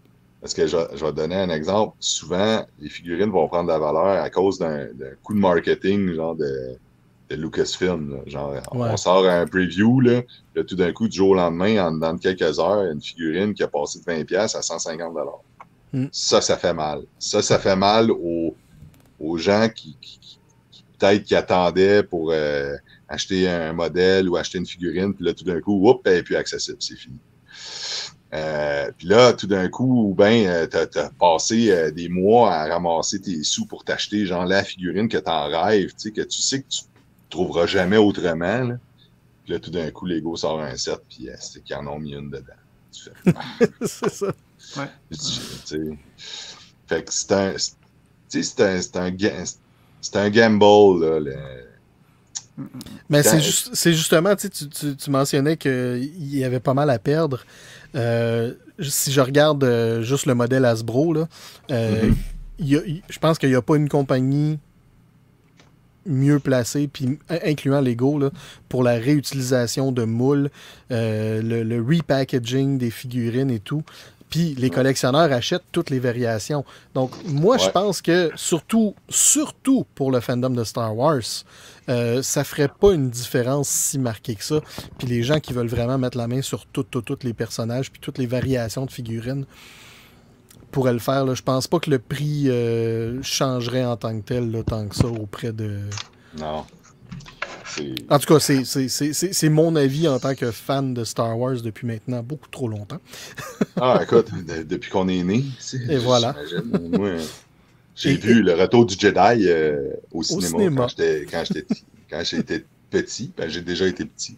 Parce que je, je vais te donner un exemple. Souvent, les figurines vont prendre de la valeur à cause d'un coup de marketing, genre de, de Lucasfilm. Là. Genre, ouais. On sort un preview, là, là tout d'un coup, du jour au lendemain, en dedans de quelques heures, une figurine qui a passé de vingt dollars à cent cinquante dollars. Mm. Ça, ça fait mal. Ça, ça fait mal aux, aux gens qui, qui, qui, qui peut-être qui attendaient pour euh, acheter un modèle ou acheter une figurine, puis là, tout d'un coup, hop, elle n'est plus accessible, c'est fini. Euh, puis là, tout d'un coup, ben, euh, t'as, t'as passé euh, des mois à ramasser tes sous pour t'acheter, genre, la figurine que t'en rêves, tu sais, que tu sais que tu trouveras jamais autrement, là. Puis là, tout d'un coup, Lego sort un set, puis euh, c'est qu'ils en ont mis une dedans. Tu fais, c'est ça. Ouais. Tu sais, fait que c'est un, tu sais, c'est un, c'est un, c'est un gamble, là, le... Mais c'est, juste, c'est justement, tu, tu, tu mentionnais qu'il y avait pas mal à perdre. Euh, si je regarde euh, juste le modèle Hasbro, là, euh, mm-hmm. y a, y, je pense qu'il n'y a pas une compagnie mieux placée, puis incluant Lego, là, pour la réutilisation de moules, euh, le, le repackaging des figurines et tout. Puis les collectionneurs achètent toutes les variations. Donc, moi, ouais. je pense que, surtout, surtout pour le fandom de Star Wars, euh, ça ferait pas une différence si marquée que ça. Puis les gens qui veulent vraiment mettre la main sur tous tout, tout les personnages puis toutes les variations de figurines pourraient le faire. Là. Je pense pas que le prix euh, changerait en tant que tel, là, tant que ça, auprès de... Non. En tout cas, c'est, c'est, c'est, c'est mon avis en tant que fan de Star Wars depuis maintenant beaucoup trop longtemps. Ah, écoute, de, depuis qu'on est né, et voilà. Moi, j'ai et, vu et... le retour du Jedi euh, au, au cinéma, cinéma. Quand, j'étais, quand, j'étais, quand j'étais petit. Ben, j'ai déjà été petit.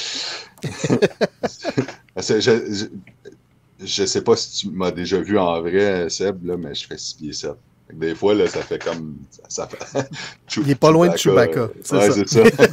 je, je, je sais pas si tu m'as déjà vu en vrai, Seb, là, mais je fais six pieds sept. Des fois, là, ça fait comme... Ça fait... Il est pas loin de Chewbacca. C'est ouais, ça. c'est ça.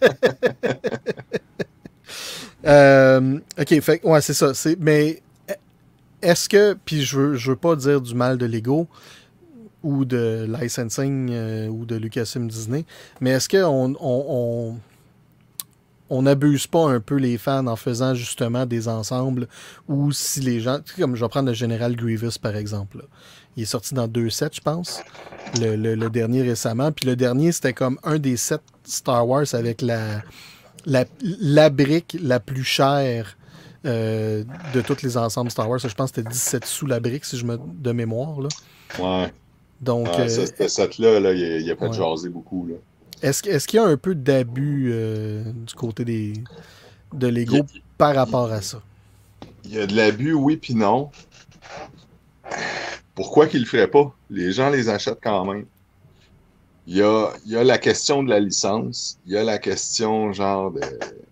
euh, OK, fait, ouais, c'est ça. C'est, mais est-ce que... Puis je veux, je veux pas dire du mal de Lego ou de licensing euh, ou de Lucasfilm Disney, mais est-ce qu'on on, on, on n'abuse pas un peu les fans en faisant justement des ensembles ou si les gens... Comme je vais prendre le Général Grievous, par exemple, là. Il est sorti dans deux sets, je pense. Le, le, le dernier récemment. Puis le dernier, c'était comme un des sets Star Wars avec la, la, la brique la plus chère euh, de tous les ensembles Star Wars. Je pense que c'était dix-sept sous la brique, si je me de mémoire. Là. Ouais. Donc, ah, ça, ce set-là, là, il a pas ouais. jasé beaucoup. Là. Est-ce, est-ce qu'il y a un peu d'abus euh, du côté des, de Lego a, par rapport à ça? Il y a de l'abus, oui, puis non. Pourquoi qu'ils le feraient pas? Les gens les achètent quand même. Il y a, il y a la question de la licence. Il y a la question, genre, de...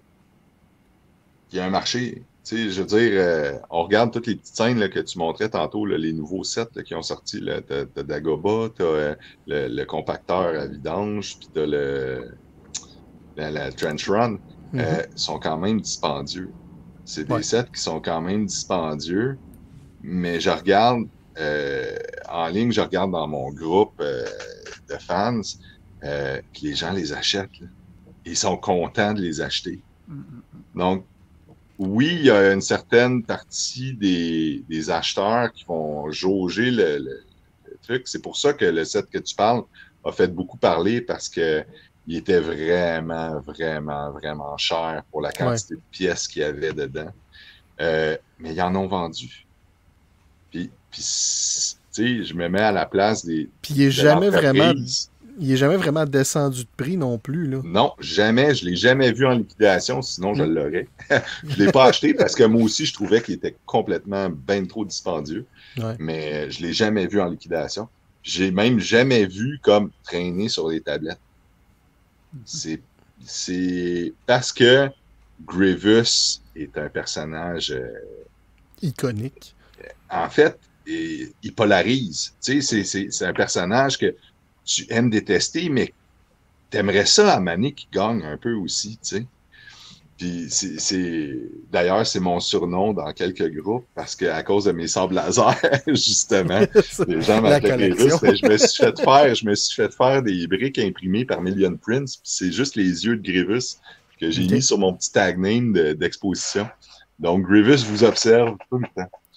Il y a un marché. Tu sais, je veux dire, euh, on regarde toutes les petites scènes là, que tu montrais tantôt, là, les nouveaux sets là, qui ont sorti. Là, t'as, t'as Dagobah, t'as euh, le, le compacteur à vidange, puis t'as le la, la Trench Run. Mm-hmm. Euh, sont quand même dispendieux. C'est des ouais. sets qui sont quand même dispendieux. Mais je regarde Euh, en ligne, je regarde dans mon groupe euh, de fans euh, que les gens les achètent. Là. Ils sont contents de les acheter. Mm-hmm. Donc, oui, il y a une certaine partie des, des acheteurs qui vont jauger le, le, le truc. C'est pour ça que le set que tu parles a fait beaucoup parler parce que il était vraiment, vraiment, vraiment cher pour la quantité ouais. de pièces qu'il y avait dedans. Euh, mais ils en ont vendu. Puis, puis tu sais, je me mets à la place des. Puis il est jamais vraiment. Il est jamais vraiment descendu de prix non plus, là. Non, jamais. Je l'ai jamais vu en liquidation, sinon je mmh. l'aurais. Je l'ai pas acheté parce que moi aussi, je trouvais qu'il était complètement bien trop dispendieux. Ouais. Mais je l'ai jamais vu en liquidation. J'ai même jamais vu comme traîner sur les tablettes. Mmh. C'est, c'est parce que Grievous est un personnage euh, iconique. En fait, il polarise. Tu sais, c'est, c'est, c'est un personnage que tu aimes détester, mais t'aimerais ça à Mané qui gagne un peu aussi, tu sais. Puis c'est, c'est... D'ailleurs, c'est mon surnom dans quelques groupes, parce qu'à cause de mes sables laser, justement, les gens m'appellent Grievous. Je me suis fait faire, je me suis fait faire des briques imprimées par Million Prints, puis c'est juste les yeux de Grievous que j'ai okay. mis sur mon petit tag name de, d'exposition. Donc, Grievous vous observe tout le temps.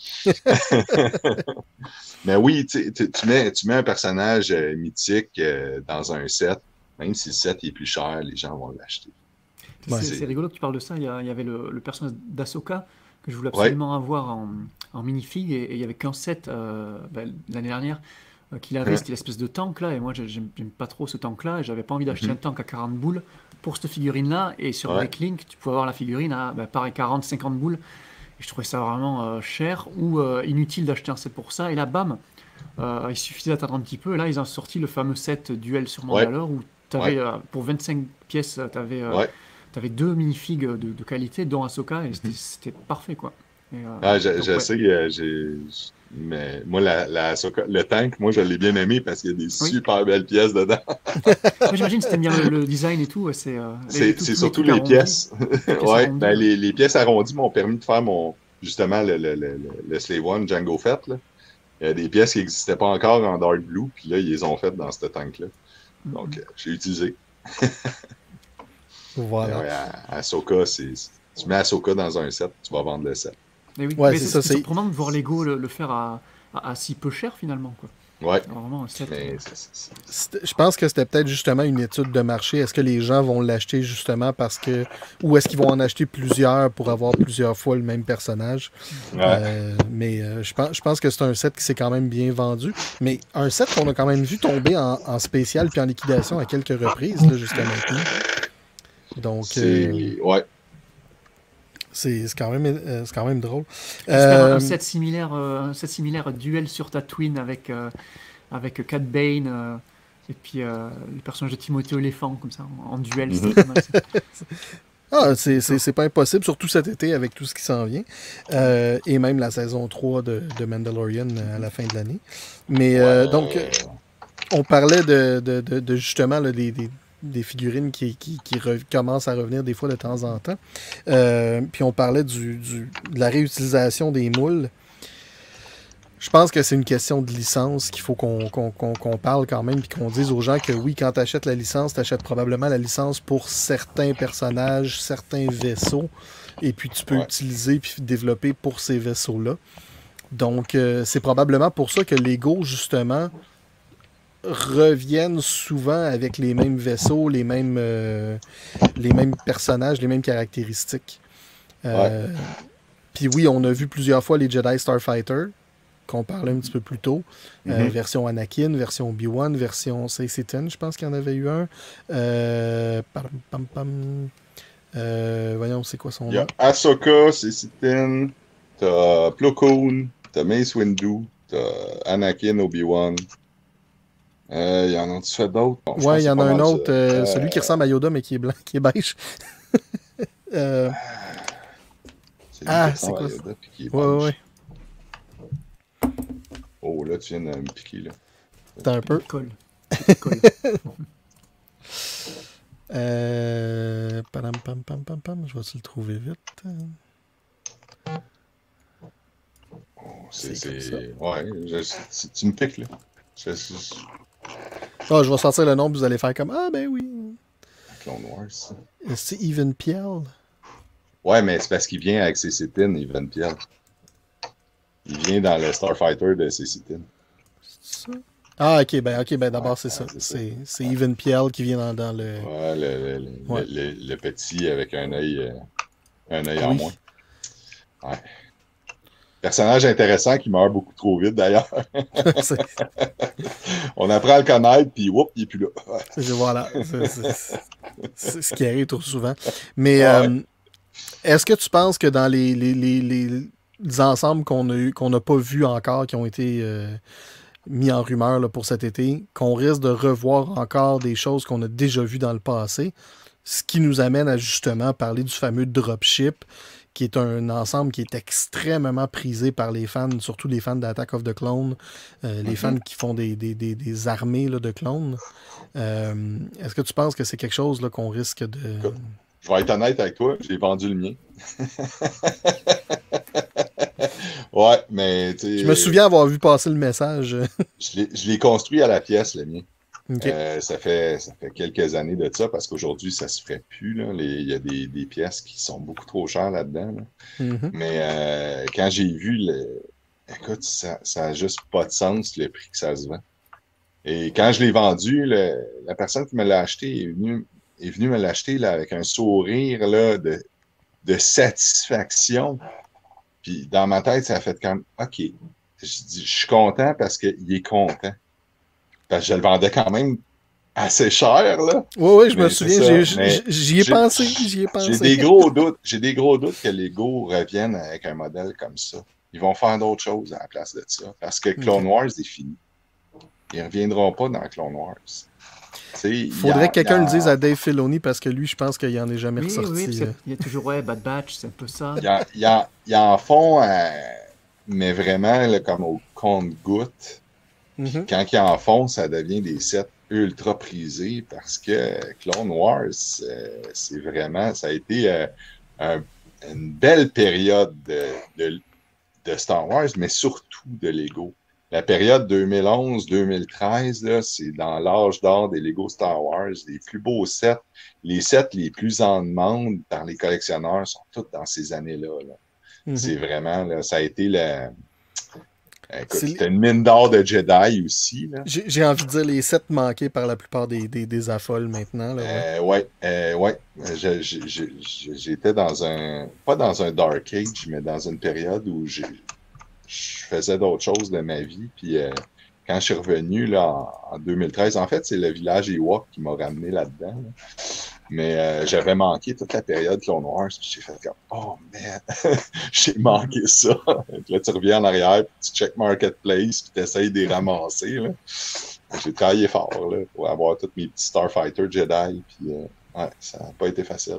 Mais oui, tu, tu, tu, mets, tu mets un personnage euh, mythique euh, dans un set, même si le set est plus cher, les gens vont l'acheter. C'est Ouais. c'est rigolo que tu parles de ça. Il y, a- il y avait le, le personnage d'Ahsoka que je voulais Ouais. absolument avoir en, en minifig et, et il y avait qu'un set euh, ben, l'année dernière euh, qu'il avait. Ouais. C'était l'espèce de tank là et moi j'ai- j'aime j'aime pas trop ce tank là et j'avais pas envie d'acheter Mhm. un tank à quarante boules pour cette figurine là. Et sur Ouais. Bricklink, tu pouvais avoir la figurine à ben, pareil quarante cinquante boules. Et je trouvais ça vraiment euh, cher ou euh, inutile d'acheter un set pour ça. Et là, bam, euh, il suffisait d'attendre un petit peu. Et là, ils ont sorti le fameux set Duel sur Ouais. Mandalore où t'avais, Ouais. euh, pour vingt-cinq pièces, tu avais, Ouais. deux minifigs de, de qualité, dont Ahsoka, et c'était Mhm. c'était parfait, quoi. Et, euh, Ah, je, donc, je ouais. sais que euh, j'ai. Mais moi, la, la, Ahsoka- le tank, moi, je l'ai bien aimé parce qu'il y a des Oui. super belles pièces dedans. Moi, j'imagine que si t'aimes bien le, le design et tout, ouais, c'est euh, les- C'est tous- c'est tous surtout trucs les arrondis, pièces. les pièces Ouais, arrondies, ben, ouais. les, les pièces arrondies m'ont permis de faire mon. Justement, le, le, le, le, le Slave One Django Fett, là. Il y a des pièces qui n'existaient pas encore en Dark Blue, puis là, ils les ont faites dans ce tank-là. Donc, euh, j'ai utilisé. Voilà. Mais ouais, à- Ahsoka, c'est. Tu mets Ahsoka dans un set, tu vas vendre le set. Mais oui, Ouais, mais c'est c'est ça, c'est c'est- surprenant de voir Lego le, le faire à, à, à si peu cher, finalement, quoi. Ouais. Alors, vraiment, un set. Mais c'est- c'est- c'est- C'était- Je pense que c'était peut-être justement une étude de marché. Est-ce que les gens vont l'acheter justement parce que. Ou est-ce qu'ils vont en acheter plusieurs pour avoir plusieurs fois le même personnage? Ouais. Euh, mais euh, je, pense, je pense que c'est un set qui s'est quand même bien vendu. Mais un set qu'on a quand même vu tomber en, en spécial puis en liquidation à quelques reprises là, jusqu'à maintenant. Donc, c'est. euh, Ouais. c'est c'est quand, même, euh, c'est quand même drôle. J'espère un- Euh, un set similaire, euh, un set similaire duel sur Tatooine avec, euh, avec Cad Bane euh, et puis euh, le personnage de Timothée Olyphant, comme ça, en, en duel. Mhm. C'était pas mal, ça. Ah, c'est- c'est c'est pas impossible, surtout cet été avec tout ce qui s'en vient. Euh, et même la saison trois de, de Mandalorian à la fin de l'année. Mais euh, Ouais. donc, euh, on parlait de, de, de, de justement là, des, des, des figurines qui, qui, qui re- commencent à revenir des fois de temps en temps. Euh, puis on parlait du, du, de la réutilisation des moules. Je pense que c'est une question de licence qu'il faut qu'on qu'on, qu'on, qu'on parle quand même, puis qu'on dise aux gens que oui, quand tu achètes la licence, tu achètes probablement la licence pour certains personnages, certains vaisseaux, et puis tu peux Ouais. utiliser puis développer pour ces vaisseaux-là. Donc, euh, c'est probablement pour ça que Lego, justement, reviennent souvent avec les mêmes vaisseaux, les mêmes, euh, les mêmes personnages, les mêmes caractéristiques. Euh, Puis oui, on a vu plusieurs fois les Jedi Starfighter, qu'on parlait un petit peu plus tôt. Euh, Mhm. version Anakin, version Obi-Wan, version Satan, je pense qu'il y en avait eu un. Euh, pam, pam, pam. Euh, voyons, c'est quoi son Il y a nom? Ahsoka, Cécitine, t'as Plo Koon, t'as Mace Windu, t'as Anakin, Obi-Wan. Euh, il y en a-tu fait d'autres? Bon, je pense Ouais, que il y c'est en pas a un mal autre, ça. euh, Euh, celui qui ressemble à Yoda, mais qui est blanc, qui est beige. Euh, c'est lui Ah, qui c'est ressemble à quoi Yoda, puis qui est ouais, ouais, beige. ouais. Oh, là, tu viens de me piquer, là. T'as un peu. Colle. Colle. Euh, pam, pam, pam, pam, pam. Je vais-tu le trouver vite? Oh, c'est... C'est c'est- comme Ouais, je- c'est- tu me piques, là. Je, je, je- Ah, je vais sortir le nom, puis vous allez faire comme ah, ben oui. Clone Wars, ça. C'est Even Piel. Ouais, mais c'est parce qu'il vient avec Cécitine, Ivan Piel. Il vient dans le Starfighter de Cécitine. C'est ça? Ah, ok, ben, ok, ben d'abord, Ouais, c'est ça. ouais, c'est ça. C'est c'est Even Piel qui vient dans, dans le. Ouais, le, le, le, Ouais. le, le- le petit avec un œil euh, un œil Ah en oui. moins. Ouais. Personnage intéressant qui meurt beaucoup trop vite d'ailleurs. C'est- On apprend à le connaître, puis whoop, il est plus là. Ouais. je- voilà. C'est- C'est c'est ce qui arrive trop souvent. Mais Ouais. euh, est-ce que tu penses que dans les, les, les, les- les ensembles qu'on a eu, qu'on n'a pas vus encore, qui ont été euh, mis en rumeur là, pour cet été, qu'on risque de revoir encore des choses qu'on a déjà vues dans le passé, ce qui nous amène à justement parler du fameux dropship, qui est un ensemble qui est extrêmement prisé par les fans, surtout les fans d'Attack of the Clone, euh, les Mhm. fans qui font des, des, des, des armées là, de clones. Euh, Est-ce que tu penses que c'est quelque chose là, qu'on risque de... Écoute, Je vais être honnête avec toi, j'ai vendu le mien. Ouais, mais tu sais. Je me souviens avoir vu passer le message. Je l'ai- je l'ai construit à la pièce, le mien. Ok. Euh, ça fait, ça fait quelques années de ça, parce qu'aujourd'hui, ça se ferait plus, là. Les- Il y a des, des pièces qui sont beaucoup trop chères là-dedans, là. Mhm. Mais euh, quand j'ai vu le, écoute, ça n'a juste pas de sens le prix que ça se vend. Et quand je l'ai vendu, le, la personne qui me l'a acheté est venue, est venue me l'acheter là, avec un sourire là, de, de satisfaction. Puis dans ma tête, ça a fait comme OK. Je dis, je suis content parce qu'il est content. Parce que je le vendais quand même assez cher, là. Oui, oui, je mais me souviens, j'y ai pensé, j'y ai pensé. J'ai des gros doutes, j'ai des gros doutes que Lego revienne avec un modèle comme ça. Ils vont faire d'autres choses à la place de ça. Parce que Clone Wars est fini. Ils ne reviendront pas dans Clone Wars. Il faudrait que quelqu'un le dise à Dave Filoni parce que lui, je pense qu'il n'en est jamais oui, ressorti. Oui, parce il y a toujours, ouais, Bad Batch, c'est un peu ça. Ils en, en, en font, euh, mais vraiment là, comme au compte-gouttes. Mm-hmm. Quand ils en font, ça devient des sets ultra prisés parce que Clone Wars, euh, c'est vraiment, ça a été euh, un, une belle période de, de, de Star Wars, mais surtout de Lego. La période deux mille onze deux mille treize, là, c'est dans l'âge d'or des Lego Star Wars. Les plus beaux sets, les sets les plus en demande par les collectionneurs sont tous dans ces années-là. Là. Mm-hmm. C'est vraiment, là, ça a été la... Écoute, c'était une mine d'or de Jedi aussi. J'ai, j'ai envie de dire les sets manqués par la plupart des, des, des affoles maintenant. Là, ouais, euh, ouais, euh, ouais. Je, je, je, j'étais dans un... Pas dans un Dark Age, mais dans une période où j'ai... je faisais d'autres choses de ma vie. Puis euh, quand je suis revenu là, en, en deux mille treize, en fait, c'est le village Ewok qui m'a ramené là-dedans. Là. Mais euh, j'avais manqué toute la période Clone Wars. J'ai fait comme, oh man, j'ai manqué ça. Puis là, tu reviens en arrière, puis tu check Marketplace, puis tu essayes de les ramasser. Là. J'ai travaillé fort là, pour avoir tous mes petits Starfighter Jedi. Puis euh, ouais, ça n'a pas été facile.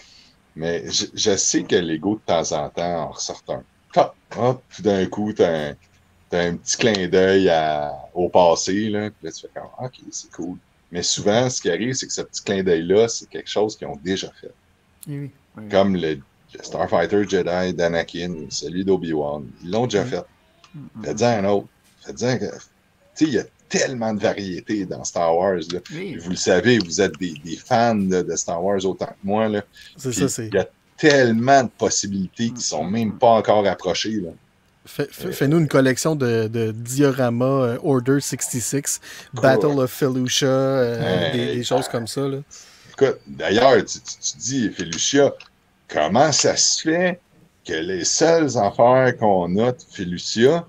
Mais je, je sais que Lego, de temps en temps, en ressort un. Hop, hop, tout d'un coup, tu as un, un petit clin d'œil à, au passé, là, puis là, tu fais comme, OK, c'est cool. Mais souvent, ce qui arrive, c'est que ce petit clin d'œil-là, c'est quelque chose qu'ils ont déjà fait. Oui, oui. Comme le, le Starfighter Jedi d'Anakin, celui d'Obi-Wan. Ils l'ont déjà fait. Mm-hmm. Faites-en un autre. Faites-en que... Tu sais, il y a tellement de variétés dans Star Wars. Là. Oui. Vous le savez, vous êtes des, des fans là, de Star Wars autant que moi. Là. C'est ça, c'est... Il y a tellement de possibilités qui ne sont même pas encore approchées. Là. Fais, fais, fais-nous une collection de, de dioramas euh, Order soixante-six, cool. Battle of Felucia, euh, hey, des, des choses comme ça. Là. Écoute, d'ailleurs, tu, tu, tu dis, Felucia, comment ça se fait que les seules affaires qu'on a de Felucia,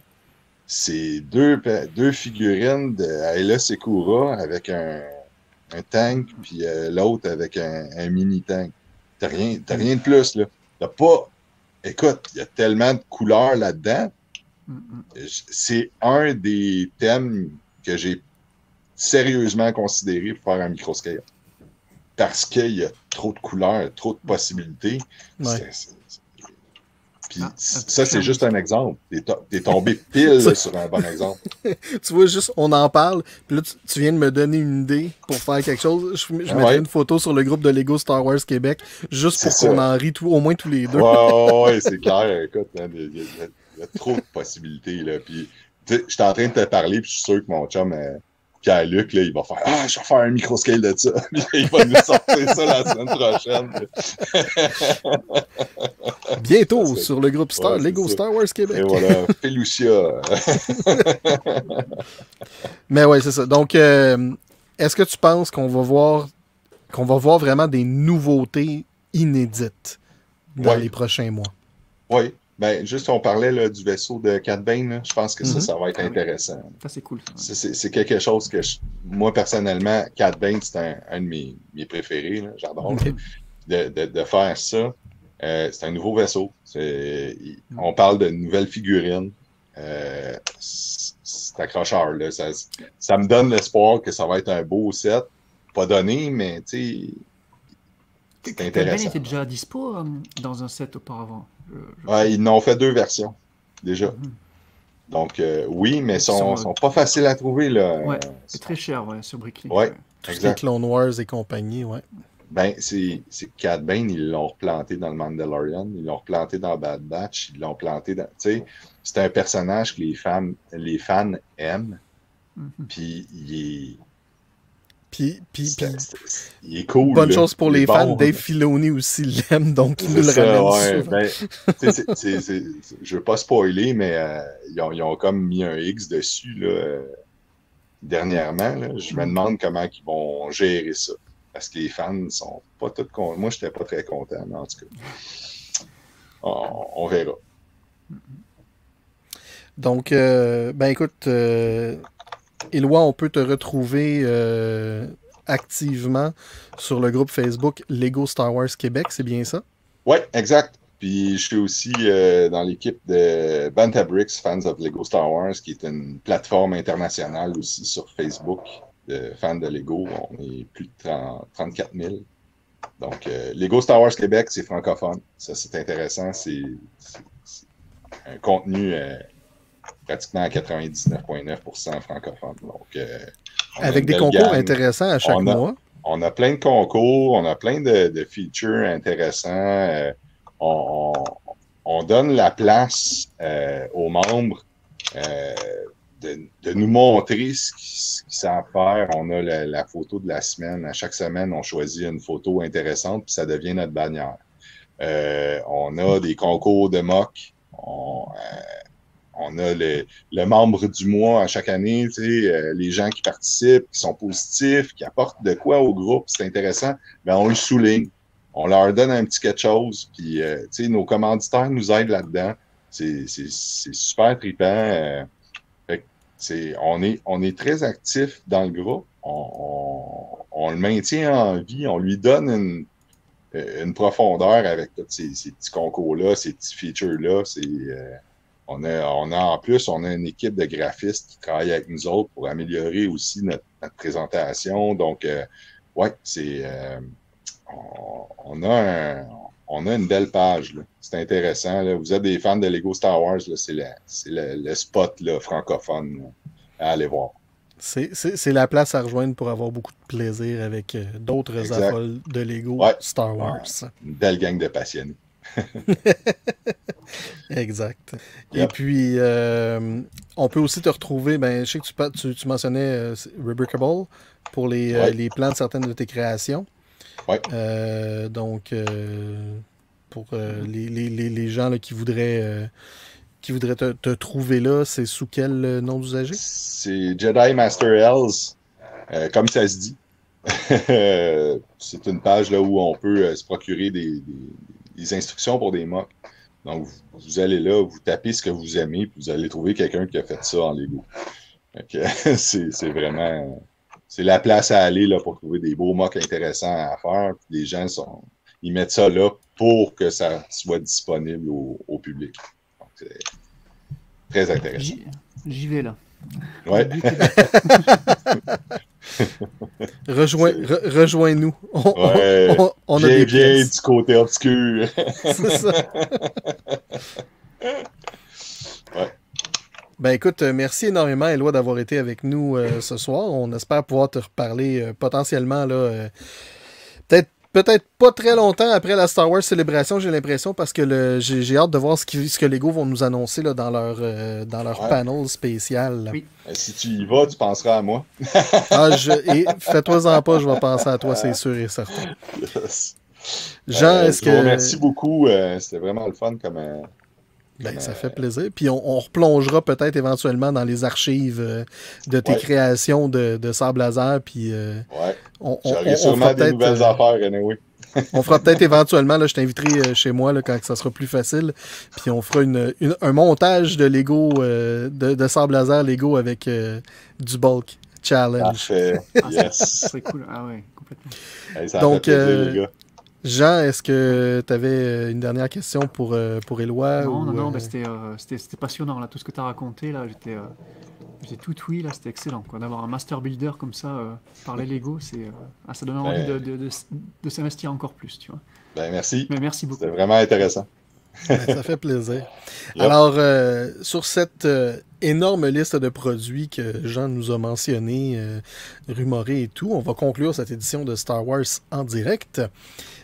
c'est deux, deux figurines de Ayla Secura avec un, un tank, puis euh, l'autre avec un, un mini-tank. T'as rien, t'as rien de plus, là. T'as pas... Écoute, il y a tellement de couleurs là-dedans. Mm-hmm. C'est un des thèmes que j'ai sérieusement considéré pour faire un microscale. Parce qu'il y a trop de couleurs, trop de possibilités. Ouais. C'est, c'est, c'est... Puis ah, ça, c'est juste un exemple. T'es, to- t'es tombé pile là, sur un bon exemple. Tu vois, juste, on en parle, puis là, tu, tu viens de me donner une idée pour faire quelque chose. Je, je ah mettrai ouais. une photo sur le groupe de Lego Star Wars Québec, juste c'est pour ça. Qu'on en rit tout, au moins tous les deux. Ouais, ouais, c'est clair. Écoute, il y, y, y a trop de possibilités. Là. Puis, je suis en train de te parler, puis je suis sûr que mon chum... Euh, Pierre-Luc, là, il va faire « Ah, je vais faire un microscale de ça. » Il va nous sortir ça la semaine prochaine. Bientôt sur le groupe Star, ouais, Lego ça. Star Wars Québec. Et voilà, Felucia. Mais ouais, c'est ça. Donc, euh, est-ce que tu penses qu'on va voir qu'on va voir vraiment des nouveautés inédites dans ouais. les prochains mois? Oui. Ben, juste, on parlait là, du vaisseau de Cad Bane, là. Je pense que mm-hmm. ça, ça va être intéressant. Ça, c'est cool. Ça, ouais. c'est, c'est, c'est quelque chose que, je, moi, personnellement, Cad Bane, c'est un, un de mes, mes préférés. Là. J'adore okay. de, de, de faire ça. Euh, c'est un nouveau vaisseau. C'est, mm-hmm. On parle de nouvelles figurines. Euh, c'est, c'est accrocheur. Là. Ça, ça me donne l'espoir que ça va être un beau set. Pas donné, mais tu sais, c'est intéressant. Cad Bane était déjà dispo euh, dans un set auparavant. Je, je ouais, ils en ont fait deux versions, déjà. Mm-hmm. Donc, euh, oui, mais ils sont, sont, sont pas faciles à trouver, là. Ouais, c'est très cher, ouais, sur Bricklink. Ouais, tout exact. Ce Clone Wars et compagnie, ouais. Ben, c'est, c'est Cad Bane, ils l'ont replanté dans le Mandalorian, ils l'ont replanté dans Bad Batch, ils l'ont planté dans... Tu sais, c'est un personnage que les fans, les fans aiment, mm-hmm. puis il est... Puis, puis, C'est- puis c'est- il est cool. bonne là. chose pour Il est les fans, bon. Dave Filoni aussi l'aime, donc il C'est nous le ça, ramène ouais, souvent. ben, tu sais, c'est- c'est- c'est- c'est- je veux pas spoiler, mais euh, ils, ont, ils ont comme mis un X dessus là, euh, dernièrement. Là. Je me demande comment ils vont gérer ça. Parce que les fans sont pas tous contents. Moi, j'étais pas très content, mais en tout cas, on, on verra. Donc, euh, ben écoute, euh, Éloi, on peut te retrouver euh, activement sur le groupe Facebook Lego Star Wars Québec, c'est bien ça? Oui, exact. Puis je suis aussi euh, dans l'équipe de Bantabricks Fans of Lego Star Wars, qui est une plateforme internationale aussi sur Facebook de fans de Lego. On est plus de trente, trente-quatre mille. Donc, euh, Lego Star Wars Québec, c'est francophone. Ça, c'est intéressant. C'est, c'est, c'est un contenu euh, pratiquement à quatre-vingt-dix-neuf virgule neuf pour cent francophone. Donc, euh, on a Avec une des belle concours gang. intéressants à chaque On a- mois. On a plein de concours, on a plein de, de features intéressants. Euh, on, on- on donne la place euh, aux membres euh, de, de nous montrer ce qu'ils ce qu'ils savent faire. On a la, la photo de la semaine. À chaque semaine, on choisit une photo intéressante, puis ça devient notre bannière. Euh, on a des concours de mock. On, euh, on a le, le membre du mois à chaque année, tu sais, euh, les gens qui participent, qui sont positifs, qui apportent de quoi au groupe, c'est intéressant, ben on le souligne. On leur donne un petit quelque chose, puis euh, tu sais, nos commanditaires nous aident là-dedans. C'est, c'est, c'est super trippant. Euh, fait que c'est, on, est, on est très actifs dans le groupe. On, on, on le maintient en vie, on lui donne une, une profondeur avec tous ces, ces petits concours-là, ces petits features-là. C'est, euh, on, a, on a en plus, on a une équipe de graphistes qui travaille avec nous autres pour améliorer aussi notre, notre présentation. Donc, euh, ouais, c'est... Euh, on, on, a un, on a une belle page. Là. C'est intéressant. Là. Vous êtes des fans de Lego Star Wars, là, c'est, la, c'est le, le spot là, francophone là, à aller voir. C'est, c'est, c'est la place à rejoindre pour avoir beaucoup de plaisir avec euh, d'autres Exact. affoles de Lego Ouais. Star Wars. Ouais. Une belle gang de passionnés. Exact. Yep. Et puis, euh, on peut aussi te retrouver, ben, je sais que tu, pa- tu, tu mentionnais euh, Rebrickable pour les, euh, Ouais. les plans de certaines de tes créations. Ouais. Euh, donc, euh, pour euh, les, les, les, les gens là, qui voudraient, euh, qui voudraient te, te trouver là, c'est sous quel euh, nom d'usager? C'est Jedi Master Hells, euh, comme ça se dit. C'est une page là où on peut euh, se procurer des, des, des instructions pour des mocks. Donc, vous, vous allez là, vous tapez ce que vous aimez, puis vous allez trouver quelqu'un qui a fait ça en Lego. Fait que, c'est, c'est vraiment... C'est la place à aller là, pour trouver des beaux mocks intéressants à faire. Puis les gens, sont, ils mettent ça là pour que ça soit disponible au, au public. Donc, c'est très intéressant. J'y, j'y vais là. Ouais. Rejoins, re- rejoins-nous. On, Ouais. on- on a Viens, des viens pièces. du côté obscur. C'est ça. Ouais. Ben écoute, euh, merci énormément, Éloi, d'avoir été avec nous euh, ce soir. On espère pouvoir te reparler euh, potentiellement là, euh, peut-être peut-être pas très longtemps après la Star Wars Célébration, j'ai l'impression, parce que le, j'ai, j'ai hâte de voir ce, qui, ce que Lego vont nous annoncer là, dans leur, euh, dans leur Ouais. panel spécial. Oui. Si tu y vas, tu penseras à moi. Ah, je, et fais-toi-en pas, je vais penser à toi, c'est sûr et certain. Yes. Jean, Euh, est-ce je vous que... remercie beaucoup. Euh, c'était vraiment le fun comme... euh, Ben, comme, ça euh, fait plaisir. Puis on, on replongera peut-être éventuellement dans les archives euh, de tes Ouais. créations de, de sable laser. Puis euh, Ouais. on, on, J'aurai on sûrement fera des peut-être, nouvelles euh, affaires, anyway. on fera peut-être éventuellement, là, je t'inviterai euh, chez moi là, quand ça sera plus facile. Puis on fera une, une- un montage de Lego, euh, de, de sable laser Lego avec euh, du bulk challenge. Parfait. Ah, ça Yes. serait cool. Ah ouais, complètement. Hey, ça Donc, a fait plaisir, euh, les gars. Jean, est-ce que tu avais une dernière question pour, euh, pour Éloi? Non, ou, non, non, euh, bah, c'était, euh, c'était, c'était passionnant, là, tout ce que tu as raconté, là, j'étais, euh, j'étais tout oui, là, c'était excellent, quoi, d'avoir un master builder comme ça, euh, par les Lego, c'est, euh, ah, ça donne envie de, de, de, de s'investir encore plus, tu vois. Ben, merci. Mais merci beaucoup. C'était vraiment intéressant. Ben, ça fait plaisir. Yep. Alors, euh, sur cette euh, énorme liste de produits que Jean nous a mentionnés, euh, rumorés et tout, on va conclure cette édition de Star Wars en direct.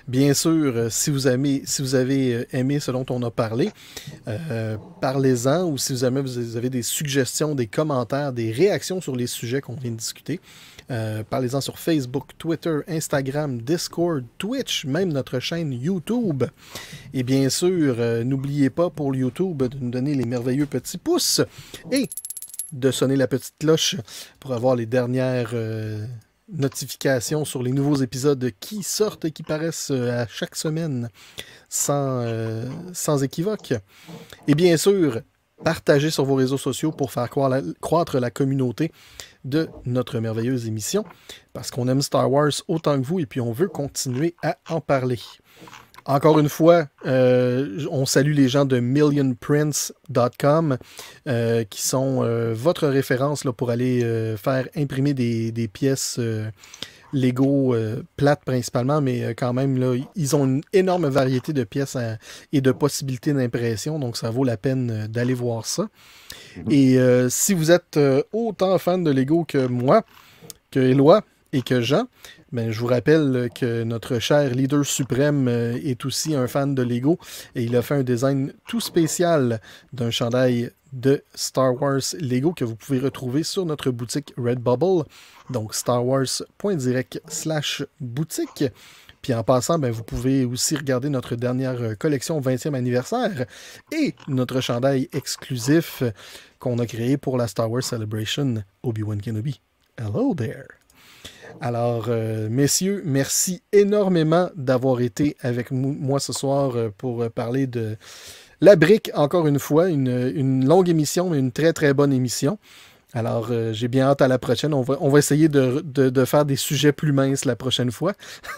Bien sûr, euh, si, vous aimez, si vous avez aimé ce dont on a parlé, euh, parlez-en, ou si vous avez, vous avez des suggestions, des commentaires, des réactions sur les sujets qu'on vient de discuter, euh, parlez-en sur Facebook, Twitter, Instagram, Discord, Twitch, même notre chaîne YouTube. Et bien sûr, euh, n'oubliez pas pour YouTube de nous donner les merveilleux petits pouces et de sonner la petite cloche pour avoir les dernières euh, notifications sur les nouveaux épisodes qui sortent et qui paraissent euh, à chaque semaine sans, euh, sans équivoque. Et bien sûr, partagez sur vos réseaux sociaux pour faire croître la communauté de notre merveilleuse émission, parce qu'on aime Star Wars autant que vous et puis on veut continuer à en parler. Encore une fois, euh, on salue les gens de million prints dot com euh, qui sont euh, votre référence là, pour aller euh, faire imprimer des, des pièces euh, Lego euh, plates principalement, mais euh, quand même, là, ils ont une énorme variété de pièces à, et de possibilités d'impression, donc ça vaut la peine euh, d'aller voir ça. Et euh, si vous êtes euh, autant fan de Lego que moi, que Éloi et que Jean, ben, je vous rappelle que notre cher leader suprême euh, est aussi un fan de Lego et il a fait un design tout spécial d'un chandail de Star Wars Lego que vous pouvez retrouver sur notre boutique Redbubble, donc starwars.direct slash boutique. Puis en passant, ben, vous pouvez aussi regarder notre dernière collection vingtième anniversaire et notre chandail exclusif qu'on a créé pour la Star Wars Celebration Obi-Wan Kenobi. Hello there! Alors, euh, messieurs, merci énormément d'avoir été avec moi ce soir pour parler de la brique, encore une fois. Une, une longue émission, mais une très, très bonne émission. Alors, euh, j'ai bien hâte à la prochaine. On va, on va essayer de, de, de faire des sujets plus minces la prochaine fois.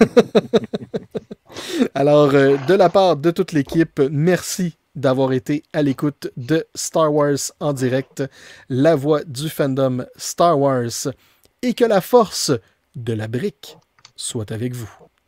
Alors, euh, de la part de toute l'équipe, merci d'avoir été à l'écoute de Star Wars en direct, la voix du fandom Star Wars, et que la force de la brique soit avec vous.